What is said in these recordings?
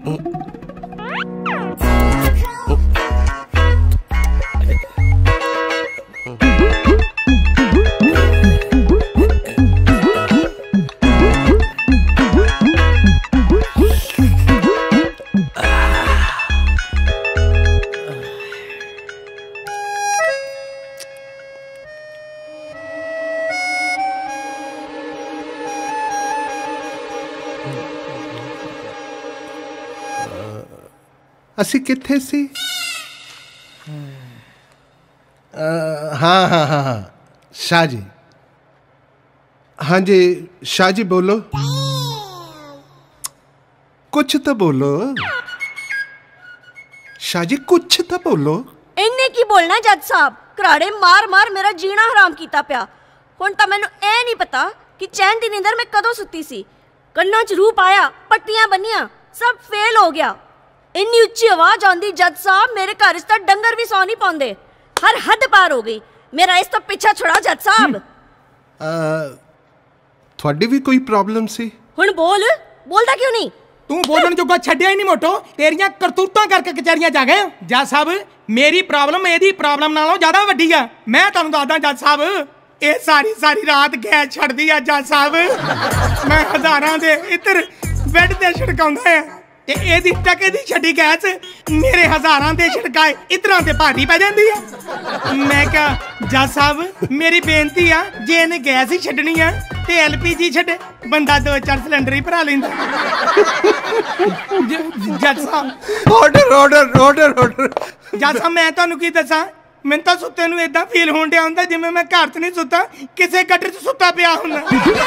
असी किथे सी? हाँ हाँ हाँ हाँ शाह जी। हाँ जी शाह जी बोलो, कुछ तो बोलो शाह जी, कुछ तो बोलो। इन्ने की बोलना जज साहब, घराड़े मार मार मेरा जीना हराम कीता पिया। हुण तां मैनूं ऐ नहीं पता कि चैन दी नींदर मैं कदों सुत्ती सी। कन्नां च रूप आया, पट्टियां बन्नियां, सब फेल हो गया। इन्नी उच्ची आवाज आंदी जज साहब, मेरे घर च डंगर भी सौ नहीं पाउंदे। हर हद पार हो गई। मेरा इस तो पीछा छुड़ा जज साहब। थोड़ी भी कोई प्रॉब्लम सी? हुण बोल, बोलदा क्यों नहीं? तू बोलण जोगा छड्डिया ही नहीं मोटो, तेरियां करतूतां करके कचहरियां जा गए। जज साहब मेरी प्रॉब्लम एदी प्रॉब्लम नालों ज्यादा वड्डी है। मैं तुहानूं दसदा जज साहब, ये सारी सारी रात गैस छड्डदी आ जज साहब। मैं हज़ारां दे इत्र बैड ते छिड़काउंदा है ते एदी टके दी छड्डी गैस मेरे हज़ारां दे छिड़काए इत्रां ते भारी पै जांदी है। मैं क्या जज साहब मेरी बेनती आ, जे इहने गैस ही छड्डनी आ ते LPG छड्डे, बंदा 2-4 सिलेंडर ही भरा लैंदा। जज साहब ऑर्डर ऑर्डर ऑर्डर ऑर्डर। जज साहब मैं तुहानूं की दसां, मैनूं तां सुत्ते नूं इदां फील होण दिया हुंदा जिवें मैं घर च नहीं सुत्ता, किसे गटर च सुत्ता पिया हुंदा।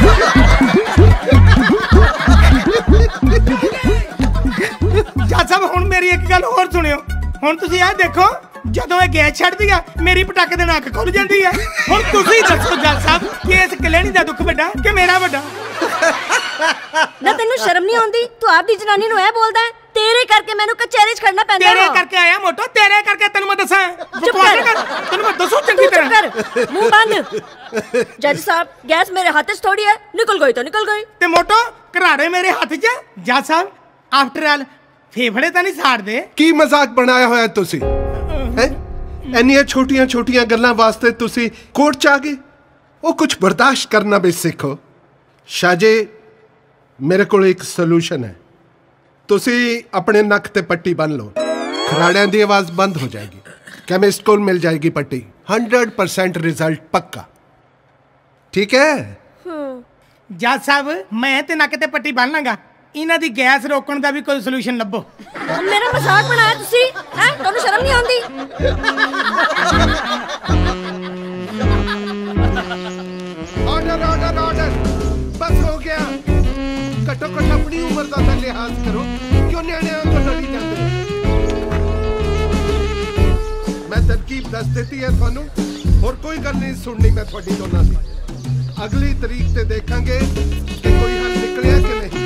जज साहब हुण मेरी एक गल होर सुणियो, हुण तुसीं आ देखो, जदों ये गैस छड्डदी आ मेरी पटाके दे नक्क खुल जांदी है। हुण तुसीं दसो जज साहब कि इस कलैणी दा दुख वड्डा कि मेरा वड्डा? ना तैनूं शर्म नहीं आउंदी? तू आपदी जनानी नूं ऐ बोलदा है? तेरे करके मैनूं कचहरी च खड़ना पैंदा। तेरे करके आया मोटो, तेरे करके तैनूं मैं दसां। बकवास कर, तैनूं मैं दसूं चंगी तरह। मुंह बंद। जज साहब गैस मेरे हाथ च थोड़ी है, निकल गई तो निकल गई। ते मोटो घराड़े मेरे हाथ च। जज साहब आफ्टर ऑल फेफड़े तो नहीं साड़ दे। की मजाक बनाया होया तुसी? इन्नियां छोटियां छोटियां गल्लां वास्ते तुसी कोर्ट च आ गए? वो कुछ बर्दाश्त करना भी सीखो। शाह जी मेरे को एक सोल्यूशन है, तुसी अपने नक ते पट्टी बन लो, खराड़ियां दी आवाज बंद हो जाएगी, केमिस्ट को मिल जाएगी पट्टी, 100% रिजल्ट पक्का। ठीक है जज साहब मैं ते नक ते पट्टी बन लांगा, इन्हां दी गैस रोकण दा भी कोई सोल्यूशन लभो। मेरा मजाक बनाया तुसी हैं? तुहानूं शर्म नहीं आउंदी? ऑर्डर ऑर्डर ऑर्डर, बस हो गया। घट्टो घट्ट अपनी उम्र का तो लिहाज करो, क्यों न्याणियां को डरी जाते? मैं तरकीब दस देती है थानू, और कोई गल नहीं सुननी मैं थोड़ी दोनों दी। अगली तरीक ते देखांगे कि कोई हल निकलिया कि नहीं।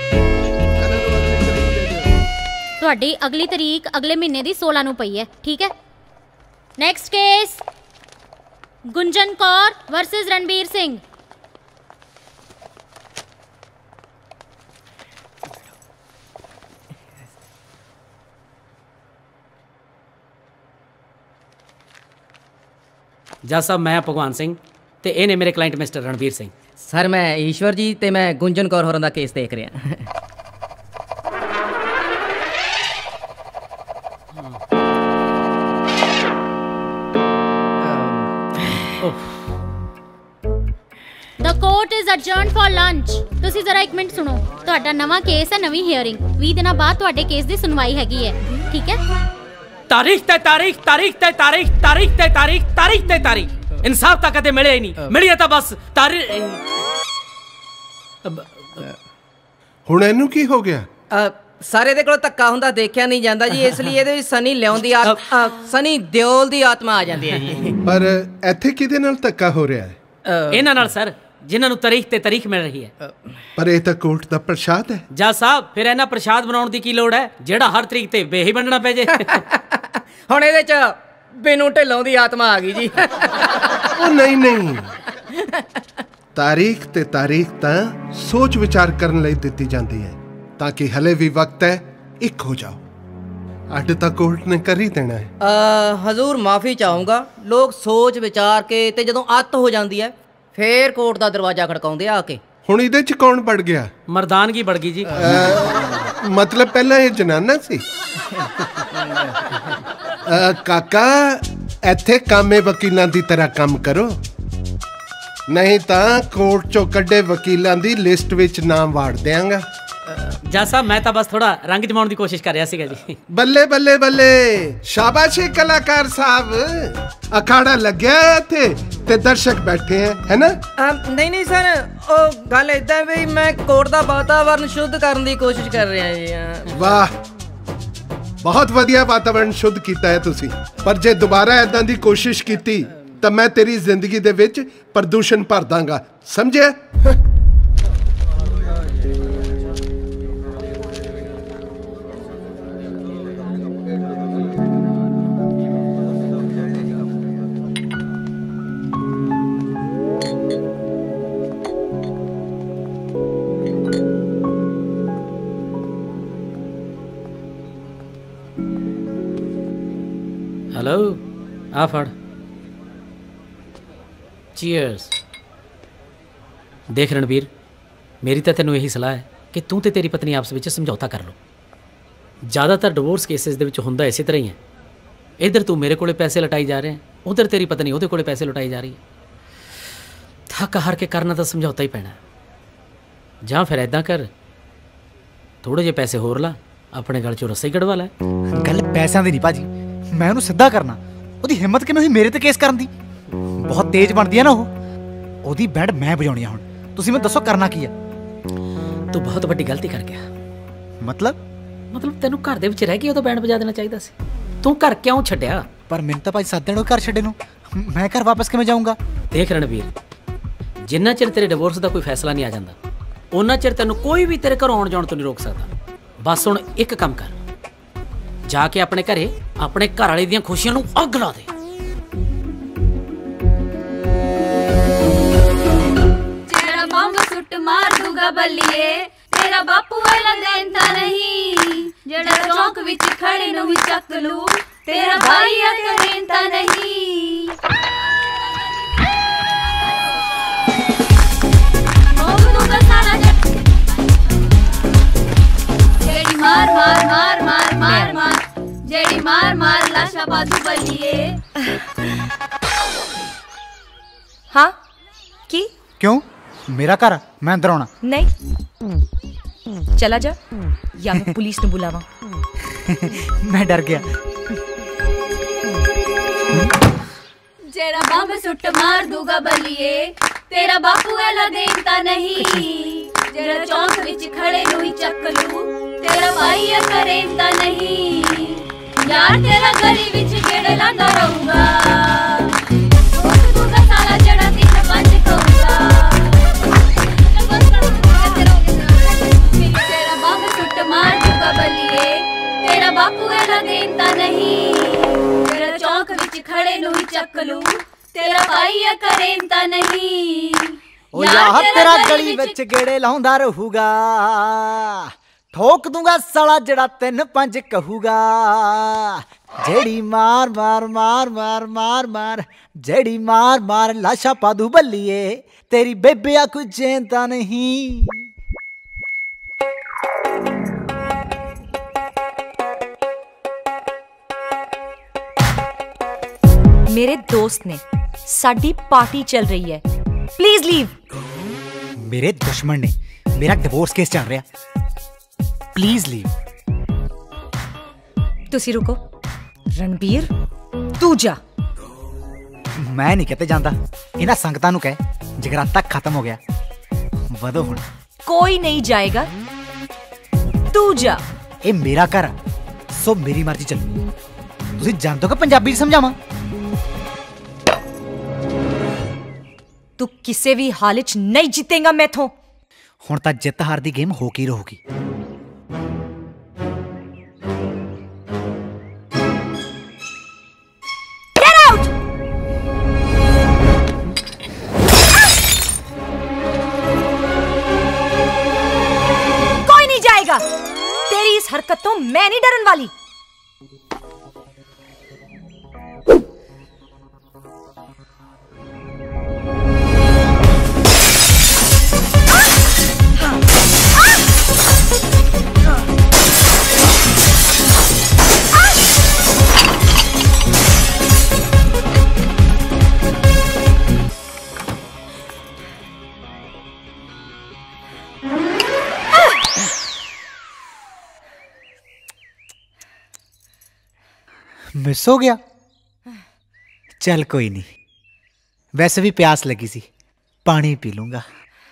ਤੁਹਾਡੀ अगली तरीक अगले महीने ਦੀ 16 ਨੂੰ ਪਈ ਹੈ, ठीक है? Next case Gunjan Kaur versus Ranbir Singh. जज साहब मैं भगवान सिंह ते ये ने मेरे client mister Ranbir Singh. Sir मैं ईश्वर जी ते मैं गुंजन कौर होरां दा केस देख रहा। The court is adjourned for lunch। तुसी जरा एक मिनट सुनो, ਤੁਹਾਡਾ ਨਵਾਂ ਕੇਸ ਹੈ, ਨਵੀਂ ਹੀਅਰਿੰਗ, 20 ਦਿਨਾਂ ਬਾਅਦ ਤੁਹਾਡੇ ਕੇਸ ਦੀ ਸੁਣਵਾਈ ਹੈਗੀ ਹੈ, ठीक है? तारीख ते तारीख तारीख ते तारीख तारीख ते तारीख तारीख ते तारीख इंसाफ तक कदे मिले ही नहीं। मिलिया तो बस तारीख। हुण इहनूं की हो गया? सारे दे कोल धक्का हुंदा देखिया नहीं जांदा जी, इसलिए इहदे विच सनी लिओन दी सनी दिओल दी आत्मा आ जांदी है जी। पर इत्थे किहदे नाल धक्का हो रहा है? इन्हां नाल सर, जिन्हां नूं तारीख ते तारीख मिल रही है। पर यह तो कोर्ट दा प्रसाद है। जज साहब फिर इन्हां प्रसाद बनाउण दी की लोड़ है, जेड़ा हर तरीक ते बेही बनना पै जे। हुण इहदे च बिनु ढिल्लों दी आत्मा आ गई जी। ओ नहीं नहीं, तारीख ते तारीख तां सोच विचार करन लई दित्ती जांदी है, ताकि हले भी वक्त है एक हो जाओ। अड तो कोर्ट ने कर ही देना है। हजूर माफी चाहूंगा, लोग सोच विचार के ते जदों अत हो जाती है फिर कोर्ट का दरवाजा खड़काउंदे आके। हुण इहदे च कौन बढ़ गया? मर्दानगी बढ़ गई जी। मतलब पहला ये जनाना सी। काका इत्थे कामे वकीलां दी तरह काम करो, नहीं तां कोर्ट चों कड्डे वकीलां दी लिस्ट विच नाम वाड़ देंगा। जज साहब मैं तो बस थोड़ा रंग जमाउण दी कोशिश कर रहा सीगा जी। बल्ले बल्ले बल्ले, शाबाशी कलाकार साहब। अखाड़ा लग्या है इत्थे ते दर्शक बैठे हैं, है ना? नहीं नहीं सर, ओ गल इदां भी मैं कोर्ट दा वातावरण शुद्ध करने दी कोशिश कर रहा जी। वाह, बहुत वधिया वातावरण शुद्ध कीता है तुसी। पर जे दोबारा इदां दी कोशिश कीती तां मैं तेरी जिंदगी दे विच प्रदूषण भर दांगा, समझे? हेलो, आ फड़। चीयर्स। देख रणबीर, मेरी तो तेनों यही सलाह है कि तू ते तेरी पत्नी आपस में समझौता कर लो। ज़्यादातर डिवोर्स केसेस दे विच हुंदा इसी तरह ही है। इधर तू मेरे कोले पैसे लटाई जा रहे हैं, उधर तेरी पत्नी उहदे कोले पैसे लटाई जा रही है। थक हार के करना तो समझौता ही पैना। जां फिर ऐदा कर, थोड़े जे पैसे होर ला, अपने गल चों रस्सा ही कढ़वा लै। गल पैसों की नहीं भाजी, मैं उन्हें सीधा करना। ਉਹਦੀ ਹਿੰਮਤ ਕਿਵੇਂ ਹੋਈ ਮੇਰੇ ਤੇ ਕੇਸ ਕਰਨ ਦੀ? ਬਹੁਤ ਤੇਜ਼ ਬਣਦੀ ਹੈ ਨਾ ਉਹ। ਉਹਦੀ ਬੈਂਡ ਮੈਂ ਵਜਾਉਣੀ ਆ ਹੁਣ। ਤੁਸੀਂ ਮੈਨੂੰ ਦੱਸੋ ਕਰਨਾ ਕੀ ਆ? ਤੂੰ ਬਹੁਤ ਵੱਡੀ ਗਲਤੀ ਕਰ ਗਿਆ। ਮਤਲਬ ਤੈਨੂੰ ਘਰ ਦੇ ਵਿੱਚ ਰਹਿ ਕੇ ਉਦੋਂ ਬੈਂਡ ਵਜਾ ਦੇਣਾ ਚਾਹੀਦਾ ਸੀ। ਤੂੰ ਘਰ ਕਿਉਂ ਛੱਡਿਆ? ਪਰ ਮੈਨੂੰ ਤਾਂ ਭਾਈ 7 ਦਿਨ ਹੋ ਘਰ ਛੱਡੇ ਨੂੰ, ਮੈਂ ਘਰ ਵਾਪਸ ਕਿਵੇਂ ਜਾਊਂਗਾ? ਦੇਖ ਰਣਵੀਰ, ਜਿੰਨਾ ਚਿਰ ਤੇਰੇ ਡਿਵੋਰਸ ਦਾ ਕੋਈ ਫੈਸਲਾ ਨਹੀਂ ਆ ਜਾਂਦਾ, ਉਹਨਾਂ ਚਿਰ ਤੈਨੂੰ ਕੋਈ ਵੀ ਤੇਰੇ ਘਰੋਂ ਆਉਣ ਜਾਣ ਤੋਂ ਨਹੀਂ ਰੋਕ ਸਕਦਾ। ਬਸ ਹੁਣ ਇੱਕ ਕੰਮ ਕਰ, ਜਾ ਕੇ ਆਪਣੇ ਘਰੇ ਆਪਣੇ ਘਰ ਵਾਲੇ ਦੀਆਂ ਖੁਸ਼ੀਆਂ ਨੂੰ ਅੱਗ ਲਾ ਦੇ। ਜਿਹੜਾ ਬੰਬ ਸੁੱਟ ਮਾਰ ਦੂਗਾ ਬੱਲੀਏ, ਤੇਰਾ ਬਾਪੂ ਵਾਲਾ ਦੇਂਦਾ ਨਹੀਂ। ਜਿਹੜਾ ਚੌਂਕ ਵਿੱਚ ਖੜੇ ਨੂੰ ਵੀ ਚੱਕ ਲੂ, ਤੇਰਾ ਭਾਈ ਆ ਦੇਂਦਾ ਨਹੀਂ। ਜਿਹੜੀ ਮਾਰ ਮਾਰ ਮਾਰ ਮਾਰ ਮਾਰ ਮਾਰ, ਜਿਹੜੀ ਮਾਰ ਮਾਰ ਲਾਸ਼ਾ ਬਾਦੂ ਬੱਲੀਏ। हाँ की? क्यों? मेरा घर, मैं अंदर आना नहीं। चला जा या मैं पुलिस ने बुलावा। मैं डर गया। जेड़ा बम सुट मार दूगा बलिए, तेरा बापू वाला देंता नहीं। जेड़ा चौंक विच खड़े नूं चक लू, तेरा भाई करेंता नहीं। यार तेरा गली विच गेड़े लांदा रहूंगा, दूगा साला जड़ा 3-5 कहूंगा। तेरा बम सुट मार दूगा बलिए, तेरा बापू वाला देंता नहीं। तेरा चौंक विच खड़े नूं चक लू, तेरा भाई करेंता नहीं। ओ यार तेरा गली विच गेड़े लाउंदा रहूगा, ठोक दूंगा साला जड़ा 3-5 कहूगा। जेड़ी मार मार मार मार मार मार, जेड़ी मार मार लाशा पादू बल्लिए, तेरी बेबे आ कुछ जेंता नहीं। मेरे दोस्त ने, साडी पार्टी चल रही है, प्लीज लीव। मेरे दुश्मन ने, मेरा डिवोर्स केस चल रहा, प्लीज लीव। तुसी रुको, रणबीर तू जा। मैं नहीं कहते जाता, इन्हां संगतां नूं कह जगराता खत्म हो गया, वधो हुण। कोई नहीं जाएगा, तू जा। ये मेरा घर सो मेरी मर्जी चलू। तुसी जानते हो कि पंजाबी समझावां? तू किसी भी हाल च नहीं जीतेगा मैथों। हुण तां जित हार दी गेम हो के रहूगी। हरकत तो मैं नहीं डरन वाली। मिस हो गया? चल कोई नहीं, वैसे भी प्यास लगी सी, पानी पी लूंगा।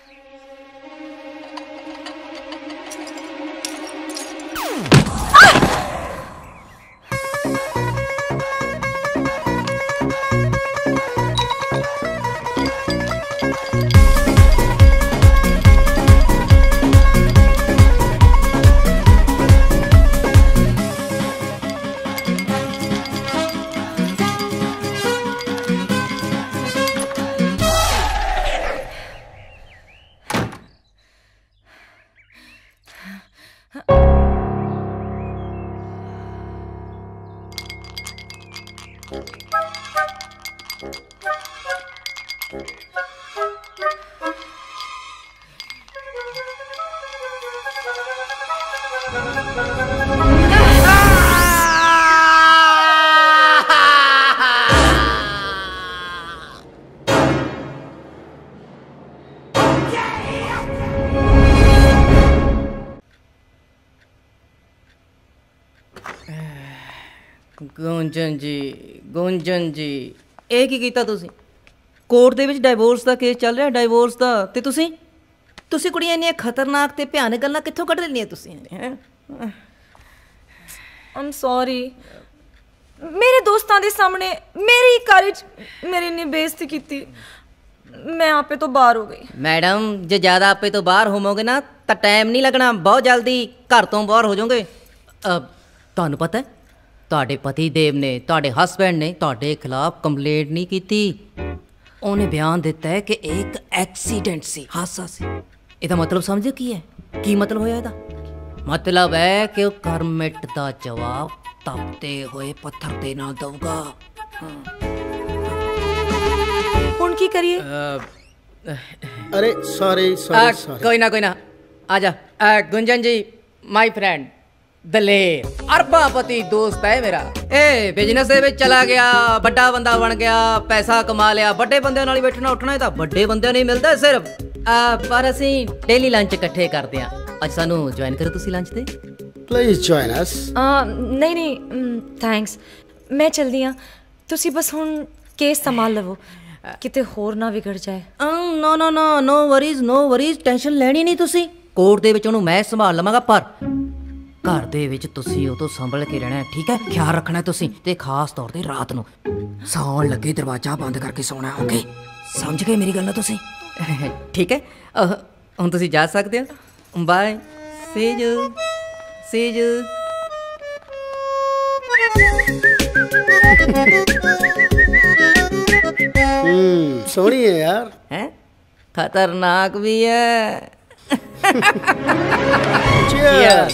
ਗੁੰਜਨ ਜੀ ਇਹ ਕੀ ਕੀਤਾ ਤੁਸੀਂ? ਕੋਰਟ ਦੇ ਵਿੱਚ ਡਾਈਵੋਰਸ ਦਾ ਕੇਸ ਚੱਲ ਰਿਹਾ, ਡਾਈਵੋਰਸ ਦਾ, ਤੇ ਤੁਸੀਂ ਕੁੜੀਆਂ ਇੰਨੀਆਂ ਖਤਰਨਾਕ ਤੇ ਭਿਆਨਕ ਗੱਲਾਂ ਕਿੱਥੋਂ ਕੱਢ ਲੈਣੀਆਂ ਤੁਸੀਂ? I'm sorry, मेरे दोस्तों के सामने मेरी घर मेरी इन्नी बेइज्जती की, मैं आपे तो बाहर हो गई। मैडम जे ज़्यादा आपे तो बाहर होवोगे ना तो टाइम नहीं लगना, बहुत जल्दी घर तो बाहर हो जाओगे। तुहानू पता है तुहाडे पति देव ने, तुहाडे हसबैंड ने तुहाडे खिलाफ कंप्लेंट नहीं की। उन्हें बयान दिता है कि एक एक्सीडेंट सी, हादसा सी। इसका मतलब समझो की है? की मतलब होया इहदा? मतलब है कि करमिट दा जवाब तपते हुए पत्थर दे ना दूंगा। हुण की करिए? अरे सॉरी कोई ना आजा। गुंजन जी माय फ्रेंड दलेर अरबापति दोस्त है मेरा। ए बिजनेस दे विच चला गया, बड़ा बंदा बन गया, पैसा कमा लिया। बड़े बंदे नाल बैठना उठना तो बड़े बंदे नहीं मिलता सिर्फ। पर असीं डेली लंच इकट्ठे करते हैं। ਅੱਜ ਸਾਨੂੰ ਜੁਆਇਨ ਕਰੋ ਤੁਸੀਂ ਲੰਚ ਤੇ। Please join us. ਨਹੀਂ ਥੈਂਕਸ, ਮੈਂ ਚਲਦੀ ਆ। ਤੁਸੀਂ ਬਸ ਹੁਣ ਕੇਸ ਸੰਭਾਲ ਲਵੋ, ਕਿਤੇ ਹੋਰ ਨਾ ਵਿਗੜ ਜਾਏ। ਨੋ ਵਰੀਜ਼ ਟੈਨਸ਼ਨ ਲੈਣੀ ਨਹੀਂ ਤੁਸੀਂ। ਕੋਰਟ ਦੇ ਵਿੱਚ ਉਹਨੂੰ ਮੈਂ ਸੰਭਾਲ ਲਵਾਂਗਾ, ਪਰ ਘਰ ਦੇ ਵਿੱਚ ਤੁਸੀਂ ਉਹ ਤੋਂ ਸੰਭਲ ਕੇ ਰਹਿਣਾ, ਠੀਕ ਹੈ? ਖਿਆਲ ਰੱਖਣਾ ਤੁਸੀਂ, ਤੇ ਖਾਸ ਤੌਰ ਤੇ ਰਾਤ ਨੂੰ ਸੌਣ ਲੱਗੇ ਦਰਵਾਜ਼ਾ ਬੰਦ ਕਰਕੇ ਸੌਣਾ। ਓਕੇ, ਸਮਝ ਗਏ ਮੇਰੀ ਗੱਲ ਨਾ ਤੁਸੀਂ? ਠੀਕ ਹੈ, ਹੁਣ ਤੁਸੀਂ ਜਾ ਸਕਦੇ ਹੋ। Bye. See you. सोहनी है यार। हैं? खतरनाक भी है। Cheers.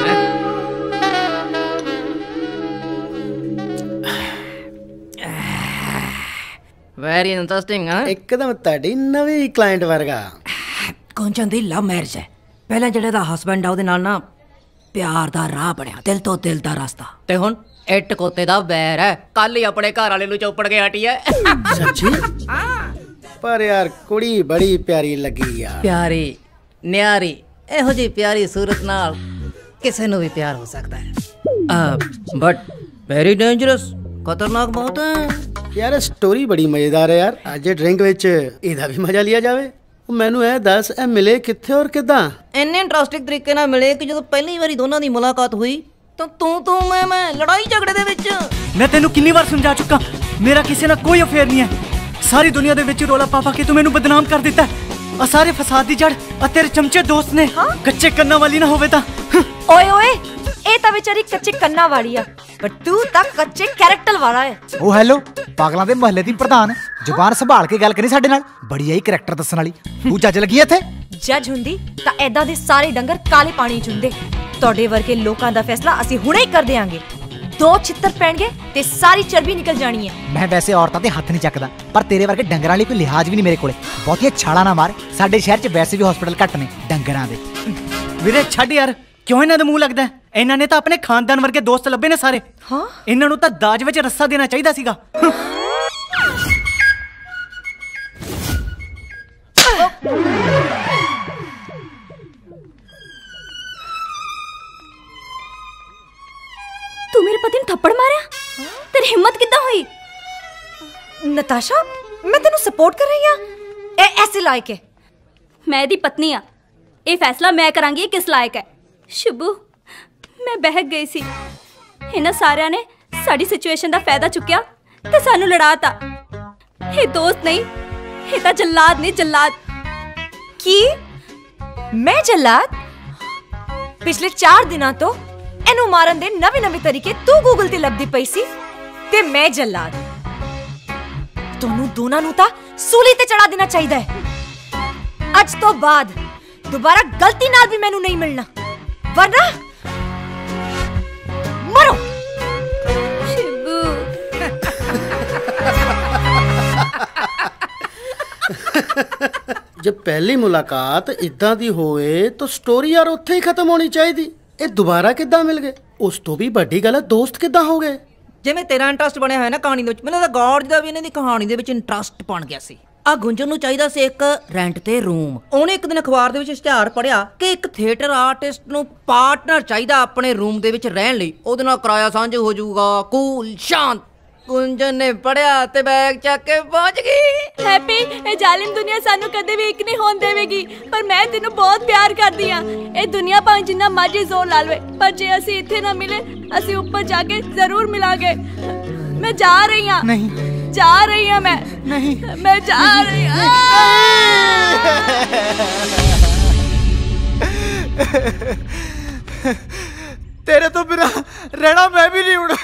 Very interesting, huh? एकदम ताड़ी नवी क्लाइंट वर्गा। गुंजन दी लव मैरिज है। ਪਹਿਲਾਂ ਜਿਹੜੇ ਦਾ ਹਸਬੈਂਡ ਆ ਉਹਦੇ ਨਾਲ ਨਾ ਪਿਆਰ ਦਾ ਰਾਹ ਬਣਿਆ, ਦਿਲ ਤੋਂ ਦਿਲ ਦਾ ਰਸਤਾ, ਤੇ ਹੁਣ ਇੱਟ ਕੋਤੇ ਦਾ ਵੈਰ ਹੈ। ਕੱਲ ਹੀ ਆਪਣੇ ਘਰ ਵਾਲੇ ਨੂੰ ਚੋਪੜ ਕੇ ਹਟੀ ਹੈ। ਸੱਚੀ? ਪਰ ਯਾਰ ਕੁੜੀ ਬੜੀ ਪਿਆਰੀ ਲੱਗੀ ਯਾਰ। ਪਿਆਰੀ ਨਿਆਰੀ, ਇਹੋ ਜਿਹੀ ਪਿਆਰੀ ਸੂਰਤ ਨਾਲ ਕਿਸੇ ਨੂੰ ਵੀ ਪਿਆਰ ਹੋ ਸਕਦਾ ਹੈ। ਬਟ ਵੈਰੀ ਡੇਂਜਰਸ, ਖਤਰਨਾਕ ਬਹੁਤ ਹੈ ਯਾਰ। ਸਟੋਰੀ ਬੜੀ ਮਜ਼ੇਦਾਰ ਹੈ ਯਾਰ। ਅੱਜ ਡਰਿੰਕ ਵਿੱਚ ਇਹਦਾ ਵੀ ਮਜ਼ਾ ਲਿਆ ਜਾਵੇ। ਮੈਨੂੰ ਇਹ ਦੱਸ, ਇਹ ਮਿਲੇ ਕਿੱਥੇ ਔਰ ਕਿੱਦਾਂ? ਇੰਨੇ ਇੰਟਰਸਟਿੰਗ ਤਰੀਕੇ ਨਾਲ ਮਿਲੇ ਕਿ ਜਦੋਂ ਪਹਿਲੀ ਵਾਰੀ ਦੋਨਾਂ ਦੀ ਮੁਲਾਕਾਤ ਹੋਈ ਤਾਂ ਤੂੰ ਮੈਂ ਲੜਾਈ ਝਗੜੇ ਦੇ ਵਿੱਚ। ਮੈਂ ਤੈਨੂੰ ਕਿੰਨੀ ਵਾਰ ਸਮਝਾ ਚੁੱਕਾ, ਮੇਰਾ ਕਿਸੇ ਨਾਲ ਕੋਈ ਅਫੇਅਰ ਨਹੀਂ ਹੈ। ਸਾਰੀ ਦੁਨੀਆ ਦੇ ਵਿੱਚ ਰੋਲਾ ਪਾ ਕੇ ਤੂੰ ਮੈਨੂੰ ਬਦਨਾਮ ਕਰ ਦਿੱਤਾ। ਆ ਸਾਰੇ ਫਸਾਦ ਦੀ ਜੜ ਆ ਤੇਰੇ ਚਮਚੇ ਦੋਸਤ ਨੇ। ਕੱਚੇ ਕੰਨਾਂ ਵਾਲੀ ਨਾ ਹੋਵੇ ਤਾਂ। ਓਏ ਇਹ ਤਾਂ ਵਿਚਾਰੀ ਕੱਚੇ ਕੰਨਾਂ ਵਾਲੀ ਆ, ਪਰ ਤੂੰ ਤਾਂ ਕੱਚੇ ਕੈਰੈਕਟਰ ਵਾਲਾ ਹੈ। ਉਹ ਹੈਲੋ, ਪਾਗਲਾਂ ਦੇ ਮਹੱਲੇ ਦੀ ਪ੍ਰਧਾਨ, ਜ਼ੁਬਾਨ ਸੰਭਾਲ ਕੇ ਗੱਲ ਕਰੀ ਸਾਡੇ ਨਾਲ। ਬੜੀ ਆਈ ਕੈਰੈਕਟਰ ਦੱਸਣ ਵਾਲੀ। ਤੂੰ ਜੱਜ ਲੱਗੀ ਇੱਥੇ? ਜੱਜ ਹੁੰਦੀ ਤਾਂ ਐਦਾਂ ਦੇ ਸਾਰੇ ਡੰਗਰ ਕਾਲੇ ਪਾਣੀ ਚ ਹੁੰਦੇ। ਤੁਹਾਡੇ ਵਰਗੇ ਲੋਕਾਂ ਦਾ ਫੈਸਲਾ ਅਸੀਂ ਹੁਣੇ ਹੀ ਕਰ ਦੇਾਂਗੇ। 2 ਛਿੱਤਰ ਪੈਣਗੇ ਤੇ ਸਾਰੀ ਚਰਬੀ ਨਿਕਲ ਜਾਣੀ ਹੈ। ਮੈਂ ਵੈਸੇ ਔਰਤਾਂ ਤੇ ਹੱਥ ਨਹੀਂ ਚੱਕਦਾ, ਪਰ ਤੇਰੇ ਵਰਗੇ ਡੰਗਰਾਂ ਲਈ ਕੋਈ ਲਿਹਾਜ਼ ਵੀ ਨਹੀਂ ਮੇਰੇ ਕੋਲੇ। ਬਹੁਤੀਆਂ ਛਾਲਾਂ ਨਾ ਮਾਰ, ਸਾਡੇ ਸ਼ਹਿਰ 'ਚ ਵੈਸੇ ਵੀ ਹਸਪੀਟਲ ਘੱਟ ਨੇ ਡੰਗਰਾਂ ਦੇ। ਵੀਰੇ ਛੱਡ ਯਾਰ, ਕਿਉਂ ਇਹਨਾਂ ਦਾ ਮੂੰਹ ਲੱਗਦਾ? ਇਹਨਾਂ ਨੇ ਤਾਂ ਆਪਣੇ ਖਾਨਦਾਨ ਵਰਗੇ ਦੋਸਤ ਲੱਭੇ ਨੇ ਸਾਰੇ। ਹਾਂ, ਇਹਨਾਂ ਨੂੰ ਤਾਂ ਦਾਜ ਵਿੱਚ ਰੱਸਾ ਦੇਣਾ ਚਾਹੀਦਾ ਸੀਗਾ। तू मेरे पति ने थप्पड़ मारा? तेरी हिम्मत कितना हुई? नताशा, मैं तेनू सपोर्ट कर रही हां। ए ऐसे लायक है? मैं दी पत्नी आ, ये फैसला मैं करांगी किस लायक है। शुभू, मैं बहक गई सी। इन्हां सारियां ने साडी सिचुएशन दा फायदा चुक्या ते सानू लड़ाता। ये दोस्त नहीं, ये तां जल्लाद नहीं, जल्लाद। की मैं जल्लाद? पिछले 4 दिनों तो ਇਹਨੂੰ ਮਾਰਨ ਦੇ ਨਵੇਂ ਤਰੀਕੇ ਤੂੰ ਗੂਗਲ ਤੇ ਲੱਭਦੀ ਪਈ ਸੀ ਤੇ ਮੈਂ ਜੱਲਾਦ। ਤੁਹਾਨੂੰ ਦੋਨਾਂ ਨੂੰ ਤਾਂ ਸੂਲੀ ਤੇ ਚੜਾ ਦੇਣਾ ਚਾਹੀਦਾ ਹੈ। ਅੱਜ ਤੋਂ ਬਾਅਦ ਦੁਬਾਰਾ ਗਲਤੀ ਨਾਲ ਵੀ ਮੈਨੂੰ ਨਹੀਂ ਮਿਲਣਾ, ਵਰਨਾ ਮਰੋ। शिबू, जब पहली मुलाकात इदां दी होए तो स्टोरी यार उत्थे ही खत्म होनी चाहिए। ये दोबारा किद्दां मिल गए? उस तो भी बड़ी गल है, दोस्त किद्दां हो गए? ਜਿਵੇਂ ਤੇਰਾ ਇੰਟਰਸਟ ਬਣਿਆ ਹੋਇਆ ਨਾ ਕਹਾਣੀ ਦੇ ਵਿੱਚ, ਮੈਨੂੰ ਤਾਂ ਗੌਰਜ ਦਾ ਵੀ ਇਹਨਾਂ ਦੀ ਕਹਾਣੀ ਦੇ ਵਿੱਚ ਇੰਟਰਸਟ ਬਣ ਗਿਆ ਸੀ। ਆ ਗੁੰਜਨ ਨੂੰ ਚਾਹੀਦਾ ਸੀ ਇੱਕ ਰੈਂਟ ਤੇ ਰੂਮ। ਉਹਨੇ ਇੱਕ ਦਿਨ ਅਖਬਾਰ ਦੇ ਵਿੱਚ ਇਸ਼ਤਿਹਾਰ ਪੜਿਆ ਕਿ ਇੱਕ ਥੀਏਟਰ ਆਰਟਿਸਟ ਨੂੰ ਪਾਰਟਨਰ ਚਾਹੀਦਾ ਆਪਣੇ ਰੂਮ ਦੇ ਵਿੱਚ ਰਹਿਣ ਲਈ, ਉਹਦੇ ਨਾਲ ਕਿਰਾਇਆ ਸਾਂਝਾ ਹੋ ਜਾਊਗਾ, ਕੂਲ ਸ਼ਾਂਤ। ਗੁੰਜਨ ਨੇ ਪੜਿਆ ਤੇ ਬੈਗ ਚੱਕ ਕੇ ਪਹੁੰਚ ਗਈ। हैप्पी, ये जालिम दुनिया सानू कदे भी एक नहीं होन देवेगी, पर मैं तेनू बहुत प्यार करदी हां। ये दुनिया भाਵੇਂ जिन्ना मर्जी जोर ला लवे, पर जे ਅਸੀਂ ਇੱਥੇ ਨਾ ਮਿਲੇ, ਅਸੀਂ ਉੱਪਰ ਜਾ ਕੇ ਜ਼ਰੂਰ ਮਿਲਾਂਗੇ। मैं जा रही हां। नहीं, जा रही हां मैं। नहीं, मैं जा रही हां। तेरे तो बिना रहना मैं भी नहीं उड़।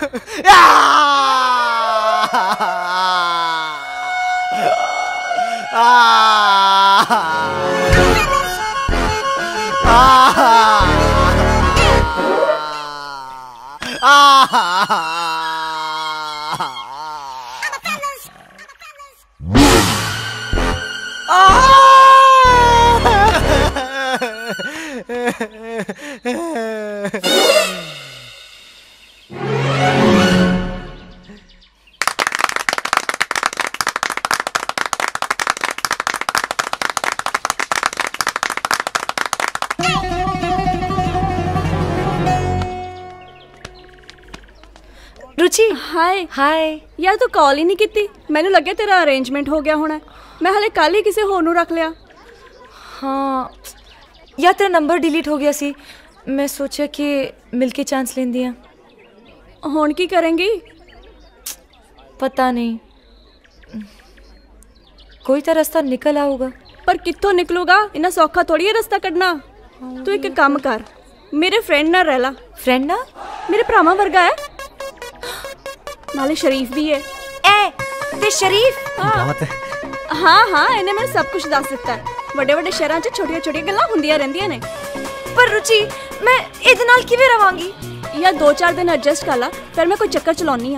रुचि, हाय हाय। यार तू कॉल ही नहीं की। मैनू लगे तेरा अरेंजमेंट हो गया होना, मैं हले कल ही किसी होर नूं रख लिया। हाँ यार, तेरा नंबर डिलीट हो गया सी। मैं सोचा कि मिलके चांस लेंदी हां। हुण की करेंगी? पता नहीं, कोई तो रास्ता निकल आऊगा। पर कित्थों निकलूगा? इन्ना सौखा थोड़ी है रास्ता कढना। तू एक काम कर, मेरे फ्रेंड नाल रह ला। फ्रेंड ना? मेरे भरावां वर्गा है, नाले शरीफ भी है। ए ते शरीफ? बहुत। हाँ हाँ, इन्हें मैंने सब कुछ दस दिता है। ਵੱਡੇ ਵੱਡੇ ਸ਼ਹਿਰਾਂ 'ਚ ਛੋਟੀਆਂ ਛੋਟੀਆਂ ਗੱਲਾਂ ਹੁੰਦੀਆਂ ਰਹਿੰਦੀਆਂ ਨੇ। पर रुचि, मैं ਇਹਦੇ ਨਾਲ ਕਿਵੇਂ ਰਵਾਂਗੀ? ਯਾਰ 2-4 ਦਿਨ ਐਡਜਸਟ ਕਰ ਲਾ, ਫਿਰ ਮੈਂ ਕੋਈ ਚੱਕਰ ਚਲਾਉਣੀ ਆ।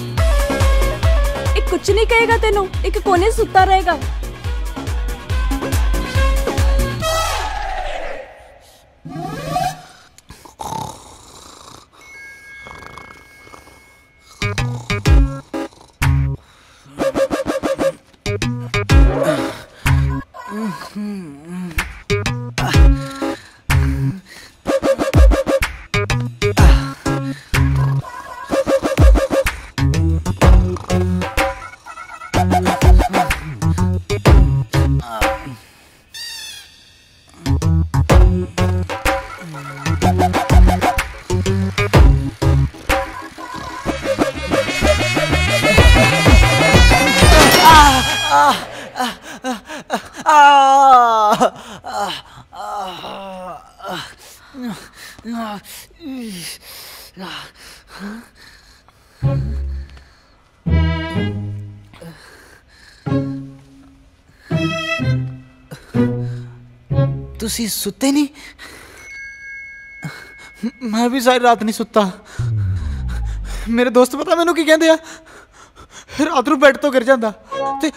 ਇਹ ਕੁਝ ਨਹੀਂ ਕਹੇਗਾ ਤੈਨੂੰ, ਇੱਕ ਕੋਨੇ ਸੁੱਤਾ ਰਹੇਗਾ। ਤੁਸੀਂ ਸੁੱਤੇ ਨਹੀਂ? मैं भी सारी रात नहीं सुता। मेरे दोस्त पता मैनू की कहते हैं, रात ਨੂੰ ਬੈੱਡ ਤੋਂ ਗਿਰ ਜਾਂਦਾ ਤੇ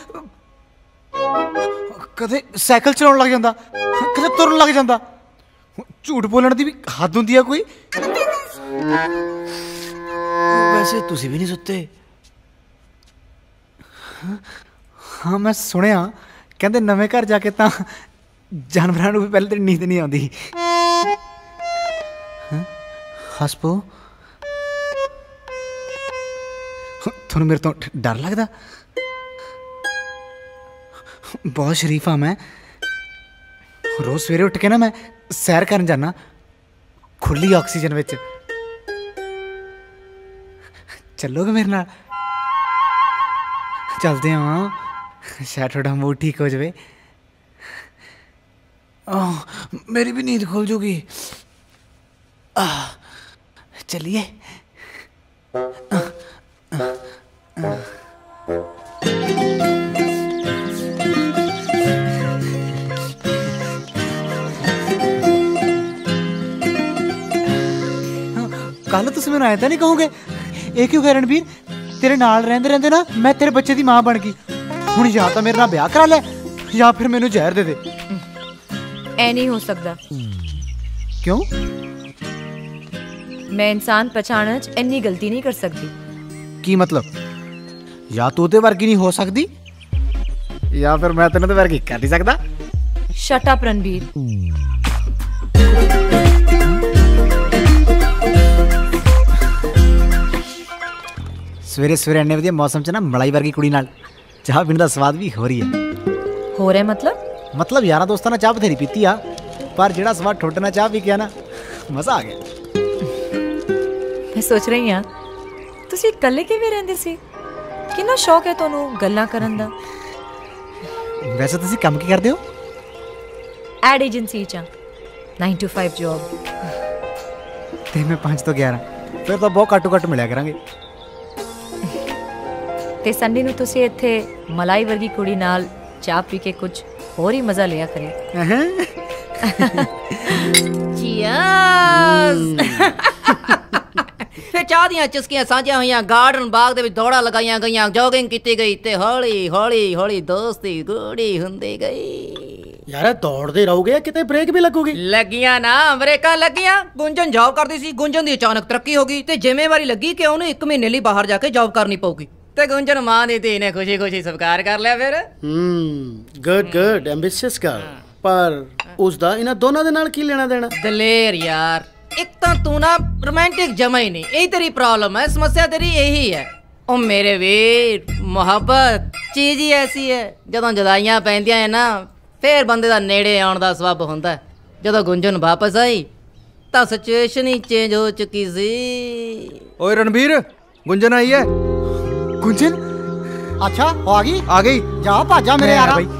ਕਦੇ ਸਾਈਕਲ ਚਲਾਉਣ ਲੱਗ ਜਾਂਦਾ, ਕਦੇ ਤੁਰਨ ਲੱਗ ਜਾਂਦਾ। ਝੂਠ ਬੋਲਣ ਦੀ ਵੀ ਹੱਦ ਹੁੰਦੀ ਆ ਕੋਈ। ਵੈਸੇ ਤੁਸੀਂ ਵੀ ਨਹੀਂ ਸੁੱਤੇ? ਹਾਂ ਮੈਂ ਸੁਣਿਆ ਕਹਿੰਦੇ ਨਵੇਂ ਘਰ ਜਾ ਕੇ ਤਾਂ ਜਾਨਵਰਾਂ ਨੂੰ ਵੀ ਪਹਿਲੇ ਦਿਨ ਨੀਂਦ ਨਹੀਂ ਆਉਂਦੀ। ਹਸਪੋ ਤੁਹਾਨੂੰ ਮੇਰੇ ਤੋਂ ਡਰ ਲੱਗਦਾ? ਬਹੁਤ ਸ਼ਰੀਫ ਹਾਂ ਮੈਂ। ਰੋਜ਼ ਸਵੇਰੇ ਉੱਠ ਕੇ ਨਾ ਮੈਂ ਸੈਰ ਕਰਨ ਜਾਣਾ ਖੁੱਲੀ ਆਕਸੀਜਨ ਵਿੱਚ। ਚੱਲੋਗੇ ਮੇਰੇ ਨਾਲ? ਚੱਲਦੇ ਹਾਂ, ਸ਼ਾਇਦ ਤੁਹਾਡਾ ਮੂਡ ਠੀਕ ਹੋ ਜਾਵੇ। मेरी भी नींद खुल जाएगी। चलिए। कल तुम मैंने आया था नहीं कहोगे? ये क्यों कह रणबीर? तेरे नाल रहंदे रहंदे ना मैं तेरे बच्चे की मां बन गई। हुण या तो मेरे नाल ब्याह करा ले या फिर मैनू जहर दे दे। ऐ नहीं हो सकता। क्यों? मैं इंसान पहचानने च इन्नी गलती नहीं कर सकती। की मतलब? या तू ते वर्गी नहीं हो सकती या फिर मैं तेरे ते वर्गी कर नहीं सकता। Shut up Ranbir. सवेरे सवेरे इन्ने वधिया मौसम च ना मलाई वर्गी कुड़ी नाल चाह पीने का स्वाद भी हो रही है। हो रहा है मतलब यारा दोस्तां नाल चाह बथेरी पीती आ, पर जेड़ा स्वाद ठोटे नाल चाह पी के ना मजा आ गया। मैं सोच रही हां तुसीं इकल्ले किवें रहिंदे सी? किन्ना शौक है तुहानूं गल्लां करन दा? वैसे तुसीं काम की करदे हो? एड एजेंसी च 9 to 5 जॉब। ते मैं 5 to 11 फिर तो बहुत घट्ट मिलिया करांगे। ते संडे नूं तुसीं इत्थे मलाई वर्गी कुड़ी नाल चाह पी के कुछ और ही मजा लिया करें। फिर चाह दियां चुस्कियां साझियां होईयां, गार्डन बाग दे विच दौड़ा लगाईयां गईयां, जॉगिंग कीती गई ते हौली हौली हौली दोस्ती गूढ़ी हुंदी गई। यार दौड़दे रहोगे किते ब्रेक भी लगूगी? लगियां ना ब्रेकां लगियां। गुंजन जॉब करदी सी, गुंजन दी अचानक तरक्की हो गई ते जिम्मेवारी लगी कि उन्हें 1 महीने लिए बाहर जाके जॉब करनी पऊगी ते गुंजन मां दी धी ने खुशी खुशी स्वीकार कर लिया। फिर गुड एम्बिशियस गर्ल। पर उसदा इन्हां दोनों दे नाल की लेना देना? दलेर यार, एक तो तू ना रोमांटिक जमा ही नहीं, यही तेरी प्रॉब्लम है, समस्या तेरी यही है। ओ मेरे वीर, मोहब्बत चीज ही ऐसी है, जदों जुदाइयां पैंदियां है ना फिर बंदे दा नेड़े आउण दा सबब हुंदा है। जदों गुंजन वापस आई तां सिचुएशन ही चेंज हो चुकी सी। ओए रणबीर, गुंजन आई है। गुंजन? अच्छा आ गई? आ गई। जा भाजा मेरे यार भाई।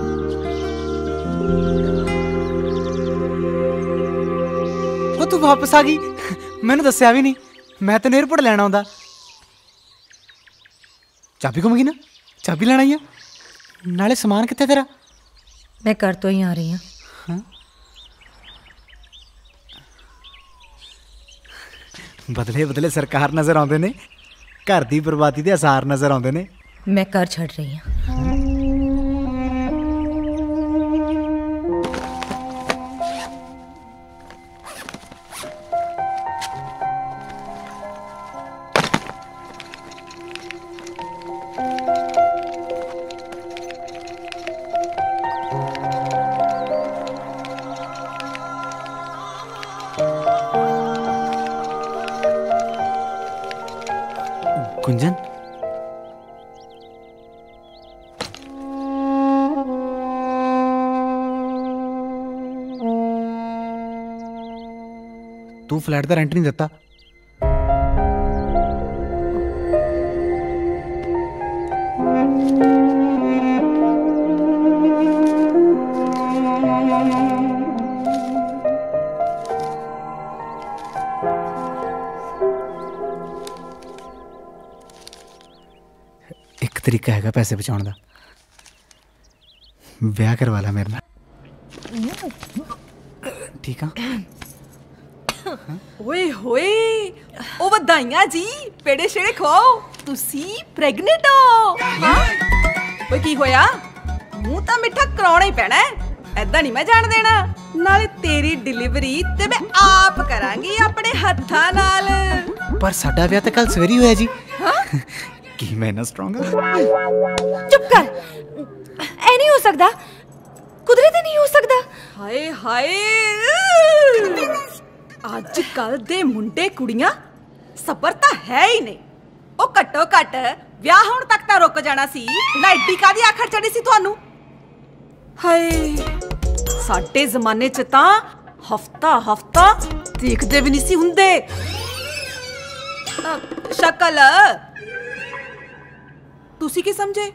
वो तू वापस आ गई? मैंने दस्या भी नहीं, मैं तो एयरपोर्ट लैना आंदा। चाबी गुम गई ना? चाबी लेना ही है। नाले समान कित्थे तेरा? मैं कर तो ही आ रही हूं। हाँ? बदले बदले सरकार नजर आउंदे ने, घर दी बर्बादी दे आसार नजर आउंदे ने। मैं कर छड़ रही हूं। गुंजन, तू फ्लैट का रेंट नहीं देता? एक तरीका है पैसे बचाने का। ब्याह करवा ला मेरे नाल, ठीक है? ਓਏ ਹੋਏ ਉਹ ਵਧਾਈਆਂ ਜੀ ਪੇੜੇ ਛੇੜੇ ਖਵਾਓ ਤੁਸੀਂ ਪ੍ਰੈਗਨੈਂਟ ਹੋ ਹਾਂ ਓਏ ਕੀ ਹੋਇਆ ਮੂੰਹ ਤਾਂ ਮਿੱਠਾ ਕਰਾਉਣਾ ਹੀ ਪੈਣਾ ਐਦਾਂ ਨਹੀਂ ਮੈਂ ਜਾਣ ਦੇਣਾ ਨਾਲੇ ਤੇਰੀ ਡਿਲੀਵਰੀ ਤੇ ਮੈਂ ਆਪ ਕਰਾਂਗੀ ਆਪਣੇ ਹੱਥਾਂ ਨਾਲ ਪਰ ਸਾਡਾ ਵਿਆਹ ਤਾਂ ਕੱਲ ਸਵੇਰੀ ਹੋਇਆ ਜੀ ਕੀ ਮੈਂ ਨਾ ਸਟਰੋਂਗ ਚੁੱਪ ਕਰ ਐ ਨਹੀਂ ਹੋ ਸਕਦਾ ਕੁਦਰਤੀ ਨਹੀਂ ਹੋ ਸਕਦਾ ਹਾਏ ਹਾਏ ਅੱਜ ਕੱਲ ਦੇ ਮੁੰਡੇ ਕੁੜੀਆਂ ਸਬਰ ਤਾਂ ਹੈ ਹੀ ਨਹੀਂ ਉਹ ਘੱਟੋ ਘੱਟ ਵਿਆਹ ਹੋਣ ਤੱਕ ਤਾਂ ਰੁਕ ਜਾਣਾ ਸੀ ਨਾ ਏਡੀ ਕਾਦੀ ਆਖਰ ਚੜੀ ਸੀ ਤੁਹਾਨੂੰ ਹਾਏ ਸਾਡੇ ਜ਼ਮਾਨੇ 'ਚ ਤਾਂ ਹਫਤਾ ਦੇਖਦੇ ਵੀ ਨਹੀਂ ਸੀ ਹੁੰਦੇ ਸ਼ਕਲ ਤੁਸੀਂ ਕੀ ਸਮਝੇ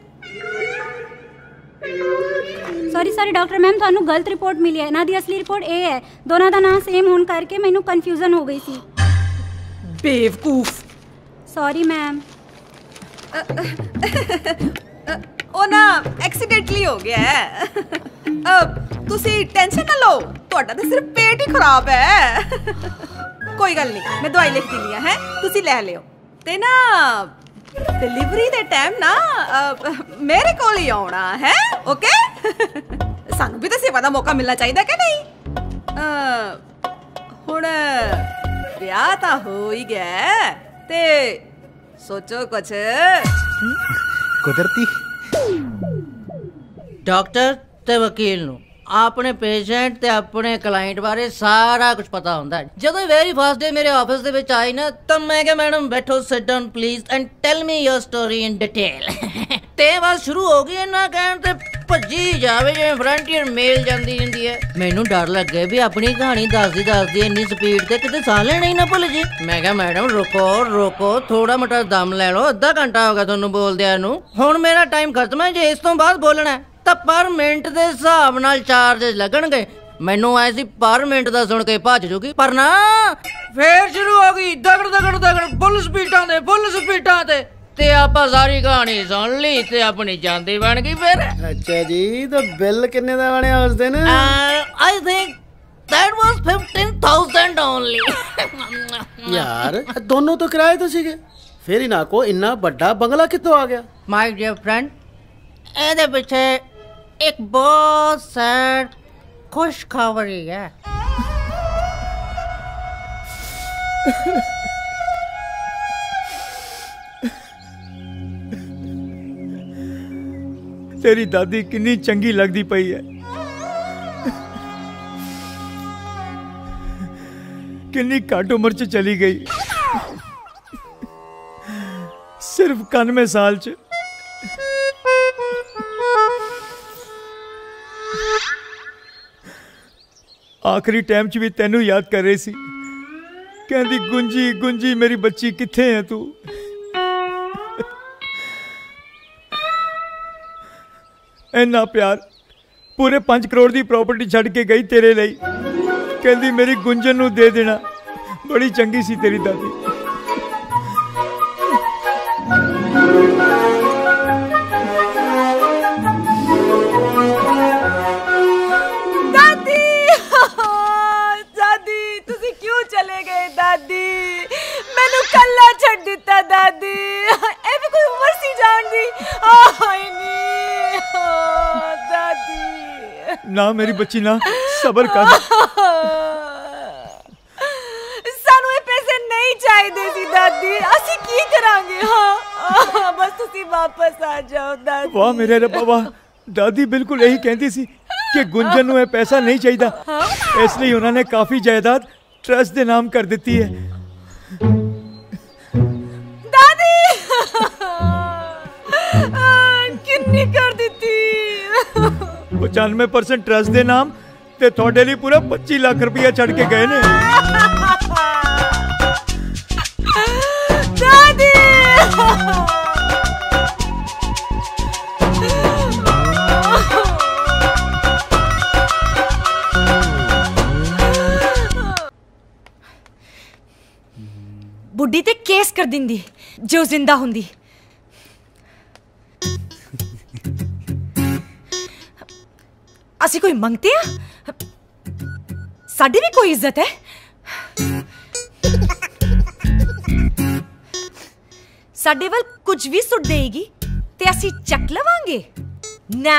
सॉरी डॉक्टर मैम थानू गलत रिपोर्ट मिली है इन्हां दी असली रिपोर्ट ए है दोनों दा नाम सेम होने करके मैनू कन्फ्यूजन हो गई सी बेवकूफ सॉरी मैम ओ ना एक्सीडेंटली हो गया है तुसी टेंशन ना लो ਤੁਹਾਡਾ ਤਾਂ ਸਿਰਫ पेट ही खराब है कोई गल नहीं मैं दवाई लिख दिनी है तुसी ले लियो ते ना डिलीवरी दे टाइम ना मेरे कोल ही आना है ओके सानू भी तो सेवा दा मौका मिलना चाहिए कि नहीं हुण ब्याह तां हो ही गया ते सोचो कुछ कुदरती डॉक्टर ते वकील नू अपने पेशेंट ते अपने क्लाइंट बारे सारा कुछ पता होंदा है जदों वेरी फर्स्ट डे मेरे ऑफिस दे विच आई ना तो मैं कहा मैडम बैठो sit down please and tell me your story in detail ते बस शुरू हो गई ना कहण ते भज्जी जावे जिवें फ्रंटियर मेल जांदी हुंदी है मैनू डर लग गया भी अपनी कहानी दसदी इन्नी स्पीड ते किते साह लेना ही ना भुल जी मैं कहा मैडम रुको थोड़ा मोटा दम ले लो आधा घंटा हो गया तुहानू बोलदियां नू हुण मेरा टाइम खत्म है जे इस तो बाद बोलना है ਤਾਂ ਪਰ ਮਿੰਟ ਦੇ ਹਿਸਾਬ ਨਾਲ ਚਾਰजेस ਲੱਗਣਗੇ ਮੈਨੂੰ ਐਸੀ ਪਰ ਮਿੰਟ ਦਾ ਸੁਣ ਕੇ ਭੱਜ ਜੂਗੀ ਪਰ ਨਾ ਫੇਰ ਸ਼ੁਰੂ ਹੋ ਗਈ ਦਗੜ ਫੁੱਲ ਸਪੀਡਾਂ ਤੇ ਆਪਾਂ ਸਾਰੀ ਕਹਾਣੀ ਸੁਣ ਲਈ ਤੇ ਆਪਣੀ ਜਾਂਦੀ ਬਣ ਗਈ ਫਿਰ ਅੱਛਾ ਜੀ ਤਾਂ ਬਿੱਲ ਕਿੰਨੇ ਦਾ ਬਣਿਆ ਉਸ ਦਿਨ I think that was 15,000 only ਯਾਰ ਦੋਨੋਂ ਤਾਂ ਕਿਰਾਏ ਤੇ ਸੀਗੇ ਫਿਰ ਹੀ ਨਾ ਕੋ ਇੰਨਾ ਵੱਡਾ ਬੰਗਲਾ ਕਿੱਥੋਂ ਆ ਗਿਆ ਮਾਈ ਡੀਅਰ ਫਰੈਂਡ ਇਹਦੇ ਪਿੱਛੇ एक बहुत सैड खुशखबरी है तेरी दादी कितनी चंगी लगती पई है कितनी घट उम्र च चली गई सिर्फ 91 साल च आखिरी टाइम च भी तेनू याद कर रही सी कहती गुंजी मेरी बच्ची किथे है तू इन्ना प्यार पूरे 5 करोड़ की प्रॉपर्टी छड़ के गई तेरे लिए कहती मेरी गुंजन नू दे देना बड़ी चंगी सी तेरी दादी कल्ला छड़ दिता दादी ए भी कोई उम्र सी जान दी हाय नी दादी ना मेरी बच्ची ना सबर कर सानू ए पैसे नहीं चाहिए सी दादी ਅਸੀਂ ਕੀ ਕਰਾਂਗੇ ਹਾਂ बस ਤੁਸੀਂ वापस आ जाओ दादी वाह मेरे रब्बा वाह दादी बिल्कुल यही कहती सी कि गुंजन नू ए पैसा नहीं चाहिए इसलिए उन्होंने काफी जायदाद ट्रस्ट के नाम कर दी है कितनी कर दी 95% ट्रस्ट के नाम ते थोड़े लिए पूरा 25 लाख रुपया छड़ के गए ने दादी बुढ़ी ते केस कर दिंदी जो जिंदा हुंदी ਅਸੀਂ ਕੋਈ ਮੰਗਤੇ ਆ ਸਾਡੀ ਵੀ ਕੋਈ ਇੱਜ਼ਤ ਹੈ ਸਾਡੇ ਵੱਲ ਕੁਝ ਵੀ ਸੁੱਟ ਦੇਗੀ ਤੇ ਅਸੀਂ ਚੱਕ ਲਵਾਂਗੇ ਨਾ।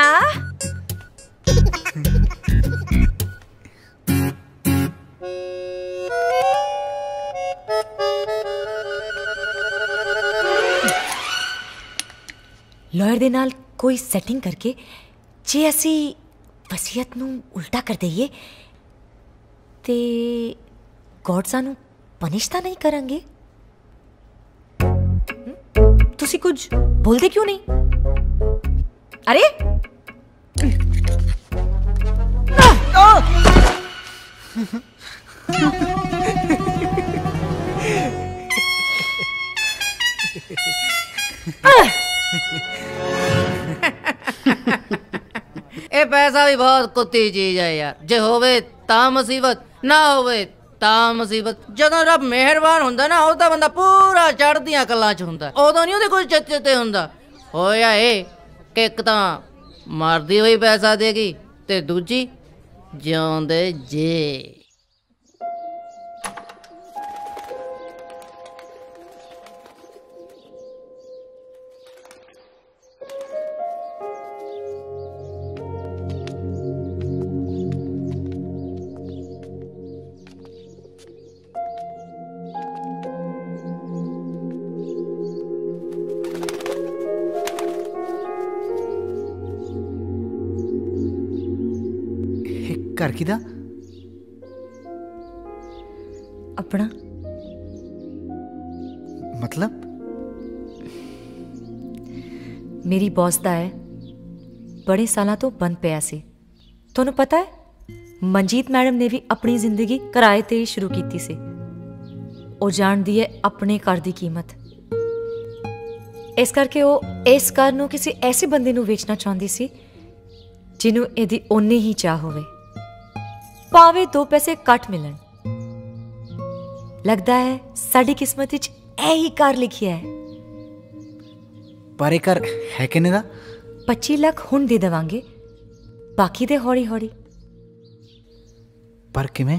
ਲਾਇਰ ਦੇ ਨਾਲ ਕੋਈ ਸੈਟਿੰਗ ਕਰਕੇ ਜੇ ਅਸੀਂ ਵਸੀਅਤ ਨੂੰ ਉਲਟਾ ਕਰ ਦਈਏ ਤੇ ਗॉड ਸਾਨੂੰ ਪਨਿਸ਼ ਤਾਂ ਨਹੀਂ ਕਰਾਂਗੇ। ਤੁਸੀਂ ਕੁਝ ਬੋਲਦੇ ਕਿਉਂ ਨਹੀਂ? ਅਰੇ ਇਹ ਪੈਸਾ ਵੀ ਬਹੁਤ ਕੁੱਤੀ ਚੀਜ਼ ਹੈ ਯਾਰ। ਜੇ ਹੋਵੇ ਤਾਂ ਮੁਸੀਬਤ, ਨਾ ਹੋਵੇ ਤਾਂ ਮੁਸੀਬਤ। ਜਦੋਂ ਰੱਬ ਮਿਹਰਬਾਨ ਹੁੰਦਾ ਨਾ ਉਹ ਤਾਂ ਬੰਦਾ ਪੂਰਾ ਚੜ੍ਹਦੀਆਂ ਕਲਾਂ 'ਚ ਹੁੰਦਾ, ਉਦੋਂ ਨਹੀਂ ਉਹਦੇ ਕੁਝ ਚੇਤੇ ਤੇ ਹੁੰਦਾ। ਹੋਇਆ ਇਹ ਕਿ ਇੱਕ ਤਾਂ ਮਰਦੀ ਹੋਈ ਪੈਸਾ ਦੇਗੀ ਤੇ ਦੂਜੀ ਜਿਉਂਦੇ ਜੇ। घर किदा अपना मतलब मेरी बॉस दा है बड़े सालों तो बंद पिया सी। तुहानू पता है मनजीत मैडम ने भी अपनी जिंदगी किराए ते ही शुरू की सी। वो जानती है अपने घर की कीमत, इस करके वो इस घर नू किसी ऐसे बंदे नू बेचना चाहती सी जिन्हों इहदी ओनी ही चाह होवे, भावे 2 पैसे घट मिलन। लगता है साडी किस्मत विच यही घर लिखिया है। पर एक घर है किन्ने दा? 25 लाख हुण दे देवांगे, बाकी दे हौली हौली। पर किवें?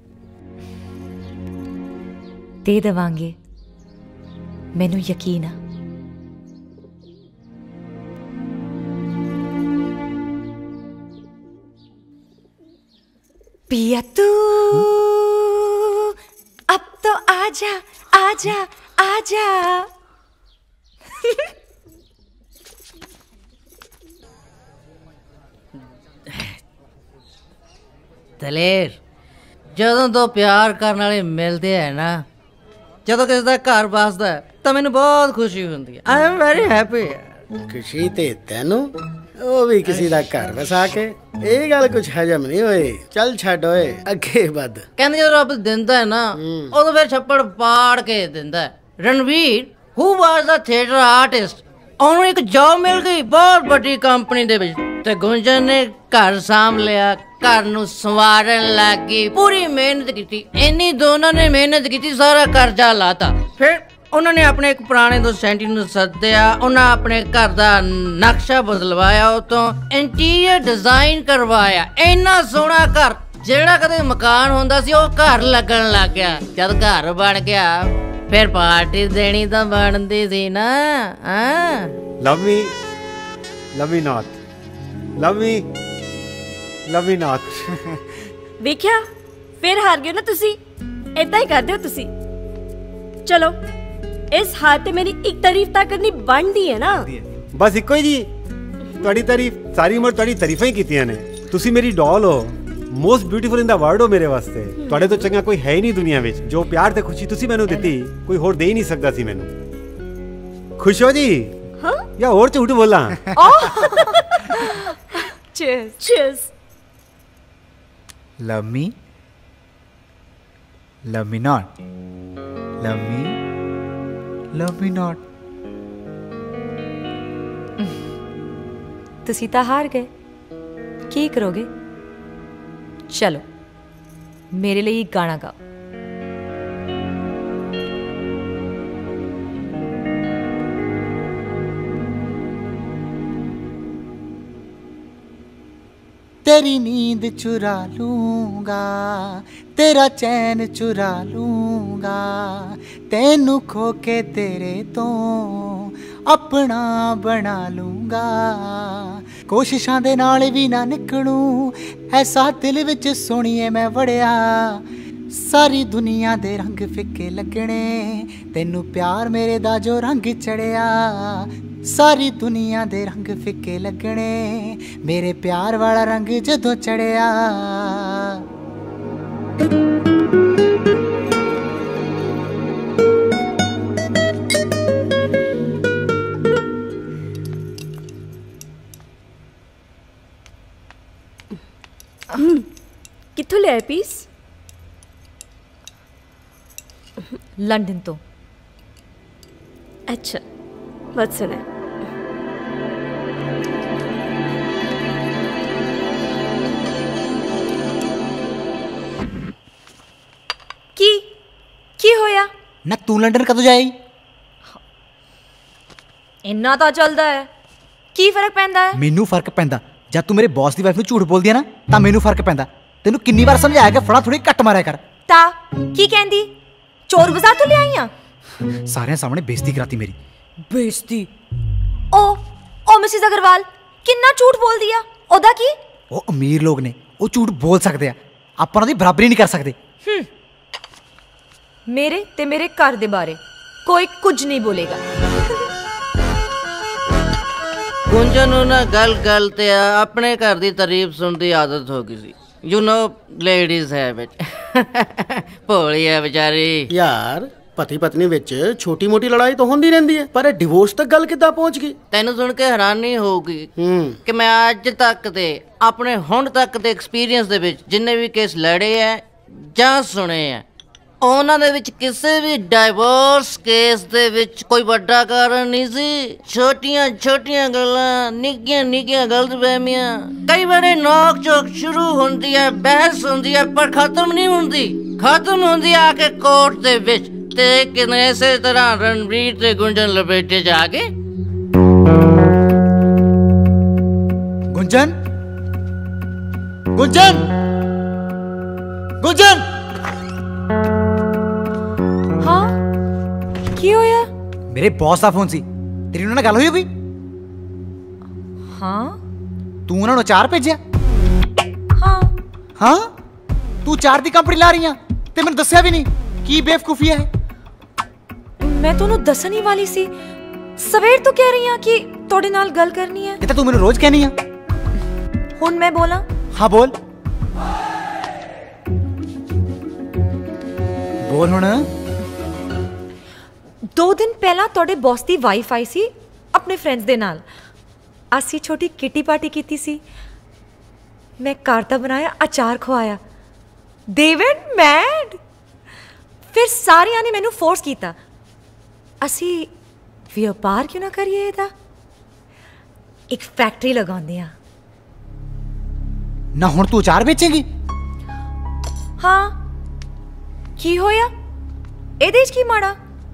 दे देवांगे, मैनू यकीन आ। पिया तू अब तो आजा आजा आजा। दलेर ਜਦੋਂ ਦੋ ਪਿਆਰ ਕਰਨ ਵਾਲੇ ਮਿਲਦੇ ਹੈ ਨਾ, ਜਦੋਂ ਕਿਸੇ ਦਾ ਘਰ ਵਸਦਾ ਤਾਂ ਮੈਨੂੰ ਬਹੁਤ ਖੁਸ਼ੀ ਹੁੰਦੀ ਹੈ। I am very happy. ਖੁਸ਼ੀ ਤੇ ਤੈਨੂੰ, ਉਹ ਵੀ ਕਿਸੇ ਦਾ ਘਰ ਵਸਾ ਕੇ, ਇਹ ਗੱਲ ਕੁਝ ਹਜਮ ਨਹੀਂ ਹੋਏ। ਚੱਲ ਛੱਡ ਓਏ, ਅੱਗੇ ਵੱਧ। ਕਹਿੰਦੇ ਜਦੋਂ ਰੱਬ ਦਿੰਦਾ ਹੈ ਨਾ ਉਦੋਂ ਫਿਰ ਛੱਪੜ ਪਾੜ ਕੇ ਦਿੰਦਾ ਹੈ। Ranveer who was the theatre artist, ਉਹਨੂੰ ਇੱਕ ਜੌਬ ਮਿਲ ਗਈ ਬਹੁਤ ਵੱਡੀ ਕੰਪਨੀ ਦੇ ਵਿੱਚ, ਤੇ ਗੁੰਜਨ ਨੇ ਘਰ ਸਾਂਭ ਲਿਆ, ਘਰ ਨੂੰ ਸੰਵਾਰਨ ਲੱਗ ਗਈ, ਪੂਰੀ ਮਿਹਨਤ ਕੀਤੀ। ਇੰਨੀ ਦੋਨਾਂ ਨੇ ਮਿਹਨਤ ਕੀਤੀ, ਸਾਰਾ ਕਰਜ਼ਾ ਲਾਤਾ। ਫਿਰ ਉਹਨਾਂ ਨੇ ਆਪਣੇ ਇੱਕ ਪੁਰਾਣੇ ਦੋਸਤ ਸੈਂਟੀ ਨੂੰ ਸੱਦਿਆ, ਉਹਨਾਂ ਆਪਣੇ ਘਰ ਦਾ ਨਕਸ਼ਾ ਬਦਲਵਾਇਆ, ਉਹ ਤੋਂ ਇੰਟੀਰੀਅਰ ਡਿਜ਼ਾਈਨ ਕਰਵਾਇਆ। ਇੰਨਾ ਸੋਹਣਾ ਘਰ, ਜਿਹੜਾ ਕਦੇ ਮਕਾਨ ਹੁੰਦਾ ਸੀ ਉਹ ਘਰ ਲੱਗਣ ਲੱਗ ਗਿਆ। ਜਦ ਘਰ ਬਣ ਗਿਆ ਫਿਰ ਪਾਰਟੀ ਦੇਣੀ ਤਾਂ ਬਣਦੀ ਸੀ ਨਾ। ਲਵ ਮੀ ਨਾਟ। ਵੇਖਿਆ, ਫਿਰ ਹਾਰ ਗਏ ਨਾ ਤੁਸੀਂ। ਏਦਾਂ ਹੀ ਕਰਦੇ ਹੋ ਤੁਸੀਂ। ਚਲੋ, ਇਸ ਹਾਰ ਤੇ ਮੇਰੀ ਇੱਕ ਤਾਰੀਫ ਤਾਂ ਕਰਨੀ ਬਣਦੀ ਹੈ ਨਾ। ਬਸ ਇੱਕੋ ਹੀ ਜੀ, ਤੁਹਾਡੀ ਤਾਰੀਫ। ਸਾਰੀ ਉਮਰ ਤੁਹਾਡੀ ਤਾਰੀਫਾਂ ਹੀ ਕੀਤੀਆਂ ਨੇ। ਤੁਸੀਂ ਮੇਰੀ ਡॉल ਹੋ, most beautiful in the world ਹੋ ਮੇਰੇ ਵਾਸਤੇ। ਤੁਹਾਡੇ ਤੋਂ ਚੰਗਾ ਕੋਈ ਹੈ ਹੀ ਨਹੀਂ ਦੁਨੀਆ ਵਿੱਚ। ਜੋ ਪਿਆਰ ਤੇ ਖੁਸ਼ੀ ਤੁਸੀਂ ਮੈਨੂੰ ਦਿੱਤੀ, ਕੋਈ ਹੋਰ ਦੇ ਹੀ ਨਹੀਂ ਸਕਦਾ ਸੀ ਮੈਨੂੰ। ਖੁਸ਼ ਹੋ ਜੀ? ਹਾਂ ਜਾਂ ਹੋਰ ਝੂਠ ਬੋਲਾਂ? Cheers. Love me not. Love me not. तुसी तो हार गए, की करोगे? चलो मेरे लिए गाना गाओ। तेरी नींद चुरा लूंगा, तेरा चैन चुरा लूंगा, तेनू खो के तेरे तो अपना बना लूंगा। कोशिशां दे नाल भी ना निकलूं, ऐसा दिल विच सोहणीए मैं वड़िया। सारी दुनिया दे रंग फिक्के लगने, तेनू प्यार मेरे दा जो रंग चढ़िया। सारी दुनिया दे रंग फिक्के लगने, मेरे प्यार वाला रंग जदों चढ़िया। कित्थों लिया पीस? लंदन तो। अच्छा, what's in it? की होया? ना तू लंदन कदों जाएगी? इन्ना तो चलदा है, की फर्क पैंदा है? मैनू फर्क पैंदा जब तू मेरे बॉस की वाइफ नू झूठ बोलदी है ना, तां मैनू फर्क पैंदा। तेनू किन्नी बार समझाया कि फड़ा थोड़ी घट मारिया कर। ता की कहंदी? चोर बाजार तो ले आई हां। सारे सामने बेइज्जती कराती मेरी। बेइज्जती? ओ मिसेस अग्रवाल किन्ना झूठ बोल दिया। ओदा की? ओ अमीर लोग ने, ओ झूठ बोल सकते हैं, आपां उन्हां दी बराबरी नहीं कर सकते। मेरे ते मेरे घर दे बारे कोई कुछ नहीं बोलेगा। गुंजन नूं ना गल ते अपने घर दी तारीफ सुनदी आदत हो गई सी। You know ladies habit. भोली है बेचारी। यार पति पत्नी विच छोटी मोटी लड़ाई तो होंदी रहंदी है, पर डिवोर्स तक गल किद्दां पहुंच गई? तैनूं सुन के हैरानी होगी कि मैं अज तक दे अपने हुण तक दे एक्सपीरियंस दे विच जिन्ने भी केस लड़े है जां सुने है, ਉਹਨਾਂ ਦੇ ਵਿੱਚ ਕਿਸੇ ਵੀ ਡਾਈਵੋਰਸ ਕੇਸ ਦੇ ਵਿੱਚ ਕੋਈ ਵੱਡਾ ਕਾਰਨ ਨਹੀਂ ਸੀ। ਛੋਟੀਆਂ ਛੋਟੀਆਂ ਗੱਲਾਂ, ਨਿੱਕੀਆਂ ਨਿੱਕੀਆਂ ਗਲਤਫਹਿਮੀਆਂ, ਕਈ ਵਾਰੀ ਨੋਕ ਝੋਕ ਸ਼ੁਰੂ ਹੁੰਦੀ ਹੈ, ਬਹਿਸ ਹੁੰਦੀ ਹੈ, ਪਰ ਖਤਮ ਨਹੀਂ ਹੁੰਦੀ। ਖਤਮ ਹੁੰਦੀ ਆ ਕੇ ਕੋਰਟ ਦੇ ਵਿੱਚ, ਤੇ ਕਿਨੇ ਇਸੇ ਤਰ੍ਹਾਂ ਰਣਵੀਰ ਤੇ ਗੁੰਜਨ ਲਪੇਟੇ ਜਾ ਕੇ। गुंजन, गुंजन, गुंजन। हाँ की होया? मेरे बॉस का फोन सी, तेरी उन्होंने गल हुई होगी? हाँ तू उन्होंने चार भेजा? हाँ हाँ तू चार दी कंपनी ला रही है ते मैंने दस्या भी नहीं, की बेवकूफी है? मैं तोनू दसन ही वाली सी। सवेर तो कह रही हां कि तोड़े नाल गल करनी है। ये तो तू मैंने रोज कहनी है। हुन मैं बोला? हाँ बोल बोल हुण। 2 दिन पहला तोड़े बॉस दी वाइफ आई सी अपने फ्रेंड्स दे नाल। असी छोटी किटी पार्टी कीती सी। मैं कारता बनाया, अचार खवाया। They went mad. फिर सारियां ने मैनू फोर्स कीता, असी व्यापार क्यों ना करिए इहदा, एक फैक्ट्री लगांदे आ। ना हुण तू अचार बेचेगी? हाँ की होया? ਇਹਦੇ ਚ ਕੀ ਮਾੜਾ?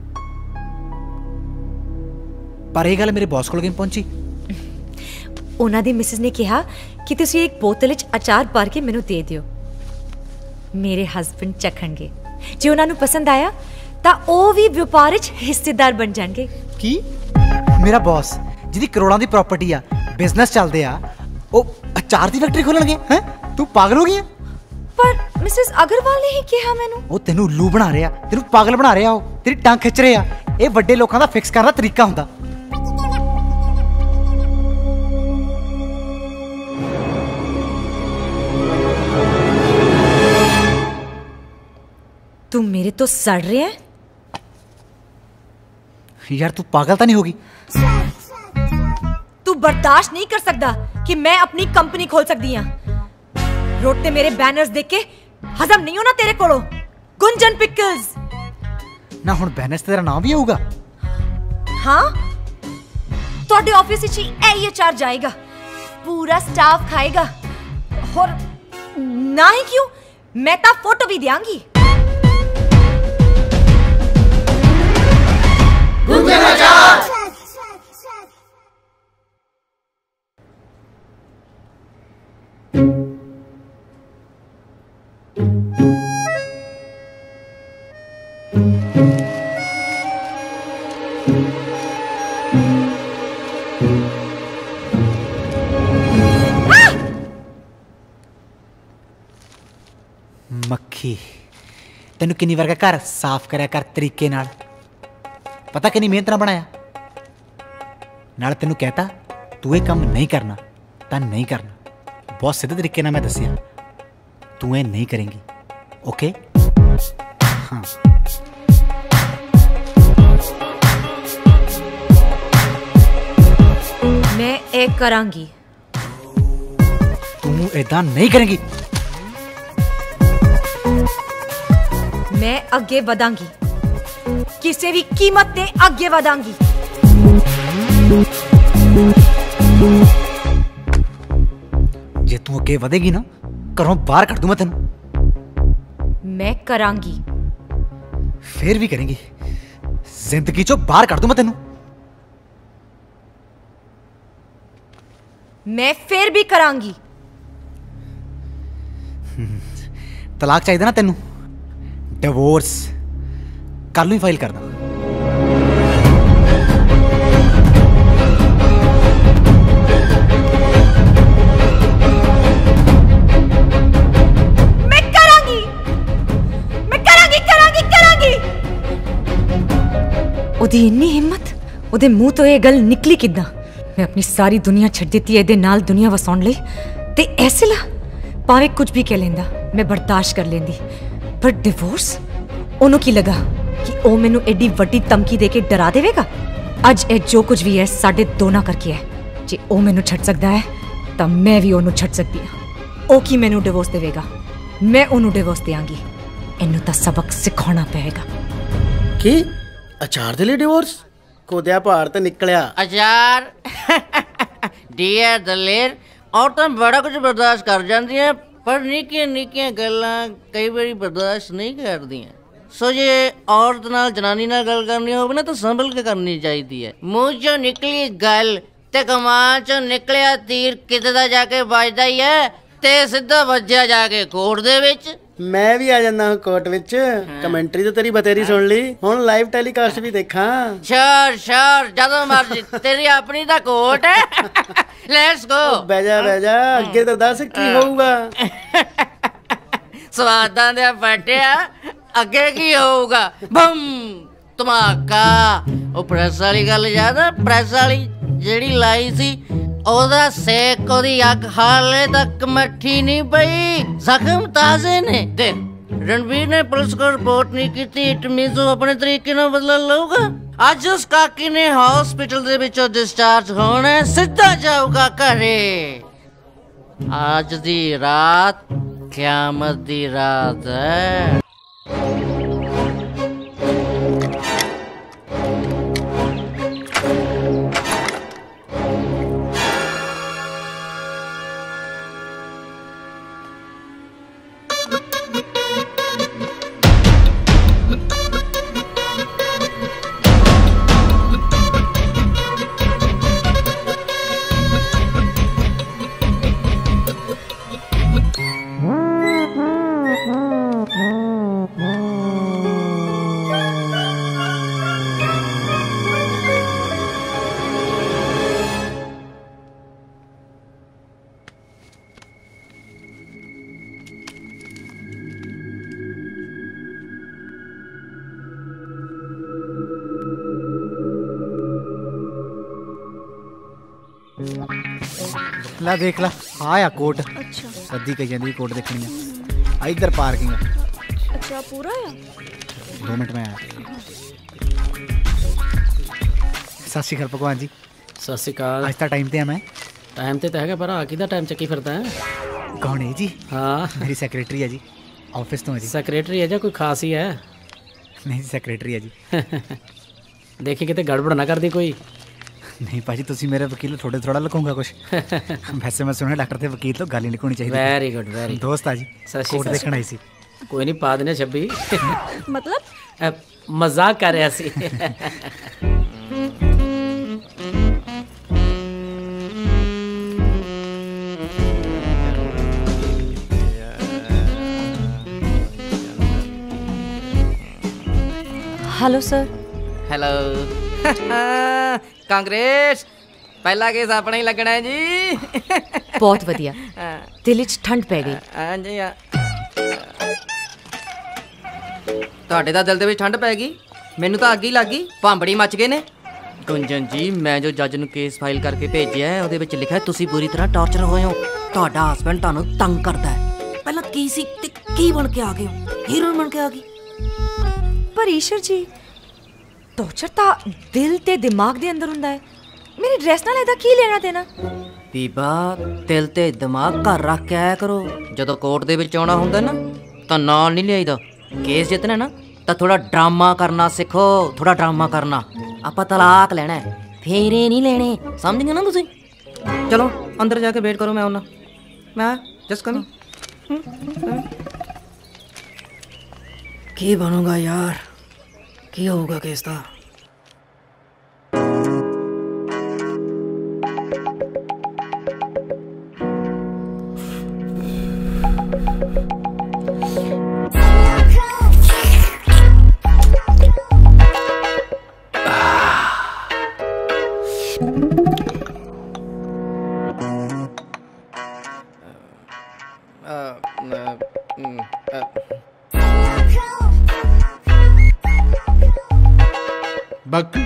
ਪਰ ਇਹ ਗੱਲ ਮੇਰੇ ਬੌਸ ਕੋਲ ਕਿਵੇਂ ਪਹੁੰਚੀ? ਉਹਨਾਂ ਦੀ ਮਿਸਿਸ ਨੇ ਕਿਹਾ ਕਿ ਤੁਸੀਂ ਇੱਕ ਬੋਤਲ ਵਿੱਚ ਅਚਾਰ ਭਰ ਕੇ ਮੈਨੂੰ ਦੇ ਦਿਓ, ਮੇਰੇ ਹਸਬੰਡ ਚਖਣਗੇ। ਜੇ ਉਹਨਾਂ ਨੂੰ ਪਸੰਦ ਆਇਆ ਤਾਂ ਉਹ ਵੀ ਵਪਾਰ ਵਿੱਚ ਹਿੱਸੇਦਾਰ ਬਣ ਜਾਣਗੇ। ਕੀ? ਮੇਰਾ ਬੌਸ ਜਿਹਦੀ ਕਰੋੜਾਂ ਦੀ ਪ੍ਰਾਪਰਟੀ ਆ, ਬਿਜ਼ਨਸ ਚੱਲਦੇ ਆ, ਉਹ ਅਚਾਰ ਦੀ ਫੈਕਟਰੀ ਖੋਲਣਗੇ? ਹੈ ਤੂੰ ਪਾਗਲ ਹੋ ਗਈ ਹੈ? ਪਰ ਮਿਸਿਸ ਅਗਰਵਾਲ ਨੇ ਹੀ ਕਿਹਾ ਮੈਨੂੰ। ਉਹ ਤੈਨੂੰ ਉੱਲੂ ਬਣਾ ਰਿਹਾ, ਤੈਨੂੰ ਪਾਗਲ ਬਣਾ ਰਿਹਾ, ਉਹ ਤੇਰੀ ਟੰਗ ਖਿੱਚ ਰਿਹਾ। ਇਹ ਵੱਡੇ ਲੋਕਾਂ ਦਾ ਫਿਕਸ ਕਰਨ ਦਾ ਤਰੀਕਾ ਹੁੰਦਾ। तू मेरे तो सड़ रहा है? यार तू पागल तो नहीं होगी? तू बर्दाश्त नहीं कर सकता कि मैं अपनी कंपनी खोल सकती हूं। रोड ते मेरे बैनर्स देख के हजम नहीं होना तेरे कोलों। गुंजन पिकल्स ना हुण बैनर्स तेरा नाम भी होगा? हाँ तोड़े ऑफिस विच ही अचार जाएगा, पूरा स्टाफ खाएगा। और ना ही क्यों, मैं ता फोटो भी देंगी। गुंजन अचार। ਤੈਨੂੰ ਕਿੰਨੀ ਵਾਰ ਘਰ ਸਾਫ਼ ਕਰਿਆ ਕਰ ਤਰੀਕੇ ਨਾਲ। ਪਤਾ ਕਿੰਨੀ ਮਿਹਨਤ ਨਾਲ ਬਣਾਇਆ। ਨਾਲ ਤੈਨੂੰ ਕਹਿਤਾ ਤੂੰ ਇਹ ਕੰਮ ਨਹੀਂ ਕਰਨਾ ਤਾਂ ਨਹੀਂ ਕਰਨਾ। ਬਹੁਤ ਸਿੱਧੇ ਤਰੀਕੇ ਨਾਲ ਮੈਂ ਦੱਸਿਆ ਤੂੰ ਇਹ ਨਹੀਂ ਕਰੇਂਗੀ। ਓਕੇ ਹਾਂ। मैं ये करांगी। तू ऐदा नहीं करेंगी। मैं आगे बढ़ांगी, किसी भी कीमत पे आगे बढ़ांगी। जे तू अगे बढ़ेगी ना घरों बाहर कट दूं मैं तेनू। मैं करांगी। फिर भी करेंगी, जिंदगी चो बाहर कट दूं मैं तेनू। मैं फिर भी करांगी। तलाक चाहिए ना तेनू? डिवोर्स कल ही फाइल कर दा। मैं करांगी, मैं करांगी करांगी करांगी। ओदी इन्नी हिम्मत, ओदे मुंह तो ये गल निकली किदां? मैं अपनी सारी दुनिया छड़ दी एदे नाल दुनिया वसाउण लई ते ऐसे ला भावें कुछ भी कह लेंदा मैं बर्दाश्त कर लेंदी। पर डिवोर्स ओनू की लगा कि ओ मैनू एडी वड्डी धमकी दे के डरा देवेगा। अज ए जो कुछ भी है साडे दोना करके है। जे ओ मैनू छड़ सकदा है तां मैं भी ओनू छड़ सकदी हां। ओ की मैनू डिवोर्स देवेगा, मैं ओनू डिवोर्स देंगी। इनू तां सबक सिखाना पड़ेगा। की अचार दे लिए डिवोर्स? कोदिया पहाड़ ते निकलिया अचार। डियर दलेर, औरतां बड़ा कुछ बर्दाश्त कर जांदियां पर निक्कियां निक्कियां गल्लां कई बारी बर्दाश्त नहीं करदियां। सो जे औरत नाल जनानी नाल गल करनी होवे ना तो संभल के करनी चाहिदी है। मुंह चों निकली गल ते कमान चों निकलिया तीर किते दा जाके वजदा ही है ते सीधा वज्जिया जाके कोर्ट दे विच। मैं भी आ जाना हूं कोर्ट विच। कमेंटरी तो तेरी बतेरी सुन ली, हुण लाइव टेलीकास्ट भी देखा। श्योर श्योर, जदों मर्जी। तेरी अपनी दा कोर्ट है। Let's go. बैजा अगे तो दस की होऊगा। स्वादां दे फटिया अगे की होऊगा? बम धमाका। ओ प्रेस वाली गल याद है? प्रेस वाली जेड़ी लाई सी ओदा सेक ओदी अग हाले तक मट्ठी नहीं पई, जख्म ताजे ने। देख रणवीर ने पुलिस को रिपोर्ट नहीं की, इट मींस वो अपने तरीके नाल बदला लऊगा। अज उस काकी ने हॉस्पिटल दे विचों डिस्चार्ज होना, सीधा जाऊगा घरे। आज दी रात क़यामत दी रात है। ला देख ला आया कोट। अच्छा सदी कही जाती कोट देखनी है। इधर पार्किंग है। अच्छा पूरा है? 2 मिनट में आया। सत श्री अकाल भगवान जी। सत श्री अकाल। आज तो टाइम ते है मैं। टाइम ते है पर किदा टाइम चक्की फिरदा है? कौन है जी? हाँ मेरी सेक्रेटरी है जी, ऑफिस तो है जी। सेक्रेटरी है या कोई खास ही है? नहीं सेक्रेटरी है जी। देखी किते गड़बड़ ना कर दी कोई। नहीं भाजी तुसी मेरे वकील थोड़े थोड़ा लुकाऊंगा कुछ। वैसे मैं सुना डॉक्टर थे वकील तो गाली लिखनी चाहिए। Very good very. दोस्त आज कोर्ट देखना इसी। कोई नहीं पा देने 26। मतलब मजाक कर रहा सी। Hello sir. हेलो। कांग्रेस पहला केस अपना ही लगना है जी। बहुत वधिया, दिल च ठंड पै गई। हाँ जी। ਤੁਹਾਡੇ ਦਾ ਦਿਲ ਦੇ ਵਿੱਚ ਠੰਡ ਪੈ ਗਈ, ਮੈਨੂੰ ਤਾਂ ਅੱਗ ਹੀ ਲੱਗ ਗਈ, ਭਾਂਬੜੀ ਮੱਚ ਗਏ ਨੇ। ਗੁੰਜਨ ਜੀ, ਮੈਂ ਜੋ ਜੱਜ ਨੂੰ ਕੇਸ ਫਾਈਲ ਕਰਕੇ ਭੇਜਿਆ ਹੈ ਉਹਦੇ ਵਿੱਚ ਲਿਖਿਆ ਤੁਸੀਂ ਪੂਰੀ ਤਰ੍ਹਾਂ ਟਾਰਚਰ ਹੋਏ ਹੋ। ਤੁਹਾਡਾ ਹਸਬੈਂਡ ਤੁਹਾਨੂੰ ਤੰਗ ਕਰਦਾ ਹੈ। ਪਹਿਲਾਂ ਕੀ ਸੀ ਤੇ ਕੀ ਬਣ ਕੇ ਆ ਗਏ ਹੋ? ਹੀਰੋਇਨ ਬਣ ਕੇ ਆ ਗਈ। ਪਰ ਈਸ਼ਰ ਜੀ, ਟਾਰਚਰ ਤਾਂ ਦਿਲ ਤੇ ਦਿਮਾਗ ਦੇ ਅੰਦਰ ਹੁੰਦਾ ਹੈ। ਮੇਰੀ ਡਰੈਸ ਨਾਲ ਇਹਦਾ ਕੀ ਲੈਣਾ ਦੇਣਾ? ਬੀਬਾ, ਦਿਲ ਤੇ ਦਿਮਾਗ ਘਰ ਰੱਖ ਕੇ ਆਇਆ ਕਰੋ। ਜਦੋਂ ਕੋਰਟ ਦੇ ਵਿੱਚ ਆਉਣਾ ਹੁੰਦਾ ਨਾ ਤਾਂ ਨਾਲ ਨਹੀਂ ਲਿਆਈਦਾ। ਕੇਸ ਜਿੱਤਣਾ ਨਾ ਤਾਂ ਥੋੜਾ ਡਰਾਮਾ ਕਰਨਾ ਸਿੱਖੋ, ਥੋੜਾ ਡਰਾਮਾ ਕਰਨਾ। ਆਪਾਂ ਤਲਾਕ ਲੈਣਾ, ਫੇਰੇ ਨਹੀਂ ਲੈਣੇ, ਸਮਝ ਗਏ ਨਾ ਤੁਸੀਂ? ਚਲੋ ਅੰਦਰ ਜਾ ਕੇ ਵੇਟ ਕਰੋ, ਮੈਂ ਆਉਣਾ। ਮੈਂ ਜਸਟ ਕਮਿੰਗ। ਕੀ ਬਣੂਗਾ ਯਾਰ, ਕੀ ਹੋਊਗਾ ਕੇਸ ਦਾ? बक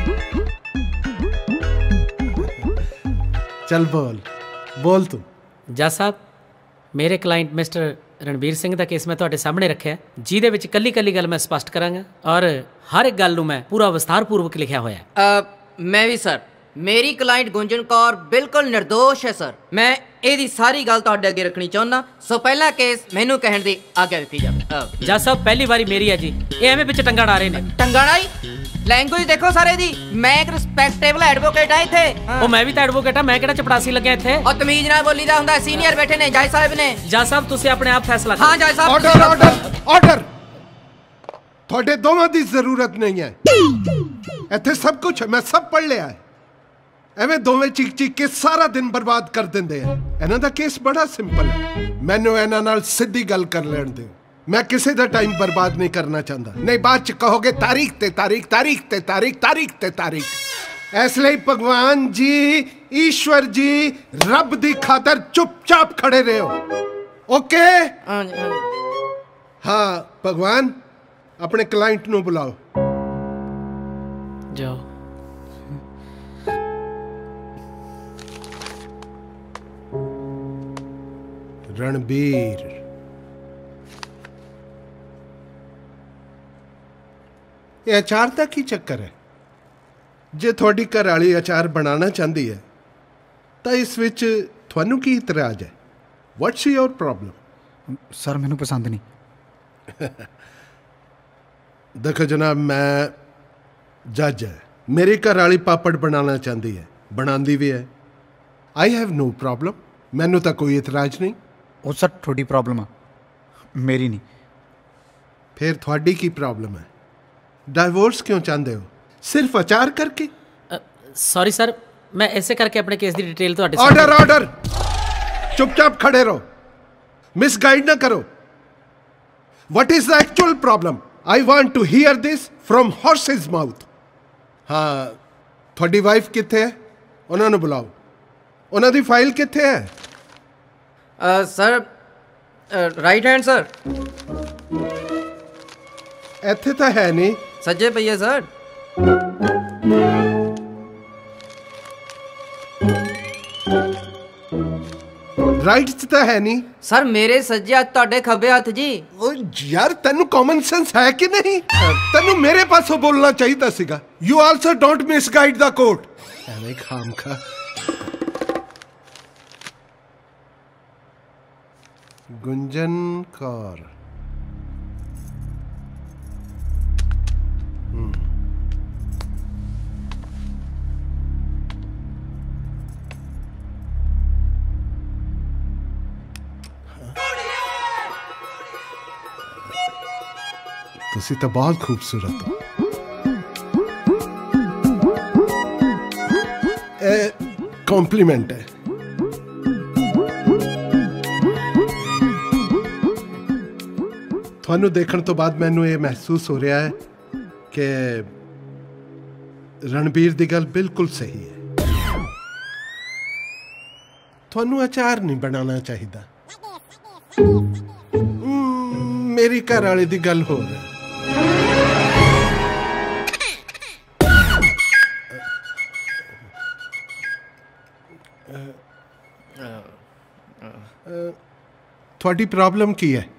चल बोल तू। जज साहब, मेरे क्लाइंट मिस्टर रणबीर सिंह ਦਾ ਕੇਸ ਮੈਂ ਤੁਹਾਡੇ ਸਾਹਮਣੇ ਰੱਖਿਆ, ਜਿਹਦੇ ਵਿੱਚ ਕੱਲੀ ਗੱਲ ਮੈਂ ਸਪਸ਼ਟ ਕਰਾਂਗਾ ਔਰ ਹਰ ਇੱਕ ਗੱਲ ਨੂੰ ਮੈਂ ਪੂਰਾ ਵਿਸਥਾਰਪੂਰਵਕ ਲਿਖਿਆ ਹੋਇਆ। ਮੈਂ ਵੀ ਸਰ, ਮੇਰੀ ਕਲਾਇੰਟ ਗੁੰਜਨ ਕੌਰ ਬਿਲਕੁਲ ਨਿਰਦੋਸ਼ ਹੈ ਸਰ। ਮੈਂ ਇਹਦੀ ਸਾਰੀ ਗੱਲ ਤੁਹਾਡੇ ਅੱਗੇ ਰੱਖਣੀ ਚਾਹੁੰਦਾ, ਸੋ ਪਹਿਲਾ ਕੇਸ ਮੈਨੂੰ ਕਹਿਣ ਦੀ ਆਗਿਆ ਦਿੱਤੀ ਜਾਵੇ। ਜੱਜ ਸਾਹਿਬ, ਪਹਿਲੀ ਵਾਰੀ ਮੇਰੀ ਹੈ ਜੀ, ਇਹ ਐਵੇਂ ਵਿੱਚ ਟੰਗਾ ਡਾ ਰਹੇ ਨੇ। ਟੰਗਾ ਡਾਈ? ਲੈਂਗੁਏਜ ਦੇਖੋ ਸਾਰੇ ਦੀ। ਮੈਂ ਇੱਕ ਰਿਸਪੈਕਟੇਬਲ ਐਡਵੋਕੇਟ ਆ ਇੱਥੇ। ਉਹ ਮੈਂ ਵੀ ਤਾਂ ਐਡਵੋਕੇਟ ਆ, ਮੈਂ ਕਿਹੜਾ ਚਪੜਾਸੀ ਲੱਗਿਆ ਇੱਥੇ। ਉਹ ਤਮੀਜ਼ ਨਾਲ ਬੋਲੀਦਾ ਹੁੰਦਾ, ਸੀਨੀਅਰ ਬੈਠੇ ਨੇ, ਜੱਜ ਸਾਹਿਬ ਨੇ। ਜੱਜ ਸਾਹਿਬ, ਤੁਸੀਂ ਆਪਣੇ ਆਪ ਫੈਸਲਾ ਕਰੋ। ਹਾਂ ਜੱਜ ਸਾਹਿਬ। ਆਰਡਰ। ਤੁਹਾਡੇ ਦੋਵਾਂ ਦੀ ਜ਼ਰੂਰਤ ਨਹੀਂ ਹੈ ਇੱਥੇ, ਸਭ ਕੁਝ ਮੈਂ ਸਭ ਪੜ੍ਹ ਲਿਆ ਹੈ। ਐਵੇਂ ਦੋਵੇਂ ਚੀਕ ਕੇ ਸਾਰਾ ਦਿਨ ਬਰਬਾਦ ਕਰ ਦਿੰਦੇ ਆ। ਇਹਨਾਂ ਦਾ ਕੇਸ ਬੜਾ ਸਿੰਪਲ ਹੈ, ਮੈਨੂੰ ਇਹਨਾਂ ਨਾਲ ਸਿੱਧੀ ਗੱਲ ਕਰ ਲੈਣ ਦਿਓ। मैं किसी का टाइम बर्बाद नहीं करना चाहता, नहीं बाद च कहोगे तारीख ते तारीख, तारीख ते तारीख, तारीख ते तारीख। इसलिए भगवान जी, ईश्वर जी, रब दी खातर चुपचाप खड़े रहो। ओके? हाँ भगवान, अपने क्लाइंट नू बुलाओ। जाओ। रणबीर, ਇਹ ਅਚਾਰ ਦਾ ਕੀ ਚੱਕਰ ਹੈ? ਜੇ ਤੁਹਾਡੀ ਘਰ ਵਾਲੀ ਅਚਾਰ ਬਣਾਉਣਾ ਚਾਹੁੰਦੀ ਹੈ ਤਾਂ ਇਸ ਵਿੱਚ ਤੁਹਾਨੂੰ ਕੀ ਇਤਰਾਜ਼ ਹੈ? ਵਾਟਸ ਯੋਰ ਪ੍ਰੋਬਲਮ? ਸਰ ਮੈਨੂੰ ਪਸੰਦ ਨਹੀਂ। ਦੇਖੋ ਜਨਾਬ, ਮੈਂ ਜੱਜ ਹੈ, ਮੇਰੀ ਘਰ ਵਾਲੀ ਪਾਪੜ ਬਣਾਉਣਾ ਚਾਹੁੰਦੀ ਹੈ, ਬਣਾਉਂਦੀ ਵੀ ਹੈ। ਆਈ ਹੈਵ ਨੋ ਪ੍ਰੋਬਲਮ, ਮੈਨੂੰ ਤਾਂ ਕੋਈ ਇਤਰਾਜ਼ ਨਹੀਂ। ਉਹ ਸਰ ਤੁਹਾਡੀ ਪ੍ਰੋਬਲਮ ਆ, ਮੇਰੀ ਨਹੀਂ। ਫਿਰ ਤੁਹਾਡੀ ਕੀ ਪ੍ਰੋਬਲਮ ਹੈ? डाइवोर्स क्यों चाहते हो? सिर्फ अचार करके? सॉरी सर, मैं ऐसे करके अपने केस की डिटेल तो ऑर्डर। चुपचाप खड़े रहो, मिसगाइड ना करो। What is the actual problem? I want to hear this from horse's mouth. हाँ, थोड़ी वाइफ किथे है? उन्होंने बुलाओ। उन्हों दी फाइल किथे है? Sir right hand sir. ਇੱਥੇ ਤਾਂ ਹੈ ਨਹੀਂ। ਸੱਜੇ ਪਈ ਹੈ ਸਰ। ਰਾਈਟ 'ਚ ਤਾਂ ਹੈ ਨਹੀਂ ਸਰ। ਮੇਰੇ ਸੱਜੇ ਹੱਥ, ਤੁਹਾਡੇ ਖੱਬੇ ਹੱਥ ਜੀ। ਓ ਯਾਰ, ਤੈਨੂੰ ਕਾਮਨ ਸੈਂਸ ਹੈ ਕਿ ਨਹੀਂ? ਤੈਨੂੰ ਮੇਰੇ ਪਾਸੋਂ ਬੋਲਣਾ ਚਾਹੀਦਾ ਸੀਗਾ। You also don't misguide the court. ਐਵੇਂ ਖਾਮਖਾ। ਗੁੰਜਨ ਕੌਰ। ਤੁਸੀਂ ਤਾਂ ਬਹੁਤ ਖੂਬਸੂਰਤ ਹੋ। ਇਹ ਕੰਪਲੀਮੈਂਟ ਹੈ। ਤੁਹਾਨੂੰ ਦੇਖਣ ਤੋਂ ਬਾਅਦ ਮੈਨੂੰ ਇਹ ਮਹਿਸੂਸ ਹੋ ਰਿਹਾ ਹੈ ਕਿ ਰਣਬੀਰ ਦੀ ਗੱਲ ਬਿਲਕੁਲ ਸਹੀ ਹੈ। ਤੁਹਾਨੂੰ ਅਚਾਰ ਨਹੀਂ ਬਣਾਉਣਾ ਚਾਹੀਦਾ। ਮੇਰੀ ਘਰ ਵਾਲੇ ਦੀ ਗੱਲ ਹੋ ਰਹੀ ਹੈ। थोड़ी प्रॉब्लम की है?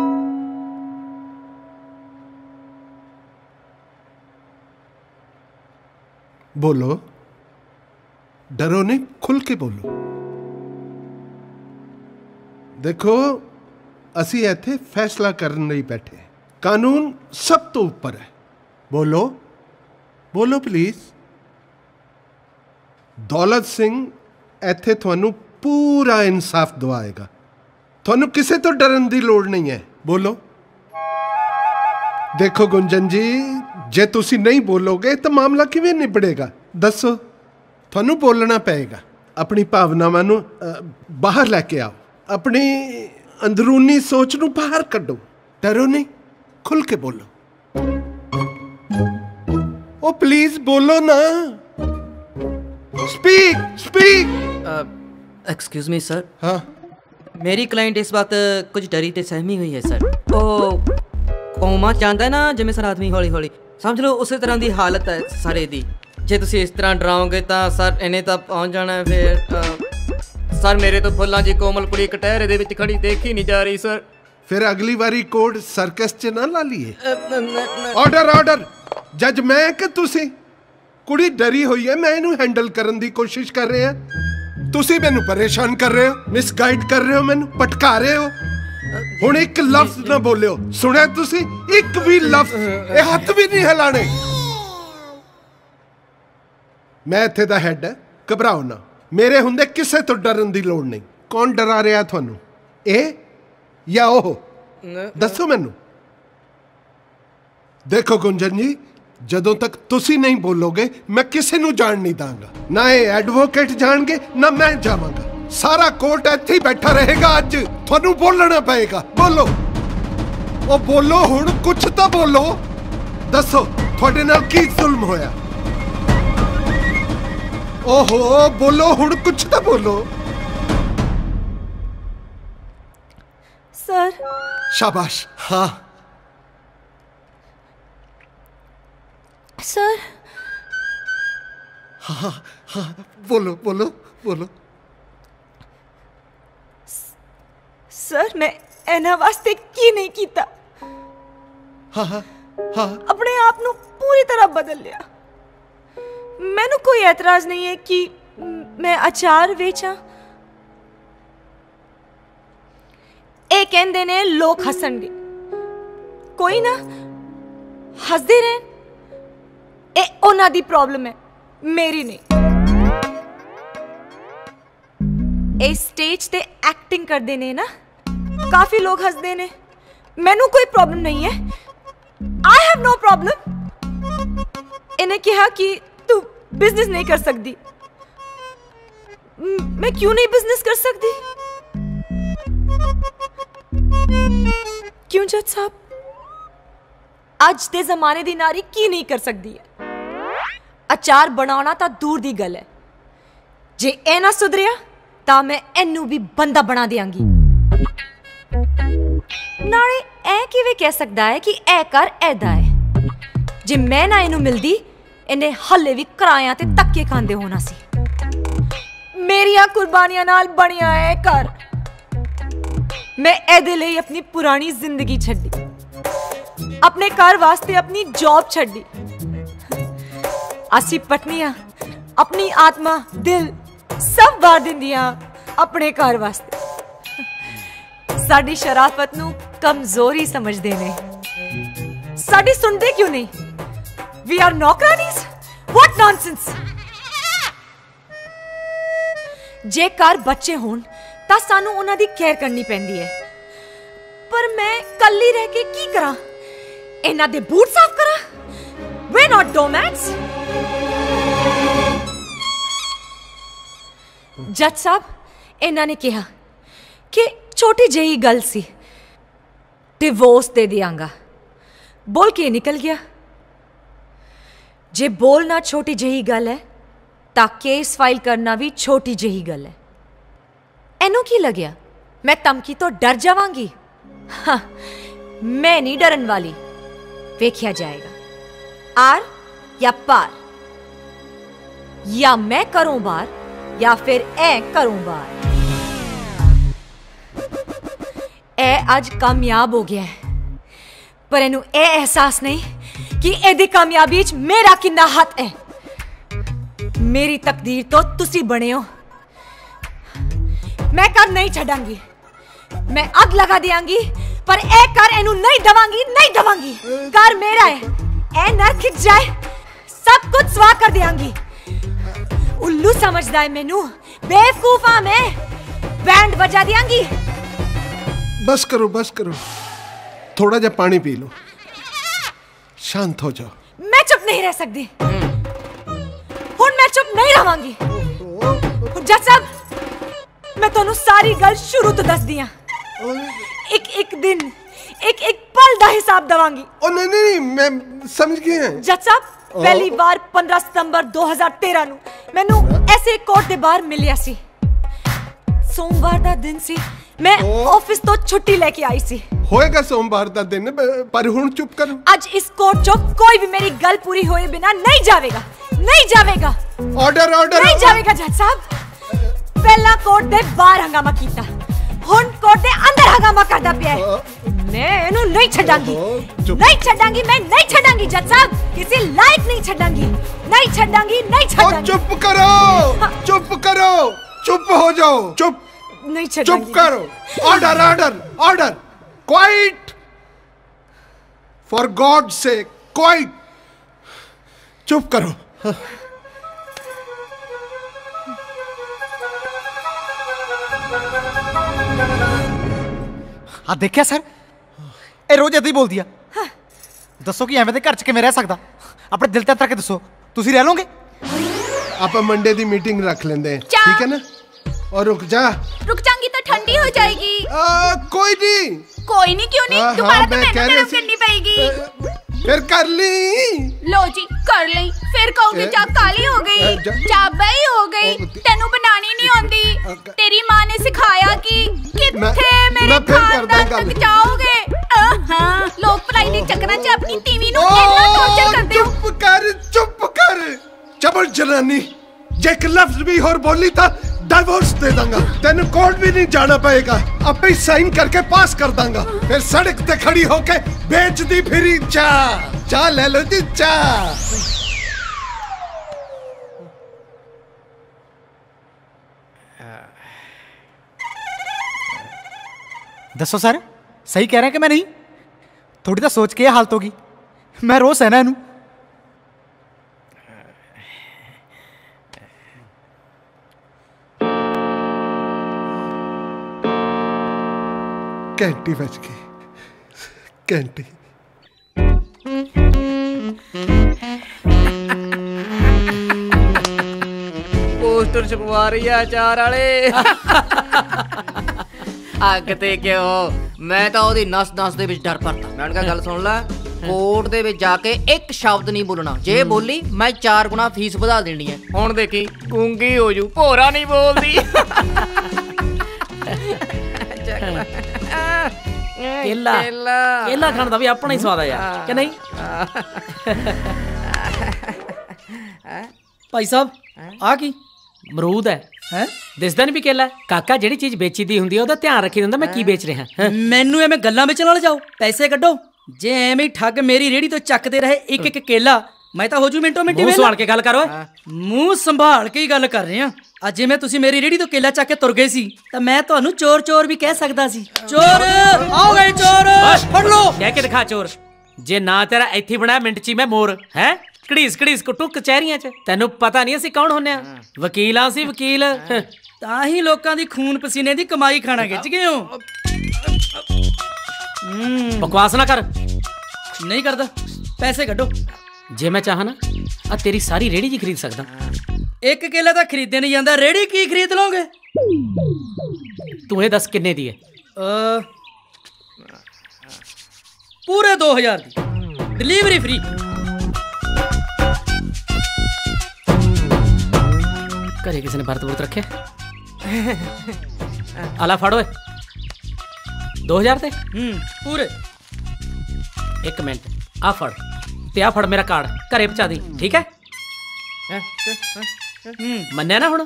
बोलो, डरो नहीं, खुल के बोलो। देखो, असी इत्थे फैसला करने नहीं बैठे, कानून सब तो ऊपर है। बोलो बोलो प्लीज। दौलत सिंह इत्थे थानू पूरा इंसाफ दवाएगा, थानू किसे तो डरन दी लोड़ नहीं है। बोलो। देखो गुंजन जी, जे तुसी नहीं बोलोगे तो मामला किवें निबड़ेगा? दसो। थानू बोलना पएगा, अपनी भावनावां नू बाहर लैके आओ, अपनी अंदरूनी सोच नू बाहर कड्डो। डरो नहीं, खुल के बोलो। ओ प्लीज बोलो ना, speak speak. Excuse me sir. हाँ, मेरी क्लाइंट इस वक्त कुछ डरी ते सहमी हुई है सर। ओ कोमा चाहता है ना जिमें सर आदमी हौली हौली, समझ लो उस तरह की हालत है सारे दी। जे तुसी इस तरह डराओगे तो सर इन्हें तक पहुंच जाना है। फिर सर मेरे तो फुल्लां जी कोमल कुड़ी कटहरे दे विच खड़ी देखी नहीं जा रही सर। फिर अगली बारी कोड सर्कस च ना ला लिए। Order order. जज मैं कि तुसी? कुड़ी डरी हुई है, मैं इनू हैंडल करन दी कोशिश कर रहे हैं, तुसी मैनू परेशान कर रहे हो, मिसगाइड कर रहे हो, मैनू पटका रहे हो। हुण एक लफ्ज ना बोलियो, सुनिया तुसी? एक भी लफ्ज, ये हाथ भी नहीं हिलाने। मैं इत्थे दा हैड है, घबराओ ना। मेरे हुंदे किसे तो डरन दी लोड़ नहीं। कौन डरा रहा थानू, ए या ओह? दसो मैनू। देखो गुंजन जी, जदों तक तुसी नहीं बोलोगे मैं किसी नू जान नहीं दांगा, ना ये एडवोकेट जाणगे ना मैं जावांगा। सारा कोर्ट इत्थे ही बैठा रहेगा। अज थानू बोलना पएगा। बोलो, ओ बोलो हुण, कुछ तो बोलो। दसो थोड़े नाल की जुल्म होया? ओहो बोलो हुण, कुछ तो बोलो। सर। शाबाश। हाँ सर। हाँ हाँ, बोलो बोलो बोलो। सर मैं एना वास्ते की नहीं कीता। हाँ हाँ हाँ। अपने आप नू पूरी तरह बदल लिया। मैनू कोई एतराज नहीं है कि मैं अचार वेचा। ए कहंदे ने लोग हसणगे, कोई ना हसदे रहन। ए ओना दी प्रॉब्लम है, मेरी नहीं। ए स्टेज ते एक्टिंग करदे ने ना, काफी लोग हसदे ने, मैनू कोई प्रॉब्लम नहीं है। I have no problem. इन्हें कहा कि तू बिजनेस नहीं कर सकती। मैं क्यों नहीं बिजनेस कर सकती? क्यों जज साहब? अज दे जमाने दी नारी की नहीं कर सकती है? अचार बनाना तो दूर दी गल है, जे ए ना सुधरिया तो मैं एनू भी बंदा बना देंगी। नाले ए किवें कह सकता है कि ए कर ऐदा है? जे मैं ना इनू मिलदी, इन्हें हले भी किराया ते धक्के खांदे होना सी। मेरिया कुर्बानियां नाल बनिया है घर। मैं एदे लई अपनी पुरानी जिंदगी छड्डी, अपने घर वास्ते अपनी जॉब छड्डी। असी पत्नियां अपनी आत्मा दिल सब वार दिंदियां अपने घर वास्ते। साडी शराफत नू कमजोरी समझदे ने, साडी सुनदे क्यों नहीं? We are नौकरानीज? What nonsense! जे घर बच्चे होन तां सानू उन्हां दी केयर करनी पैंदी है, पर मैं कल्ली रह के की करा? इन्हां दे बूट साफ करा? We're not doormats. जज साहब, इन्हां ने कहा कि छोटी जही गल सी, डिवोर्स दे दियांगा। बोल के निकल गया। जे बोलना छोटी जही गल है तां केस फाइल करना भी छोटी जही गल है। एनू की लग्या मैं धमकी तो डर जावांगी? हाँ, मैं नहीं डरन वाली। वेख्या जाएगा आर या पार, या मैं करूं बार या फिर ए करूं बार। ਇਹ ਅੱਜ ਕਾਮਯਾਬ ਹੋ ਗਿਆ ਹੈ ਪਰ ਇਹਨੂੰ ਇਹ ਅਹਿਸਾਸ ਨਹੀਂ ਕਿ ਇਹਦੀ ਕਾਮਯਾਬੀ 'ਚ ਮੇਰਾ ਕਿੰਨਾ ਹੱਥ ਹੈ। ਮੇਰੀ ਤਕਦੀਰ ਤੋਂ ਤੁਸੀਂ ਬਣੇ ਹੋ। मैं कर नहीं छड़ांगी, मैं अग लगा देंगी पर ए कर एनू नहीं दवांगी, नहीं दवांगी। कर मेरा है, ए नर खिंच जाए सब कुछ स्वाह कर देंगी। उल्लू समझदा है मैनू, बेवकूफा मैं बैंड बजा देंगी। बस करो, थोड़ा जा पानी पी लो, शांत हो जाओ। मैं चुप नहीं रह सकती, हुण मैं चुप नहीं रहांगी। जज साहब मैं तोनू सारी गल शुरू तो दस दिया, एक दिन एक पल दा हिसाब दवांगी। ओ नहीं मैं समझ गया। जज साहब पहली बार 15 सितंबर 2013 नू मैनू ऐसे कोर्ट दे बाहर मिलिया सी। सोमवार दा दिन सी, मैं ऑफिस तो छुट्टी लेके आई सी। होएगा सोमवार दा दिन, पर हुण चुप करो। आज इस कोर्ट चो कोई भी मेरी गल पूरी होए बिना नहीं जावेगा, नहीं जावेगा। ऑर्डर नहीं जावेगा जज साहब। पहला कोर्ट दे बाहर हंगामा कीता, हुण कोर्ट दे अंदर हंगामा करदा पिया है। मैं इनू नहीं छड़ांगी, नहीं छड़ांगी, मैं नहीं छड़ांगी जज साहब, किसी लायक नहीं छड़ांगी, नहीं छड़ांगी, नहीं छड़ांगी। चुप करो, चुप करो, चुप हो जाओ, चुप नहीं छड़ांगी। चुप करो। Order, quiet, for God sake quiet, चुप करो। ਆ ਦੇਖਿਆ ਸਰ, ਇਹ ਰੋਜ਼ ਏਦਾਂ ਹੀ ਬੋਲਦੀ ਆ। ਦੱਸੋ ਕਿ ਐਵੇਂ ਦੇ ਘਰ 'ਚ ਕਿਵੇਂ ਰਹਿ ਸਕਦਾ? ਆਪਣੇ ਦਿਲ ਤੇ ਉਤਰ ਕੇ ਦੱਸੋ, ਤੁਸੀਂ ਰਹਿ ਲੋਗੇ? ਆਪਾਂ मंडे ਦੀ ਮੀਟਿੰਗ ਰੱਖ ਲੈਂਦੇ हैं, ठीक है ना? और रुक जाऊंगी तो ठंडी हो जाएगी। कोई नहीं क्यों नहीं, दोबारा तो मैंने गरम करनी पड़ेगी। फिर कर ली, लो जी कर ली, फिर कहोगे चाह काली हो गई, चाह बई हो गई, तेनू बनानी नहीं आंदी। तेरी माँ ने सिखाया कि किथे मेरे खानदान तक जाओगे। लोग पढ़ाई दे चक्करां च अपनी तीवी नू इतना टॉर्चर करदे हो। चुप कर चबल जनानी, जे एक लफ्ज भी और बोली था डिवोर्स दे दूंगा। तेन कोर्ट भी नहीं जाना पड़ेगा, अपने साइन करके पास कर दूंगा। फिर सड़क ते खड़ी होके बेच दी फिरी चाह ले लो जी चाह। दसो सर, सही कह रहे हैं कि मैं नहीं? थोड़ी तो सोच के हालत होगी, मैं रोज सहना इनू। घंटी बज गई, घंटी। पोस्टर छपवा रही है अचार वाले। अग ते क्यों, मैं तो ओदी नस नस दे विच डर भरता। मैं उनका गल सुन ला, कोर्ट दे विच जाके एक शब्द नहीं बोलना, जे बोली मैं 4 गुना फीस बढ़ा देनी है। हुण देखी गूंगी हो जू, भोरा नहीं बोलदी। केला खाने का भी अपना ही स्वाद है यार, कि नहीं? भाई साहब आ की मरूद है दिसदा नहीं भी केला है? काका जेड़ी चीज बेची दी हुंदी है ओदा ध्यान रखी हुंदा मैं की बेच रहा हां। मैनू एवें गल्लां बेचण वाले जाओ, पैसे कड्डो। जे एवें ही ठग मेरी रेड़ी तो चकते रहे एक एक केला, मैं तो हो जू मिंटो मिंटी। मुंह संभाल के गल करो, मुंह संभाल के ही गल कर रहे हैं। ਅੱਜ ਜਿਵੇਂ ਤੁਸੀਂ ਮੇਰੀ ਰੇੜੀ ਤੋਂ ਕੇਲਾ ਚੱਕ ਕੇ ਤੁਰ ਗਏ ਸੀ ਤਾਂ ਮੈਂ ਤੁਹਾਨੂੰ ਚੋਰ ਚੋਰ ਵੀ ਕਹਿ ਸਕਦਾ ਸੀ। ਚੋਰ ਆਓ ਗਏ, ਚੋਰ ਫੜ ਲੋ। ਕਹਿ ਕੇ ਦਿਖਾ ਚੋਰ, ਜੇ ਨਾ ਤੇਰਾ ਇੱਥੇ ਬਣਾਇਆ ਮਿੰਟ ਚ ਮੈਂ ਮੋਰ ਹੈ ਘੜੀਸ ਕੁੱਟੂ ਕਚਹਿਰੀਆਂ ਚ। ਤੈਨੂੰ ਪਤਾ ਨਹੀਂ ਅਸੀਂ ਕੌਣ ਹੁੰਨੇ ਆ, ਵਕੀਲ ਆ ਅਸੀਂ ਵਕੀਲ। ਤਾਂ ਹੀ ਲੋਕਾਂ ਦੀ ਖੂਨ ਪਸੀਨੇ ਦੀ ਕਮਾਈ ਖਾਣਾ ਖਿੱਚ ਗਏ ਹੋ। ਬਕਵਾਸ ਨਾ ਕਰ। ਨਹੀਂ ਕਰਦਾ, ਪੈਸੇ ਕੱਢੋ। ਜੇ ਮੈਂ ਚਾਹਾਂ ਨਾ ਆ ਤੇਰੀ ਸਾਰੀ ਰੇੜੀ ਜੀ ਖਰੀਦ ਸਕਦਾ। ਇੱਕ ਕੇਲਾ ਤਾਂ ਖਰੀਦੇ ਨਹੀਂ ਜਾਂਦਾ, ਰੇੜੀ ਕੀ ਖਰੀਦ ਲਓਗੇ? ਤੂੰ ਇਹ ਦੱਸ ਕਿੰਨੇ ਦੀ ਹੈ? ਪੂਰੇ 2000 ਦੀ, डिलीवरी फ्री। घरे किसी ने भरत भुरत रखे? आला फाड़ो 2000 ते पूरे। एक मिनट आ फड़ ते आ फड़ मेरा कार्ड घरे पहुंचा दी, ठीक है? मन्या ना हुण?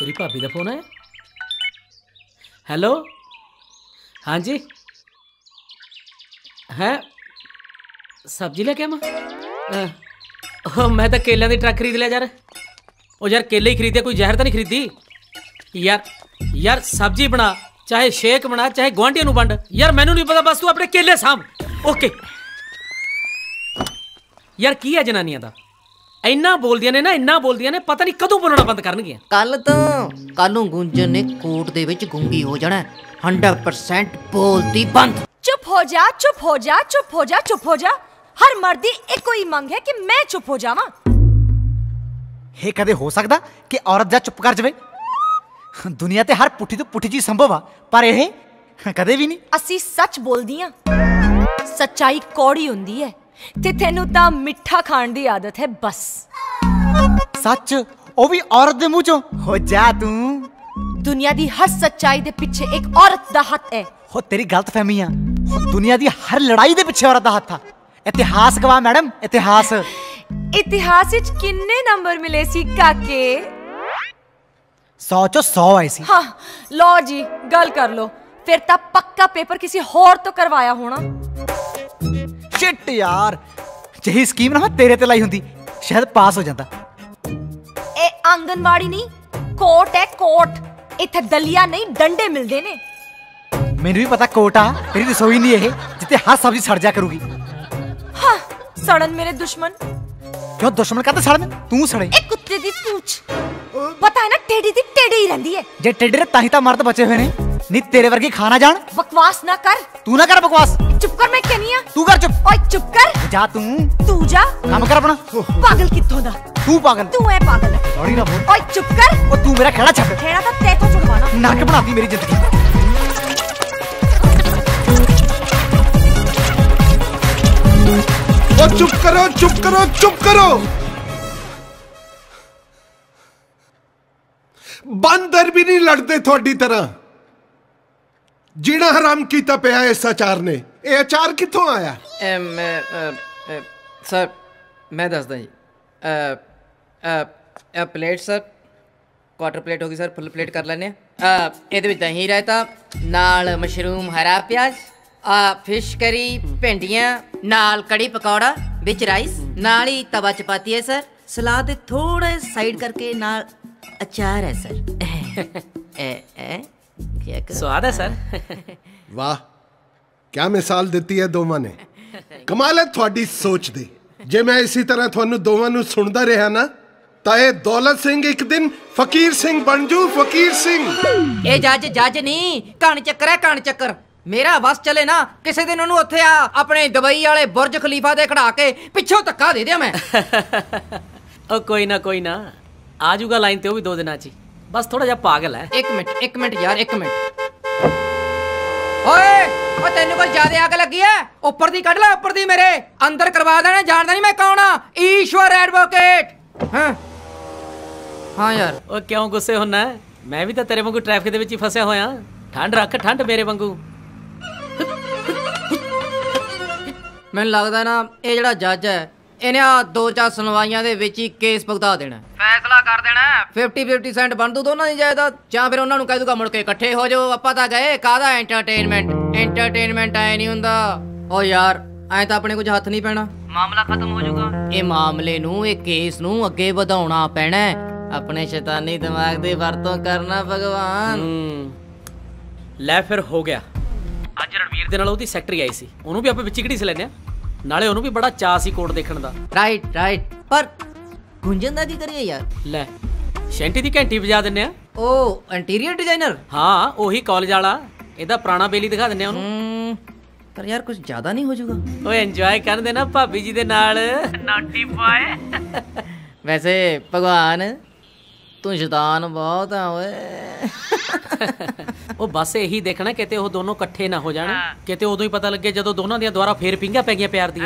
तेरी भाभी का फोन है। हेलो, हाँ जी, है सब्जी लेके आवां? मैं तो केलों की ट्रक खरीद लिया यार। ओ यार केले ही खरीदे, कोई जहर तो नहीं खरीदी यार। यार सब्जी बना, चाहे शेक बना, चाहे गुआंढियों नूं वंड। यार मैनू नहीं पता, बस तू अपने केले साम। ओके यार की है जनानियां दा, इन्ना बोलदियां ने ना, इन्ना बोलदियां ने, पता नहीं कदों बोलना बंद करनगियां। कल नूं गुंजन ने कोर्ट दे विच गुंगी हो जाना। 100% बोलती बंद। चुप हो जा, चुप हो जा, चुप हो जा, चुप हो जा। हर मर्द दी इक्को ही मंग है कि मैं चुप हो जावां। हे कदे हो सकदा कि औरत जा चुप कर जावे? दुनिया ते हर पुठी तो पुठी चीज संभव आ, पर यह कदे भी नहीं। असी सच बोलदियां। सच्चाई कौड़ी हुंदी है ते तैनू तां मिठा खाण दी आदत है बस। सच ओ भी औरत दे मुंह चों? हो जा तू। दुनिया दी हर सच्चाई दे पिछे एक औरत दा हाथ है। हो तेरी गलतफहमी आ। दुनिया दी हर लड़ाई दे पिछे औरत दा हाथ था। इतिहास गवाह मैडम, इतिहास। इतिहास विच किन्ने नंबर मिले सी काके? 100 चो 100 आए सी। हाँ लो जी, गल कर लो। फिर ता पक्का पेपर किसी होर तो करवाया होना। शिट यार, यही स्कीम ना मैं तेरे ते लाई हुंदी, शायद पास हो जाता। ए आंगनवाड़ी नहीं, कोर्ट है कोर्ट। इत्थे दलिया नहीं डंडे मिलदे ने। मैनू भी पता कोर्ट आ, तेरी रसोई नहीं है जिते हर सब्जी सड़ जा करूगी। हाँ सड़न मेरे दुश्मन। क्यों दुश्मन का सड़न? तू सड़े। एक कुत्ते दी पूछ, पता है ना टेढ़ी दी टेढ़ी ही रहंदी है। जे टेढ़े रे ताही ता मर्द बचे हुए ने, नहीं तेरे वर्गी खाना जान। बकवास ना कर। तू ना कर बकवास। चुप कर, मैं कहनी आ। तू कर चुप। ओए चुप कर। जा तू जा काम कर अपना। पागल कित्थों दा? तू पागल। तू है पागल। सॉरी ना बोल। ओए चुप कर। ओ तू मेरा खेड़ा छੱਡ। खेड़ा तो ते तो छुड़वाना। नरक बनाती मेरी जिंदगी। ओ चुप करो, चुप करो, चुप करो। बंदर भी नहीं लड़ते थोड़ी तरह। जीना हराम कीता पिया इस अचार ने। ये अचार कित्थों आया? सर मैं दसदा जी। प्लेट सर, क्वार्टर प्लेट होगी सर, फुल प्लेट कर लैने। ਇਹਦੇ ਵਿੱਚ ਦਹੀਂ ਰਾਇਤਾ ਨਾਲ ਮਸ਼ਰੂਮ ਹਰਾ ਪਿਆਜ਼, ਫਿਸ਼ ਕਰੀ, ਭਿੰਡੀਆਂ ਨਾਲ ਕੜੀ ਪਕੌੜਾ ਵਿੱਚ ਰਾਈਸ, ਨਾਲ ਹੀ ਤਵਾ ਚਪਾਤੀ ਹੈ ਸਰ, ਸਲਾਦ ਦੇ ਥੋੜਾ ਸਾਈਡ ਕਰਕੇ ਨਾਲ ਅਚਾਰ ਹੈ ਸਰ। स्वाद है सर। वाह, क्या मिसाल दी है दोवां ने। कमाल है थोड़ी सोच दी। जे मैं इसी तरह थानू दोवां नू सुनदा रहा ना, ਤਾਂ ਇਹ ਦੌਲਤ ਸਿੰਘ ਇੱਕ ਦਿਨ ਫਕੀਰ ਸਿੰਘ ਬਣ ਜੂ। ਫਕੀਰ ਸਿੰਘ ਇਹ ਜੱਜ ਨਹੀਂ, ਕਣ ਚੱਕਰ ਹੈ, ਕਣ ਚੱਕਰ। ਮੇਰਾ ਬਸ ਚਲੇ ਨਾ, ਕਿਸੇ ਦਿਨ ਉਹਨੂੰ ਉੱਥੇ ਆਪਣੇ ਦੁਬਈ ਵਾਲੇ ਬੁਰਜ ਖਲੀਫਾ ਦੇ ਖੜਾ ਕੇ ਪਿੱਛੋਂ ਧੱਕਾ ਦੇ ਦਿਆਂ ਮੈਂ। ਉਹ ਕੋਈ ਨਾ ਆ ਜਾਊਗਾ ਲਾਈਨ ਤੇ, ਉਹ ਵੀ 2 ਦਿਨਾਂ 'ਚ। ਬਸ ਥੋੜਾ ਜਿਹਾ ਪਾਗਲ ਹੈ। ਇੱਕ ਮਿੰਟ ਯਾਰ, ਇੱਕ ਮਿੰਟ। ਓਏ ਉਹ ਤੈਨੂੰ ਕੋਈ ਜ਼ਿਆਦਾ ਅੱਗ ਲੱਗੀ ਹੈ? ਉੱਪਰ ਦੀ ਕੱਢ ਲੈ, ਉੱਪਰ ਦੀ ਮੇਰੇ ਅੰਦਰ ਕਰਵਾ ਦੇਣਾ। ਜਾਣਦਾ ਨਹੀਂ ਮੈਂ ਕੌਣ ਆ? ਈਸ਼ਵਰ ਐਡਵੋਕੇਟ। हाँ यार। ਉਹ ਕਿਉਂ ਗੁੱਸੇ ਹੁੰਨਾ? ਮੈਂ ਵੀ ਤਾਂ ਤੇਰੇ ਵਾਂਗੂ ਟ੍ਰੈਫਿਕ ਦੇ ਵਿੱਚ ਹੀ ਫਸਿਆ ਹੋਇਆ। ਠੰਡ ਰੱਖ, ਠੰਡ ਮੇਰੇ ਵਾਂਗੂ। ਮੈਨੂੰ ਲੱਗਦਾ ਨਾ ਇਹ ਜਿਹੜਾ ਜੱਜ ਹੈ, ਇਹਨੇ 2-4 ਸੁਣਵਾਈਆਂ ਦੇ ਵਿੱਚ ਹੀ ਕੇਸ ਭੁਗਤਾ ਦੇਣਾ, ਫੈਸਲਾ ਕਰ ਦੇਣਾ। 50-50% ਬਣ ਦੂ ਦੋਨਾਂ ਦੀ ਜਾਇਦਾਦ, ਜਾਂ ਫਿਰ ਉਹਨਾਂ ਨੂੰ ਕਹਿ ਦੂਗਾ ਮੁੜ ਕੇ ਇਕੱਠੇ ਹੋ ਜਾਓ। ਆਪਾਂ ਤਾਂ ਗਏ ਕਾਹਦਾ ਐਂਟਰਟੇਨਮੈਂਟ ਐ ਨਹੀਂ ਹੁੰਦਾ। ਓ ਯਾਰ ਐ ਤਾਂ ਆਪਣੇ ਕੁਝ ਹੱਥ ਨਹੀਂ ਪੈਣਾ, ਮਾਮਲਾ ਖਤਮ ਹੋ ਜਾਊਗਾ। ਇਹ ਮਾਮਲੇ ਨੂੰ, ਇਹ ਕੇਸ ਨੂੰ ਅੱਗੇ ਵਧਾਉਣਾ ਪੈਣਾ। ਆਪਣੇ ਸ਼ੈਤਾਨੀ ਦਿਮਾਗ ਦੀ ਵਰਤੋਂ ਕਰਨਾ ਭਗਵਾਨ। ਲੈ ਫਿਰ ਹੋ ਗਿਆ। ਅੱਜ ਰਣਵੀਰ ਦੇ ਨਾਲ ਉਹਦੀ ਸੈਕਟਰੀ ਆਈ ਸੀ, ਉਹਨੂੰ ਵੀ ਆਪਾਂ ਵਿੱਚ ਘੜੀਸ ਲੈਨੇ ਆ। ਨਾਲੇ ਉਹਨੂੰ ਵੀ ਬੜਾ ਚਾਅ ਸੀ ਕੋਰਟ ਦੇਖਣ ਦਾ। ਰਾਈਟ ਪਰ ਗੁੰਜਨ ਦਾ ਕੀ ਕਰੀਏ ਯਾਰ? ਲੈ ਸ਼ੈਂਟੀ ਦੀ ਘੰਟੀ ਵਜਾ ਦਿੰਨੇ ਆ। ਉਹ ਇੰਟੀਰੀਅਰ ਡਿਜ਼ਾਈਨਰ? ਹਾਂ ਉਹੀ ਕਾਲਜ ਵਾਲਾ। ਇਹਦਾ ਪੁਰਾਣਾ ਬੇਲੀ ਦਿਖਾ ਦਿੰਨੇ ਆ ਉਹਨੂੰ। ਪਰ ਯਾਰ ਕੁਝ ਜ਼ਿਆਦਾ ਨਹੀਂ ਹੋ ਜਾਊਗਾ? ਓਏ ਇੰਜੋਏ ਕਰਨ ਦੇ ਨਾ ਭਾਬੀ ਜੀ ਦੇ ਨਾਲ। Naughty boy. ਵੈਸੇ ਭਗਵਾਨ ਤੂੰ ਸ਼ੈਤਾਨ ਬਹੁਤ ਆ ਓਏ। ਉਹ ਬਸ ਇਹੀ ਦੇਖਣਾ ਕਿਤੇ ਉਹ ਦੋਨੋਂ ਇਕੱਠੇ ਨਾ ਹੋ ਜਾਣ। ਕਿਤੇ ਉਦੋਂ ਹੀ ਪਤਾ ਲੱਗੇ ਜਦੋਂ ਦੋਨਾਂ ਦੀਆਂ ਦੁਆਰਾ ਫੇਰ ਪਿੰਗਾਂ ਪੈ ਗਈਆਂ ਪਿਆਰ ਦੀਆਂ।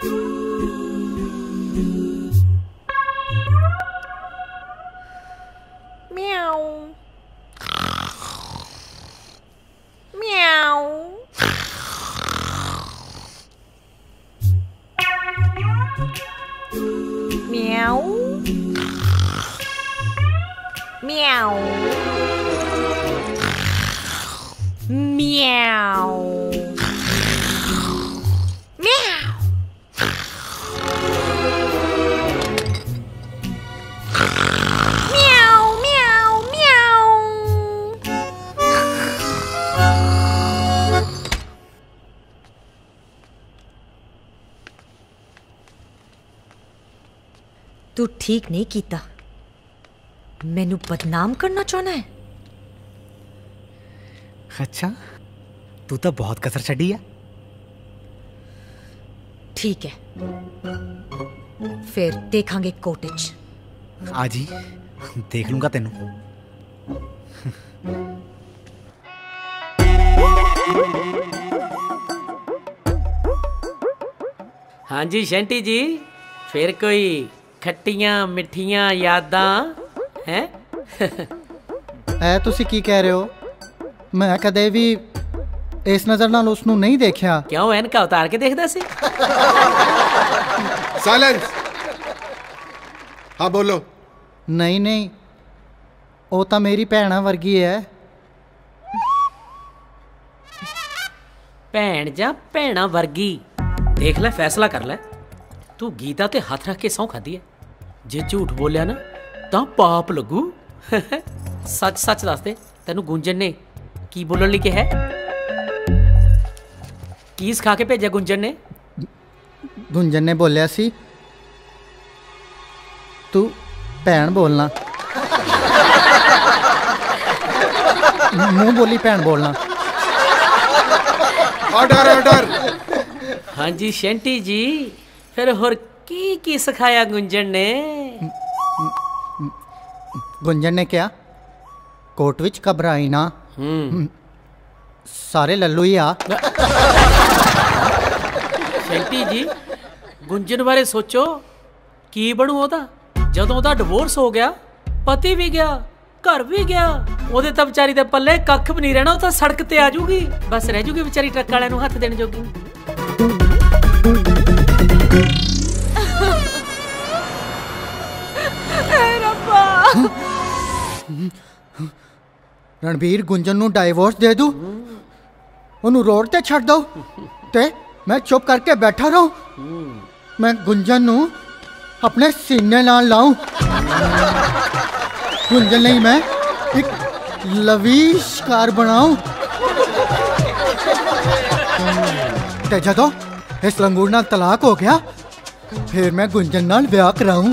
तू ठीक नहीं कीता। मैनू बदनाम करना चाहना है। अच्छा, तू तो बहुत कसर छड़ी है। ठीक है, फिर देखांगे कोर्ट। आज ही देख लूंगा तेनू। हाँ जी शेंटी जी, फिर कोई खट्टियां मिठियां यादां हैं? ऐ तुसी की कह रहे हो? मैं कदे भी इस नजर नाल उसनू नहीं देखिया। क्यों इनका उतार के देखदा सी? साइलेंस। हाँ बोलो। नहीं नहीं, वो तो मेरी भैणा वर्गी है। भैन जा भैणा वर्गी, देख ले फैसला कर ले। तू गीता ते हथ रख के सौं खादी है। जे झूठ बोलिया ना तो पाप लगू। सच सच दस दे, तेनू गुंजन ने की बोलण लई कहा? की सिखा के भेजा गुंजन ने? गुंजन ने बोलिया सी तू भैन बोलना। मुंह बोली भैन बोलना। Order order. हाँ जी शेंटी जी, फिर होर की सिखाया गुंजन ने? गुंजन ने क्या कोर्ट विच घबराई ना, सारे लल्लू ही आ। शेंटी जी, गुंजन बारे सोचो, की बनू ओदा जदों दा डिवोर्स हो गया, पति भी गया, घर भी गया, ओदे तां विचारी दे पल्ले कख भी नहीं रहना। ओ तां सड़क ते आ जूगी, बस रह जूगी विचारी ट्रक वाले नूं हथ देण जोगी। रणबीर गुंजन नूं डाइवोर्स दे दूं, ओनू रोड ते छड़ दो ते मैं चुप करके बैठा रहूं? मैं गुंजन नूं अपने सीने नाल लाऊं। गुंजन नहीं, मैं एक लवीशकार बनाऊं। ते जदों इस लंगूर नाल तलाक हो गया, फिर मैं गुंजन नाल ब्याह कराऊं।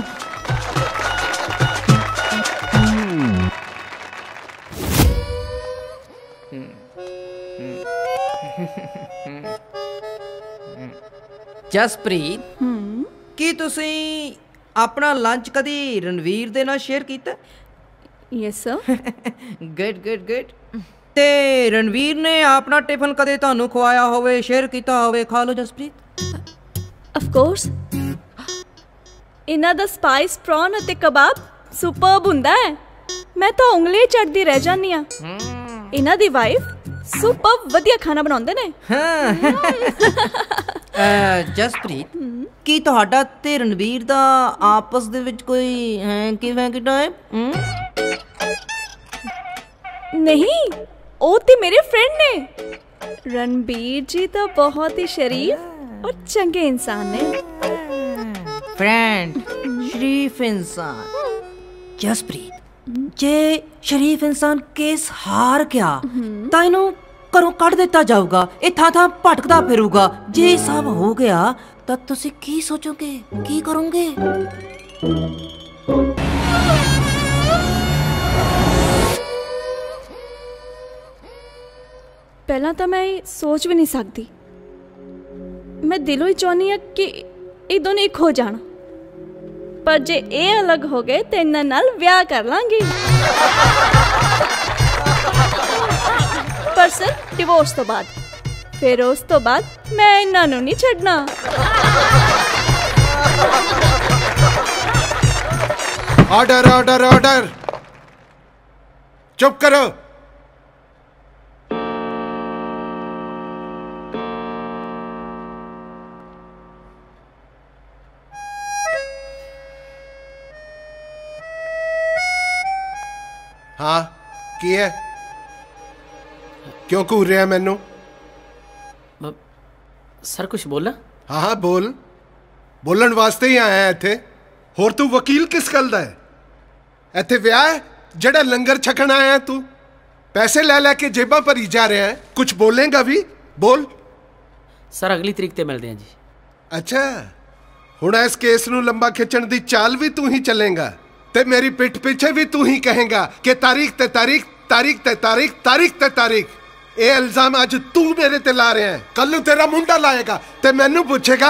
ਜਸਪ੍ਰੀਤ, ਕੀ ਤੁਸੀਂ ਆਪਣਾ ਲੰਚ ਕਦੀ ਰਣਵੀਰ ਦੇ ਨਾਲ ਸ਼ੇਅਰ ਕੀਤਾ? Yes sir. Good good good. ਤੇ ਰਣਵੀਰ ਨੇ ਆਪਣਾ ਟਿਫਨ ਕਦੇ ਤੁਹਾਨੂੰ ਖਵਾਇਆ ਹੋਵੇ, ਸ਼ੇਅਰ ਕੀਤਾ ਹੋਵੇ? ਖਾ ਲਓ ਜਸਪ੍ਰੀਤ। Of course. ਇਹਨਾਂ ਦਾ ਸਪਾਈਸ ਪ੍ਰੌਨ ਅਤੇ ਕਬਾਬ ਸੁਪਰਬ ਹੁੰਦਾ ਹੈ। ਮੈਂ ਤਾਂ ਉਂਗਲੀ ਚੜਦੀ ਰਹਿ ਜਾਂਦੀ ਆ। ਇਹਨਾਂ ਦੀ ਵਾਈਫ ਸੁਪਰ ਵਧੀਆ ਖਾਣਾ ਬਣਾਉਂਦੇ ਨੇ। ਜਸਪ੍ਰੀਤ, ਕੀ ਤੁਹਾਡਾ ਤੇ ਰਣਵੀਰ ਦਾ ਆਪਸ ਦੇ ਵਿੱਚ ਕੋਈ ਕਿਵੇਂ ਕਿਦਾ ਹੈ? ਨਹੀਂ, ਉਹ ਤੇ ਮੇਰੇ ਫਰੈਂਡ ਨੇ। रणबीर जी तो बहुत ही शरीफ और चंगे इंसान ने। फ्रेंड, शरीफ इंसान। जसप्रीत, जे शरीफ इंसान केस हार गया ਤਾਂ ਇਹਨੂੰ ਘਰੋਂ ਕੱਢ ਦਿੱਤਾ ਜਾਊਗਾ, ਇਹ ਥਾਂ ਥਾਂ ਭਟਕਦਾ ਫਿਰੂਗਾ। ਜੇ ਸਭ ਹੋ ਗਿਆ ਤਾਂ ਤੁਸੀਂ ਕੀ ਸੋਚੋਗੇ, ਕੀ ਕਰੋਗੇ? ਪਹਿਲਾਂ ਤਾਂ ਮੈਂ ਸੋਚ ਵੀ ਨਹੀਂ ਸਕਦੀ। ਮੈਂ ਦਿਲੋਂ ਹੀ ਚਾਹੁੰਦੀ ਹਾਂ ਕਿ ਇਹ ਦੋਨੇ ਇੱਕ ਹੋ ਜਾਣ, ਪਰ ਜੇ ਇਹ ਅਲੱਗ ਹੋ ਗਏ ਤਾਂ ਇਹਨਾਂ ਨਾਲ ਵਿਆਹ ਕਰ ਲਾਂਗੀ। ਪਰ ਸਰ, ਡਿਵੋਰਸ ਤੋਂ ਬਾਅਦ। फिर उस तो बाद मैं इन्हां नूं नहीं छड्डना। ऑर्डर ऑर्डर ऑर्डर, चुप करो। हाँ की है, क्यों घूर रहा मैनू? सर कुछ बोलना? हाँ हाँ बोल, बोलन वास्ते ही आया इत्थे। होर तू वकील किस गल दा है? इत्थे विआह है जड़ा लंगर छकण आया तू? पैसे ले लैके जेबां भरी जा रहा है, कुछ बोलेगा भी? बोल। सर अगली तरीक ते मिलते हैं जी। अच्छा, हुण इस केस नूं लंबा खिंचण दी चाल भी तू ही चलेगा ते मेरी पिठ पीछे भी तू ही कहेगा कि तारीख ते तारीख, तारीख ते तारीख, तारीख ते तारीख। ये इल्जाम अज तू मेरे ते ला रहा है, कल नूं तेरा मुंडा लाएगा ते मैनू पूछेगा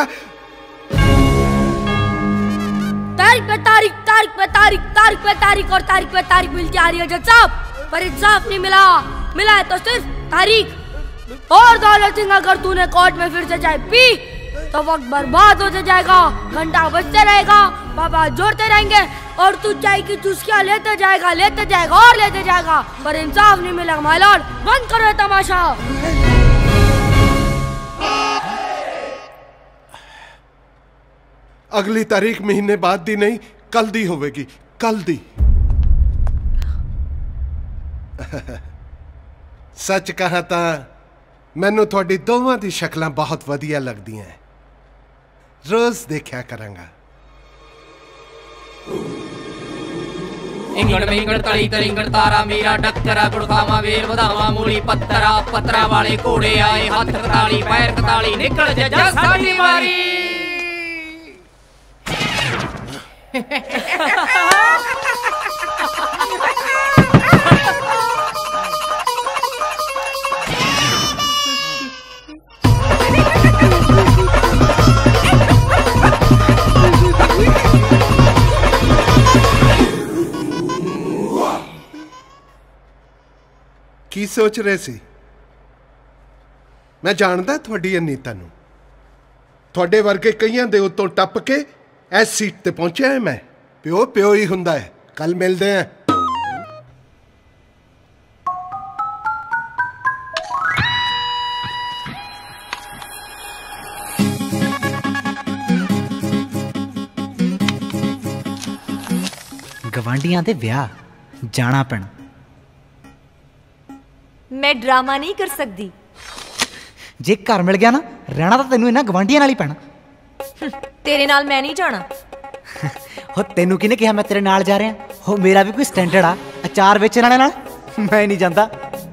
तारीख पे तारीख, तारीख पे तारीख, तारीख पे तारीख और तारीख पे तारीख मिलती आ रही है जज साहब, पर इंसाफ नहीं मिला। मिला है तो सिर्फ तारीख। और दौलत सिंह अगर तूने कोर्ट में फिर से चाय पी तो वक्त बर्बाद होते जाएगा, घंटा बजते रहेगा, बाबा जोड़ते रहेंगे और तू चाय की चुस्कियां लेते जाएगा और लेते जाएगा, पर इंसाफ नहीं मिलेगा। माय लॉर्ड, बंद करो ये तमाशा। अगली तारीख महीने बाद दी नहीं, कल दी होवेगी, कल दी। सच कहा तां मैनू थोड़ी दोवां दी शक्लां बहुत वधिया लगदियां, रोज देखा करांगा। इंगड़ मिंगड़ तली तलिंगड़ तारा मेरा डक्करा गुड़खावा वेल वधावा मूली पत्तरा पत्तरा वाले घोड़े आए, हाथ कताली पैर कताली निकल जा साडी मारी। की सोच रहे सी? मैं जानदा थोड़ी नीता नूं, थोड़े वर्गे कईयां दे उत्तों टप के इस सीट ते पहुंचा है मैं। प्यो प्यो ही हुंदा है। कल मिलते हैं। गवांढियां दे ब्याह जाना पैना। मैं ड्रामा नहीं कर सकती। जे घर मिल गया ना, रहना तो तेनू इन्हां गवांढियां नाल ही पैना। तेरे नाल मैं नहीं जाना। हो तेनू किने कहा मैं तेरे नाल जा रहा? हो मेरा भी कोई स्टैंडर्ड आ। अचार बेचने वाले नाल मैं नहीं जाता।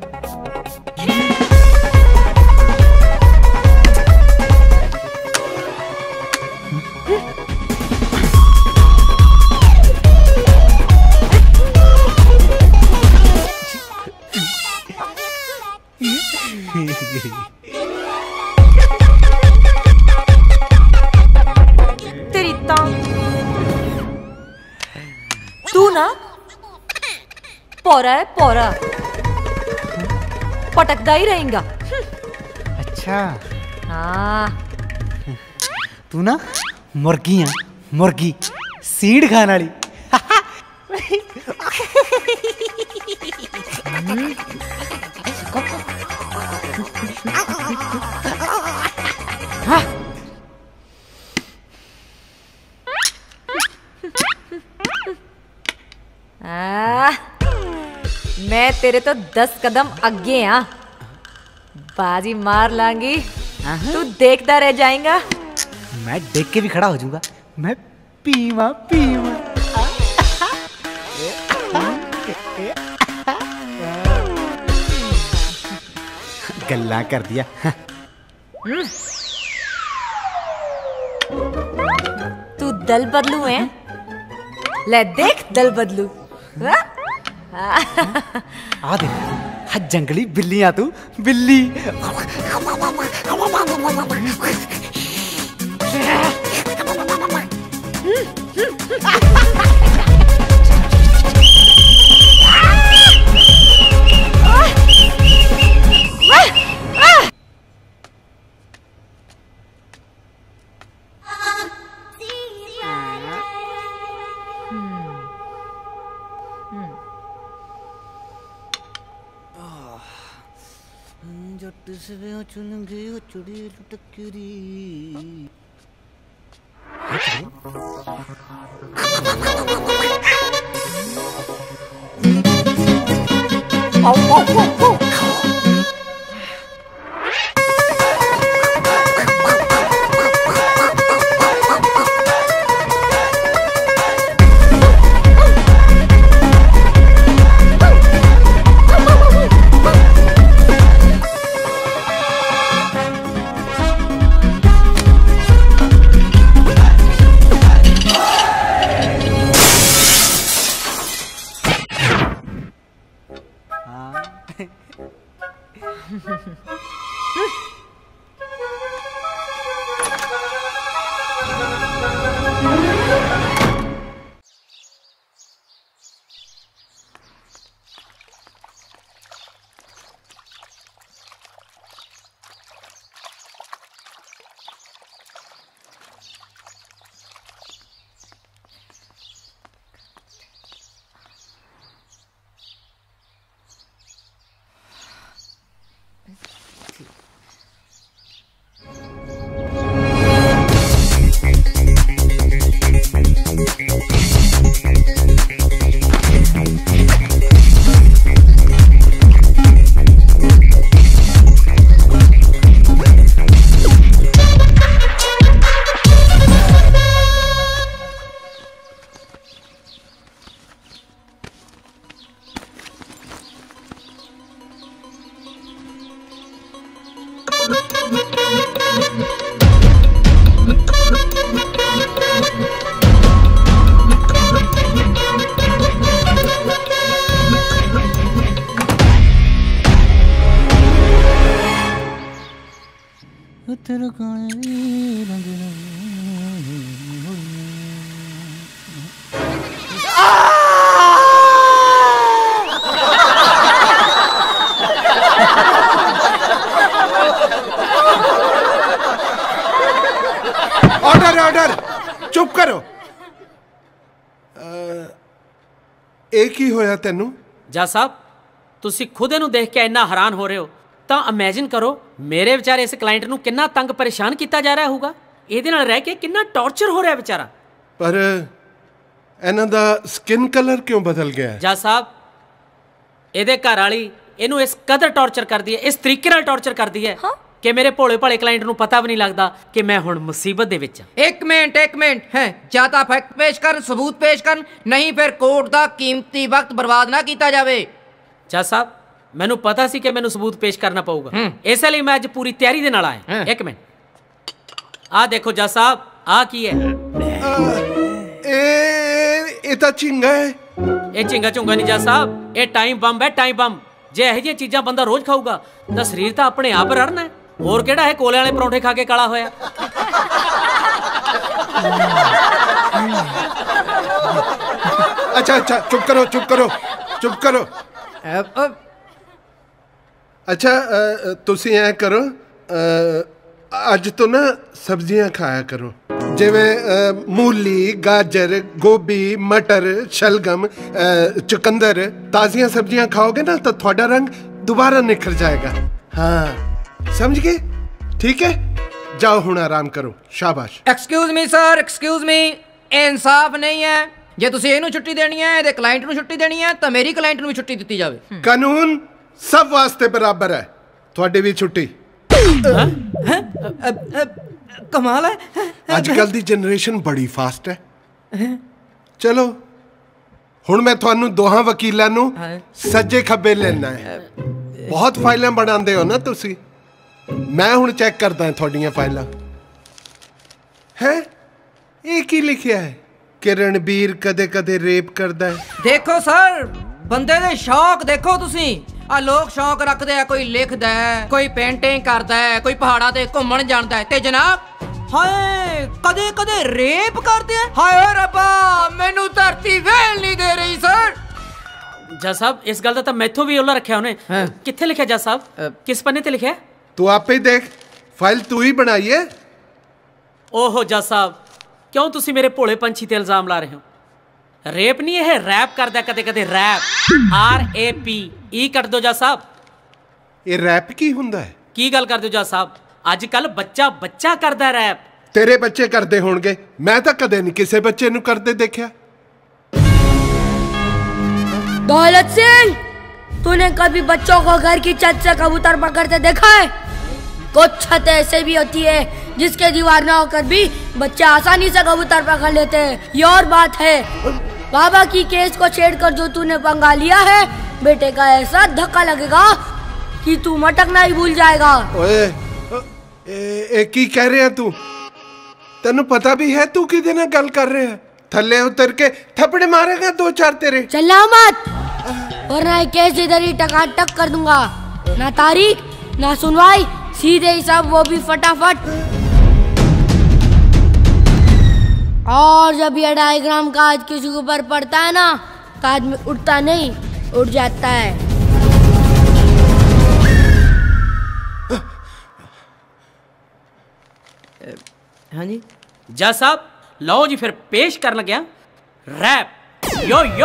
तेरी तू ना पौरा है, पौरा पटकदा ही रहेगा। अच्छा हाँ, तू ना मुर्गी है, मुर्गी सीड खाने वाली। मैं तेरे तो 10 कदम आगे हाँ, बाजी मार लांगी, तू देखता रह जाएगा। मैं देख के भी खड़ा हो जाऊंगा। मैं पीवा पीवा। गल्ला कर दिया। तू दल बदलू है, ले देख दल बदलू। आ देख जंगली बिल्ली आ तू, बिल्ली। वे चुनगे ओ चुड़ी लुटकरी चुप करो। एक ही होया तेनू जा साहब तुसी खुद इहनूं देख के इन्ना हैरान हो रहे हो ਤਾਂ ਇਮੇਜਿਨ ਕਰੋ ਮੇਰੇ ਵਿਚਾਰੇ ਇਸ ਕਲਾਇੰਟ ਨੂੰ ਕਿੰਨਾ ਤੰਗ ਪਰੇਸ਼ਾਨ ਕੀਤਾ ਜਾ ਰਿਹਾ ਹੋਊਗਾ ਇਹਦੇ ਨਾਲ ਰਹਿ ਕੇ ਕਿੰਨਾ ਟੌਰਚਰ ਹੋ ਰਿਹਾ ਵਿਚਾਰਾ। ਪਰ ਇਹਨਾਂ ਦਾ ਸਕਿਨ ਕਲਰ ਕਿਉਂ ਬਦਲ ਗਿਆ? ਜਾ ਸਾਹਿਬ ਇਹਦੇ ਘਰ ਵਾਲੀ ਇਹਨੂੰ ਇਸ ਕਦਰ ਟੌਰਚਰ ਕਰਦੀ ਹੈ, ਇਸ ਤਰੀਕੇ ਨਾਲ ਟੌਰਚਰ ਕਰਦੀ ਹੈ ਕਿ ਮੇਰੇ ਭੋਲੇ ਭਾਲੇ ਕਲਾਇੰਟ ਨੂੰ ਪਤਾ ਵੀ ਨਹੀਂ ਲੱਗਦਾ ਕਿ ਮੈਂ ਹੁਣ ਮੁਸੀਬਤ ਦੇ ਵਿੱਚ ਹਾਂ। एक मिनट है ਜਾਂ ਤਾਂ ਫੈਕਟ ਪੇਸ਼ ਕਰਨ, ਸਬੂਤ ਪੇਸ਼ ਕਰਨ, ਨਹੀਂ ਫਿਰ ਕੋਰਟ ਦਾ ਕੀਮਤੀ ਵਕਤ ਬਰਬਾਦ ਨਾ ਕੀਤਾ ਜਾਵੇ। ਜਾ ਸਾਹਿਬ ਮੈਨੂੰ ਪਤਾ ਸੀ ਕਿ ਮੈਨੂੰ ਸਬੂਤ ਪੇਸ਼ ਕਰਨਾ ਪਊਗਾ, ਇਸ ਲਈ ਮੈਂ ਅੱਜ ਪੂਰੀ ਤਿਆਰੀ ਦੇ ਨਾਲ ਆਇਆ। ਇੱਕ ਮਿੰਟ ਆ ਦੇਖੋ ਜਾ ਸਾਹਿਬ ਆ ਕੀ ਹੈ? ਇਹ ਤਾਂ ਝਿੰਗਾ ਹੈ। ਇਹ ਝਿੰਗਾ ਝੁੰਗਾ ਨਹੀਂ ਜਾ ਸਾਹਿਬ, ਇਹ ਟਾਈਮ ਬੰਬ ਹੈ, ਟਾਈਮ ਬੰਬ। ਜੇ ਇਹੋ ਜਿਹੀਆਂ ਚੀਜ਼ਾਂ ਬੰਦਾ ਰੋਜ਼ ਖਾਊਗਾ ਤਾਂ ਸਰੀਰ ਤਾਂ ਆਪਣੇ ਆਪ ਰੜਨਾ ਹੈ। ਹੋਰ ਕਿਹੜਾ ਹੈ ਕੋਲੇ ਵਾਲੇ ਪਰੌਂਠੇ ਖਾ ਕੇ ਕਾਲਾ ਹੋਇਆ। अच्छा अच्छा चुप करो चुप करो चुप करो। अच्छा तुसी ऐ करो अज तो ना सब्जियां खाया करो जिवें मूली, गाजर, गोभी, मटर, शलगम, चुकंदर। ताज़ियां सब्जियां खाओगे ना तो थोड़ा रंग दोबारा निखर जाएगा। हाँ समझ गए? ठीक है जाओ हुण आराम करो शाबाश। Excuse me sir, excuse me, इंसाफ नहीं है। ਜੇ ਤੁਸੀਂ ਇਹਨੂੰ ਛੁੱਟੀ ਦੇਣੀ ਹੈ ਤੇ ਕਲਾਇੰਟ ਨੂੰ ਛੁੱਟੀ ਦੇਣੀ ਹੈ ਤਾਂ ਮੇਰੀ ਕਲਾਇੰਟ ਨੂੰ ਵੀ ਛੁੱਟੀ ਦਿੱਤੀ ਜਾਵੇ। ਕਾਨੂੰਨ ਸਭ ਵਾਸਤੇ ਬਰਾਬਰ ਹੈ, ਤੁਹਾਡੀ ਵੀ ਛੁੱਟੀ। ਕਮਾਲ ਹੈ, ਅੱਜ ਕੱਲ ਦੀ ਜਨਰੇਸ਼ਨ ਬੜੀ ਫਾਸਟ ਹੈ। ਚਲੋ ਹੁਣ ਮੈਂ ਤੁਹਾਨੂੰ ਦੋਹਾਂ ਵਕੀਲਾਂ ਨੂੰ ਸੱਜੇ ਖੱਬੇ ਲੈਣਾ ਹੈ। ਬਹੁਤ ਫਾਈਲਾਂ ਬਣਾਉਂਦੇ ਹੋ ਨਾ ਤੁਸੀਂ। ਮੈਂ ਹੁਣ ਚੈੱਕ ਕਰਦਾ ਤੁਹਾਡੀਆਂ ਫਾਈਲਾਂ। ਹੈ ਇਹ ਕੀ ਲਿਖਿਆ ਹੈ ਕਿ ਰਣਬੀਰ ਕਦੇ ਕਦੇ ਰੇਪ ਕਰਦਾ ਹੈ? ਦੇਖੋ ਸਰ ਬੰਦੇ ਦੇ ਸ਼ੌਕ ਦੇਖੋ ਤੁਸੀਂ। ਆ ਲੋਕ ਸ਼ੌਕ ਰੱਖਦੇ ਆ, ਕੋਈ ਲਿਖਦਾ ਹੈ, ਕੋਈ ਪੇਂਟਿੰਗ ਕਰਦਾ ਹੈ, ਕੋਈ ਪਹਾੜਾਂ ਤੇ ਘੁੰਮਣ ਜਾਂਦਾ ਹੈ, ਤੇ ਜਨਾਬ ਹਾਏ ਕਦੇ ਕਦੇ ਰੇਪ ਕਰਦੇ ਆ। ਹਾਏ ਰੱਬਾ ਮੈਨੂੰ ਧਰਤੀ ਵੇਲ ਨਹੀਂ ਦੇ ਰਹੀ ਸਰ। ਜਾ ਸਾਹਿਬ ਇਸ ਗੱਲ ਦਾ ਤਾਂ ਮੈਥੋਂ ਵੀ ਉਹਲਾ ਰੱਖਿਆ ਉਹਨੇ। ਕਿੱਥੇ ਲਿਖਿਆ ਜਾ ਸਾਹਿਬ, ਕਿਸ ਪੰਨੇ ਤੇ ਲਿਖਿਆ? ਤੂੰ ਆਪੇ ਦੇਖ, ਫਾਈਲ ਤੂੰ ਹੀ ਬਣਾਈ ਹੈ। ਓਹੋ ਜਾ ਸਾਹਿਬ ਕਿਉਂ ਤੁਸੀਂ ਮੇਰੇ ਭੋਲੇ ਪੰਛੀ ਤੇ ਇਲਜ਼ਾਮ ਲਾ ਰਹੇ ਹੋ? ਰੇਪ ਨਹੀਂ ਇਹ ਰੈਪ ਕਰਦਾ ਕਦੇ ਕਦੇ, ਰੈਪ RAP E ਕੱਟ ਦੋ ਜਾ ਸਾਹਿਬ। ਇਹ ਰੈਪ ਕੀ ਹੁੰਦਾ ਹੈ? की गल करदे हो जज साहब? अजकल बच्चा बच्चा करदा रैप। तेरे बच्चे करते होंगे, मैं तो कदे नहीं किसी बच्चे नू करते देखा। दौलत सिंह, तूने कभी बच्चों को घर की छत से कबूतर पकड़ते देखा है? कुछ छत ऐसे भी होती है जिसके दीवार ना होकर भी बच्चे आसानी से कबूतर पकड़ लेते हैं। ये और बात है, बाबा की केस को छेड़कर जो तूने पंगा लिया है, बेटे का ऐसा धक्का लगेगा कि तू मटकना ही भूल जाएगा। ओए की कह रहे हैं तू? तेनू पता भी है तू किदे नाल गल कर रहे हैं? थल्ले उतर के थप्पड़ मारेगा 2-4 तेरे। चला मत, वरना केस इधर ही टकाटक कर दूंगा। ना तारीख ना सुनवाई, सीधे हिसाब, वो भी फटाफट। और जब ये डायग्राम का आज किसी के ऊपर पड़ता है ना, तो आदमी उठता नहीं, उठ जाता है। हाँ जी जज साहब, लो जी फिर पेश कर लग्या रैप। यो यो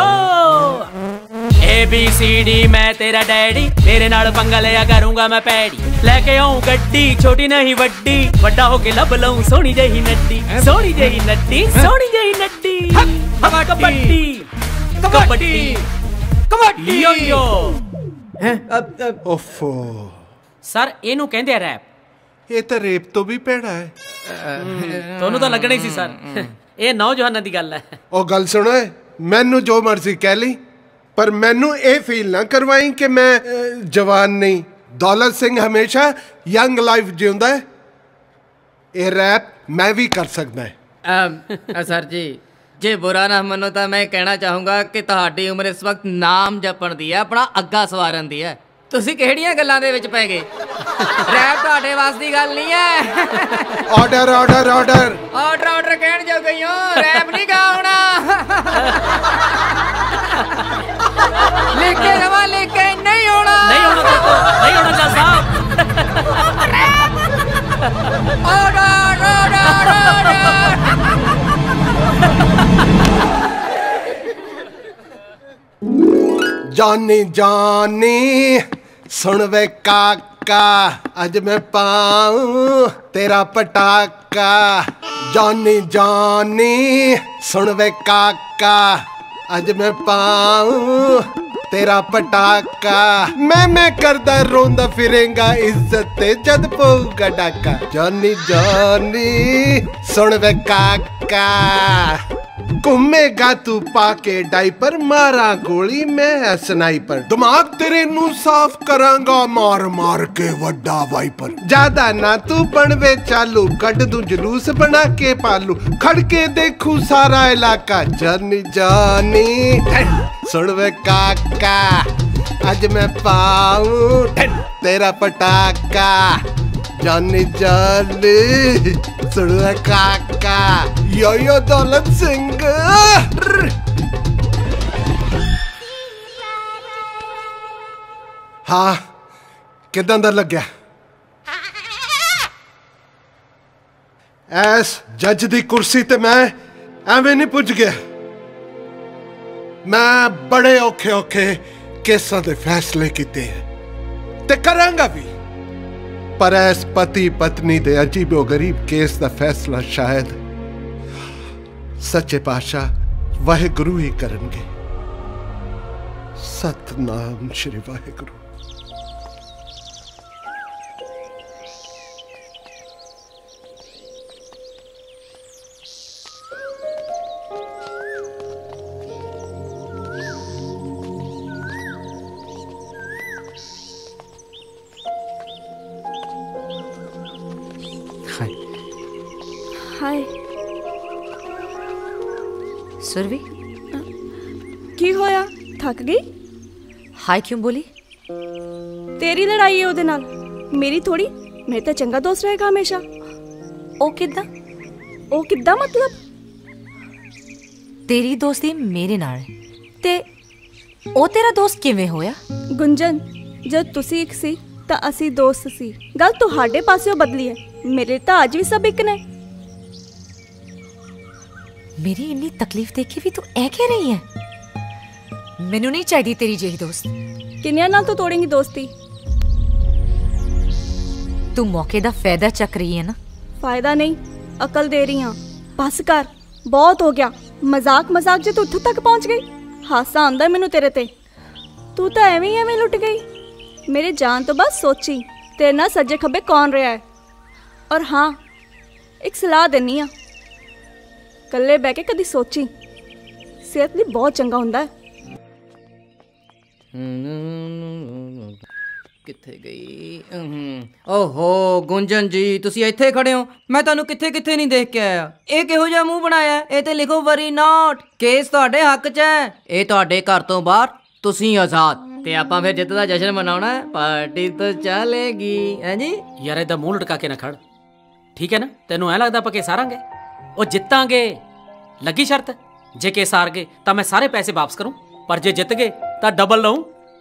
ABCD मैं तेरा डैडी, तेरे नाल पंगा लिया करूंगा मैं पैडी। लेके आऊं गड्डी, छोटी नहीं वड्डी, वड्डा होके लब लऊं सोनी जही नड्डी, सोनी जही नड्डी, सोनी जही नड्डी। कबड्डी कबड्डी कबड्डी यो यो। ओफो सर इनू कहंदे आ रैप। ये तो रेप तो भी पेड़ा है। ਤੁਹਾਨੂੰ ਤਾਂ ਲੱਗਣਾ ਹੀ ਸੀ ਸਰ, ਇਹ ਨੌਜਵਾਨਾਂ ਦੀ ਗੱਲ ਹੈ। ਉਹ ਗੱਲ ਸੁਣੋ, ਮੈਨੂੰ ਜੋ ਮਰਜ਼ੀ ਕਹਿ ਲਈ, ਪਰ ਮੈਨੂੰ ਇਹ ਫੀਲ ਨਾ ਕਰਵਾਈ ਕਿ ਮੈਂ ਜਵਾਨ ਨਹੀਂ। ਦੌਲਤ ਸਿੰਘ ਹਮੇਸ਼ਾ ਯੰਗ ਲਾਈਫ ਜਿਉਂਦਾ ਹੈ। ਇਹ ਰੈਪ मैं भी कर सकता है। सर जी जे बुरा ना मनो तो मैं कहना चाहूँगा कि तुहाडी उम्र इस वक्त नाम जपण दी है, अपना अग्गा सवारन दी है। तुसी किहड़ियां गल्लां दे विच पै गए? रैप तुहाडे वास दी गल नहीं है। Order order order order order कहण जो गई हो, रैप नहीं गाउणा। लिख के रवा, लिख के नहीं होना, नहीं होना तो नहीं होना जज साहब। Order order order. जानी जानी सुन वे काका, अज मैं पाऊं तेरा पटाका। जानी जानी सुन वे काका, अज मैं पाऊं तेरा पटाका। मैं करदा रोंदा फिरेंगा इज्जत ते जद पऊगा डाका। जानी जानी सुन वे काका, घूमेगा तू पाके डाइपर, मारा गोली मैं स्नाइपर। दिमाग तेरे नू साफ करांगा मार मार के वड्डा वाइपर। ज्यादा ना तू बनवे चालू, कट दूं जुलूस बना के पालू। खड़ के देखू सारा इलाका, जानी जानी सुन वे काका, आज मैं पाऊं तेरा पटाका। जानी जानी सुन वे काका, यो यो दौलत सिंह। हाँ किदां दा लग्या? ऐस जज दी कुर्सी ते मैं एवें नहीं पुज गया। मैं बड़े औखे औखे केसां दे फैसले कीते हैं ते करांगा भी, पर ऐस पति पत्नी दे अजीबो गरीब केस दा फैसला शायद सच्चे पातशाह वाहेगुरु ही करनगे। सतनाम श्री वाहेगुरु। हाय सुरभि, की होया? थक गई? हाय क्यों बोली? तेरी लड़ाई है ओदे नाल, मेरी थोड़ी। मैं तो चंगा दोस्त रहेगा हमेशा। ओ किद्दां? ओ किद्दां मतलब? तेरी दोस्ती मेरे नाल ते ओ तेरा दोस्त किवें होया? गुंजन, जब तुसी एक सी तां असी दोस्त सी। गल तुहाडे पासेओ बदली है, मेरे तो अज भी सब एक ने। मेरी इन्नी तकलीफ देख के भी तू ऐ कह रही है? मैनू नहीं चाहिए तेरी जेही दोस्त। किन्नियां नाल तो तोड़ेंगी दोस्ती? तू मौके दा फायदा चक रही है ना? फायदा नहीं, अकल दे रही हाँ। बस कर, बहुत हो गया। मजाक मजाक जे तू इत्थों तक पहुंच गई। हासा आंदा मैनू तेरे ते। तू तो एवें लुट गई। मेरी जान तो बस सोची तेरे ना सज्जे खब्बे कौन रहा है। और हाँ, एक सलाह देनी आ, कल्ले बह के कदी सोची, सेहत लिए बहुत चंगा हुंदा है। किथे गई? ओहो गुंजन जी, तुसी इत्थे खड़े हो, मैं तुहानू किथे किथे नहीं देख के आया। ये किहो जिहा मूंह बनाया? ए ते लिखो वरी नॉट। केस तुहाडे हक च है। ए तुहाडे घर तो बाहर, तुसी आजाद। ते आपां फिर जित दा जश्न मनाउणा है, पार्टी तो चलेगी। हैं जी? यार इदा मूंह लटका के ना खड़, ठीक है ना? तेनू ऐ लगदा आपां केस हारांगे? ओ जितांगे। लगी शर्त, जे केस हार गए तां मैं सारे पैसे वापस करूं, पर जे जित गए तां डबल लऊं।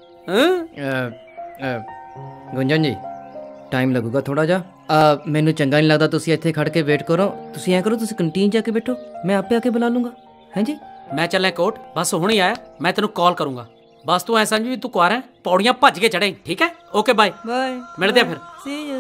गुंजन जी, टाइम लगूगा थोड़ा जा। मैनू चंगा नहीं लगता तुसी इत्थे खड़ के वेट करो। तुसी ऐ करो, तुसी कंटीन जाके बैठो, मैं आपे आके बुला लूंगा। हैं जी? मैं चलना कोर्ट, बस हुणे आया, मैं तेनू कॉल करूंगा। बस तू ऐ समझ भी तू कुआरा है, पौड़ियां भज के चढ़े, ठीक है? ओके बाय बाय, मिलते हैं फिर। See you.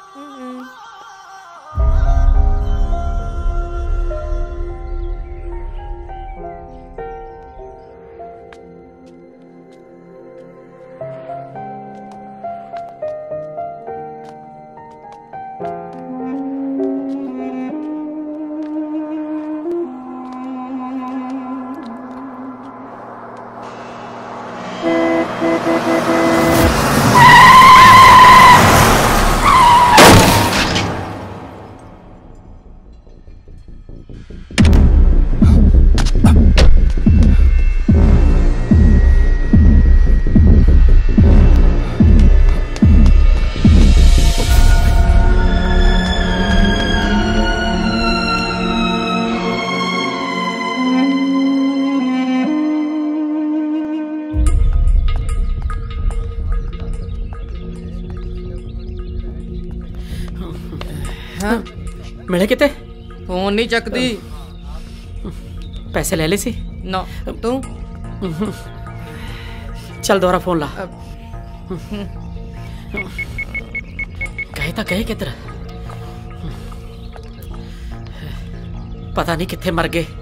मिले किते? फोन नहीं चकदी। पैसे ले ले सी? ना। तू? चल दोबारा फोन ला। कहे था कहे किधर? पता नहीं किथे मर गए।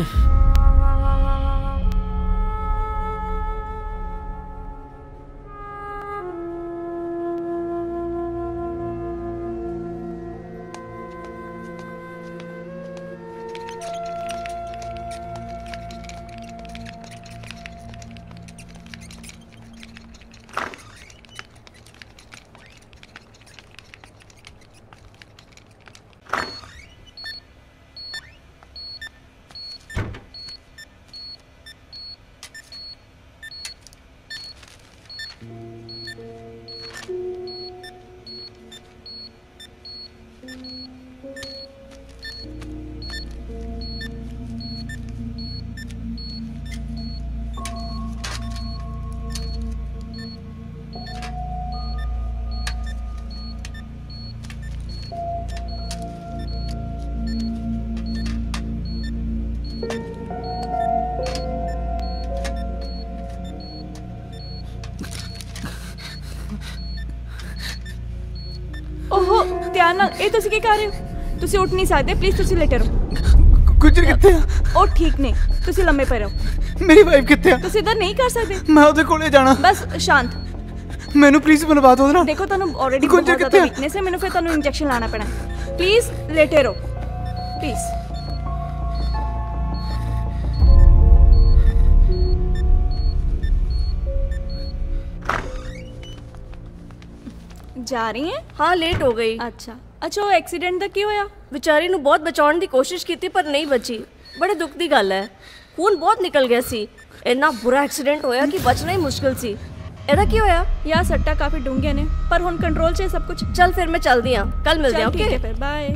ओहो ध्यान नाल, ए तुसी की कर रहे हो? तुसी उठ नहीं सकते, प्लीज तुसी लेटे रहो। गुजर किथे? ओ ठीक ने, तुसी लम्बे पे रहो। मेरी वाइफ किथे? तुसी इधर नहीं कर सकते। मैं ओदे कोले जाना। बस शांत। मैनू प्लीज बनवा दो ना। देखो तानू ऑलरेडी बहुत ज्यादा वीकनेस है, मैनू फिर तानू इंजेक्शन लाना पैना है। प्लीज लेटे रहो, प्लीज। जा रही हैं? हाँ लेट हो गई। अच्छा अच्छा, वो एक्सीडेंट दा की होया? ਵਿਚਾਰੀ ਨੂੰ ਬਹੁਤ ਬਚਾਉਣ ਦੀ ਕੋਸ਼ਿਸ਼ ਕੀਤੀ ਪਰ ਨਹੀਂ ਬਚੀ। ਬੜੇ ਦੁੱਖ ਦੀ ਗੱਲ ਹੈ, ਖੂਨ ਬਹੁਤ ਨਿਕਲ ਗਿਆ ਸੀ। ਇੰਨਾ ਬੁਰਾ ਐਕਸੀਡੈਂਟ ਹੋਇਆ ਕਿ ਬਚਣਾ ਹੀ ਮੁਸ਼ਕਿਲ ਸੀ। ਇਹਦਾ ਕੀ ਹੋਇਆ? ਯਾਰ ਸੱਟਾਂ ਕਾਫੀ ਡੂੰਘੀਆਂ ਨੇ, ਪਰ ਹੁਣ ਕੰਟਰੋਲ 'ਚ ਹੈ ਸਭ ਕੁਝ। ਚੱਲ ਫਿਰ ਮੈਂ ਚੱਲਦੀ ਹਾਂ, ਕੱਲ ਮਿਲਦੇ ਹਾਂ। ਓਕੇ ਠੀਕ ਹੈ ਫਿਰ, ਬਾਏ।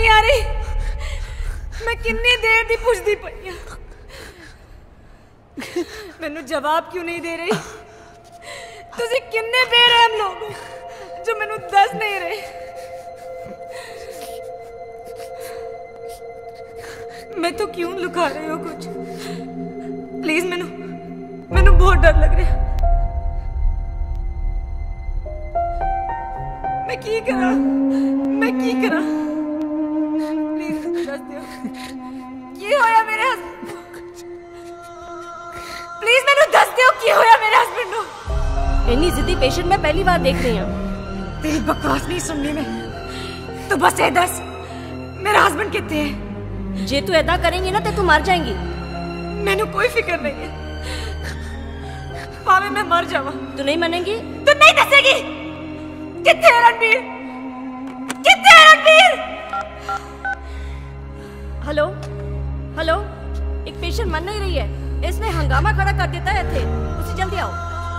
नहीं आ रही। मैं कितनी देर दी पुछदी पई हां, मैनू जवाब क्यों नहीं दे रही? तुसी कितने बेरहम लोग हो जो मैनू दस नहीं रहे। मैं तो क्यों लुका रहे हो कुछ? प्लीज मैनू बहुत डर लग रहा। मैं की करा प्लीज दस दियो की होया मेरे हस्बैंड। प्लीज मैनू दस दियो की होया मेरे हस्बैंड को। इन्नी जिद्दी पेशेंट मैं पहली बार देख रही हूं। तेरी बकवास नहीं सुननी मैं। तो बस ये दस मेरा हस्बैंड कितने है? जे तू ऐदा करेंगी ना तो तू मर जाएंगी। मैनू कोई फिक्र नहीं है, भावे मैं मर जावा। तू नहीं मानेगी? तू नहीं दसेगी। कितने है रणबीर? कितने है रणबीर? हेलो हेलो, एक पेशेंट मन नहीं रही है, इसने हंगामा खड़ा कर देता है थे। उसे जल्दी आओ।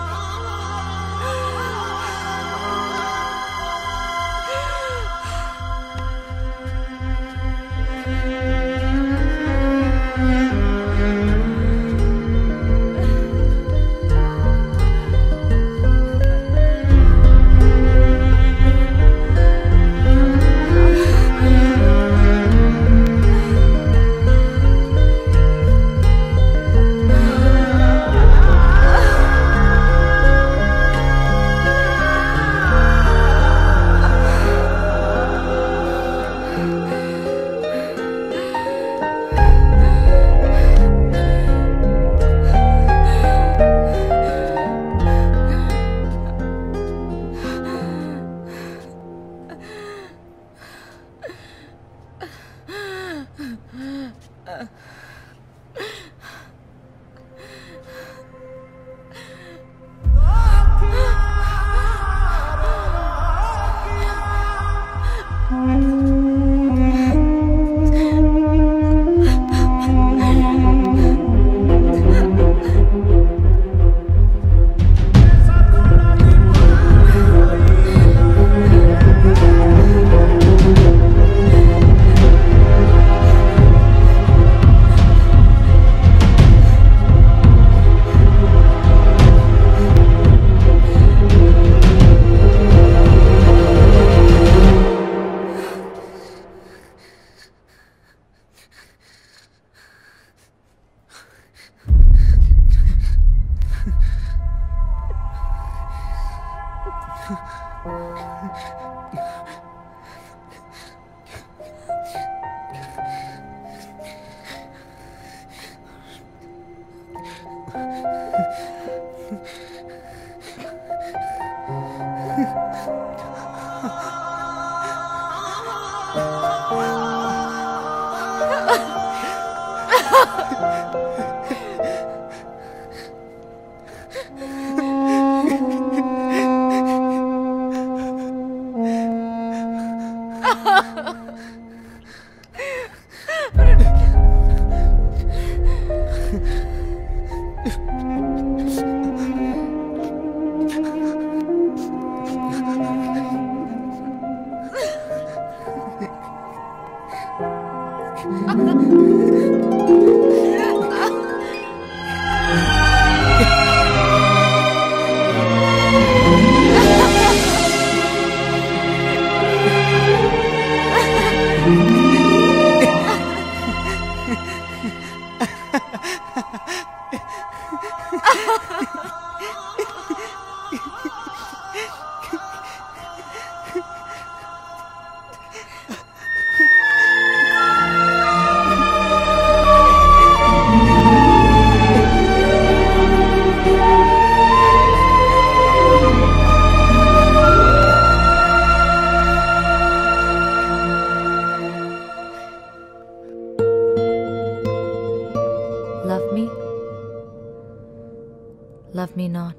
Love me not.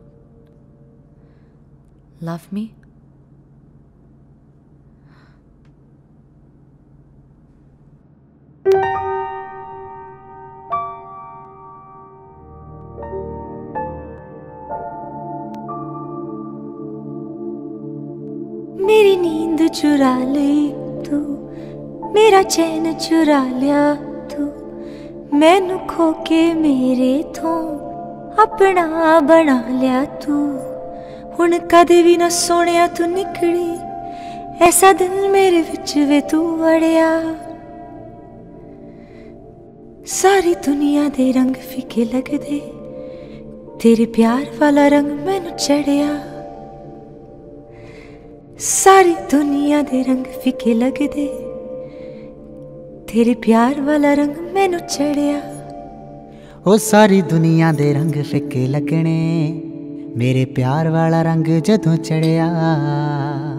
Love me? मेरी नींद चुरा ले तू, मेरा चैन चुरा लिया तू, मैनू खो के मेरे तो अपना बना लिया तू। हुण कदे भी ना सोनिया तू निकली, ऐसा दिल मेरे विच वे तू वड़िया। सारी दुनिया दे रंग फीके लगदे, तेरे प्यार वाला रंग मैनू चढ़िया। सारी दुनिया दे रंग फीके लगदे, तेरे प्यार वाला रंग मैनू चढ़िया। ओ सारी दुनिया दे रंग फिके लगने, मेरे प्यार वाला रंग जदों चढ़िया।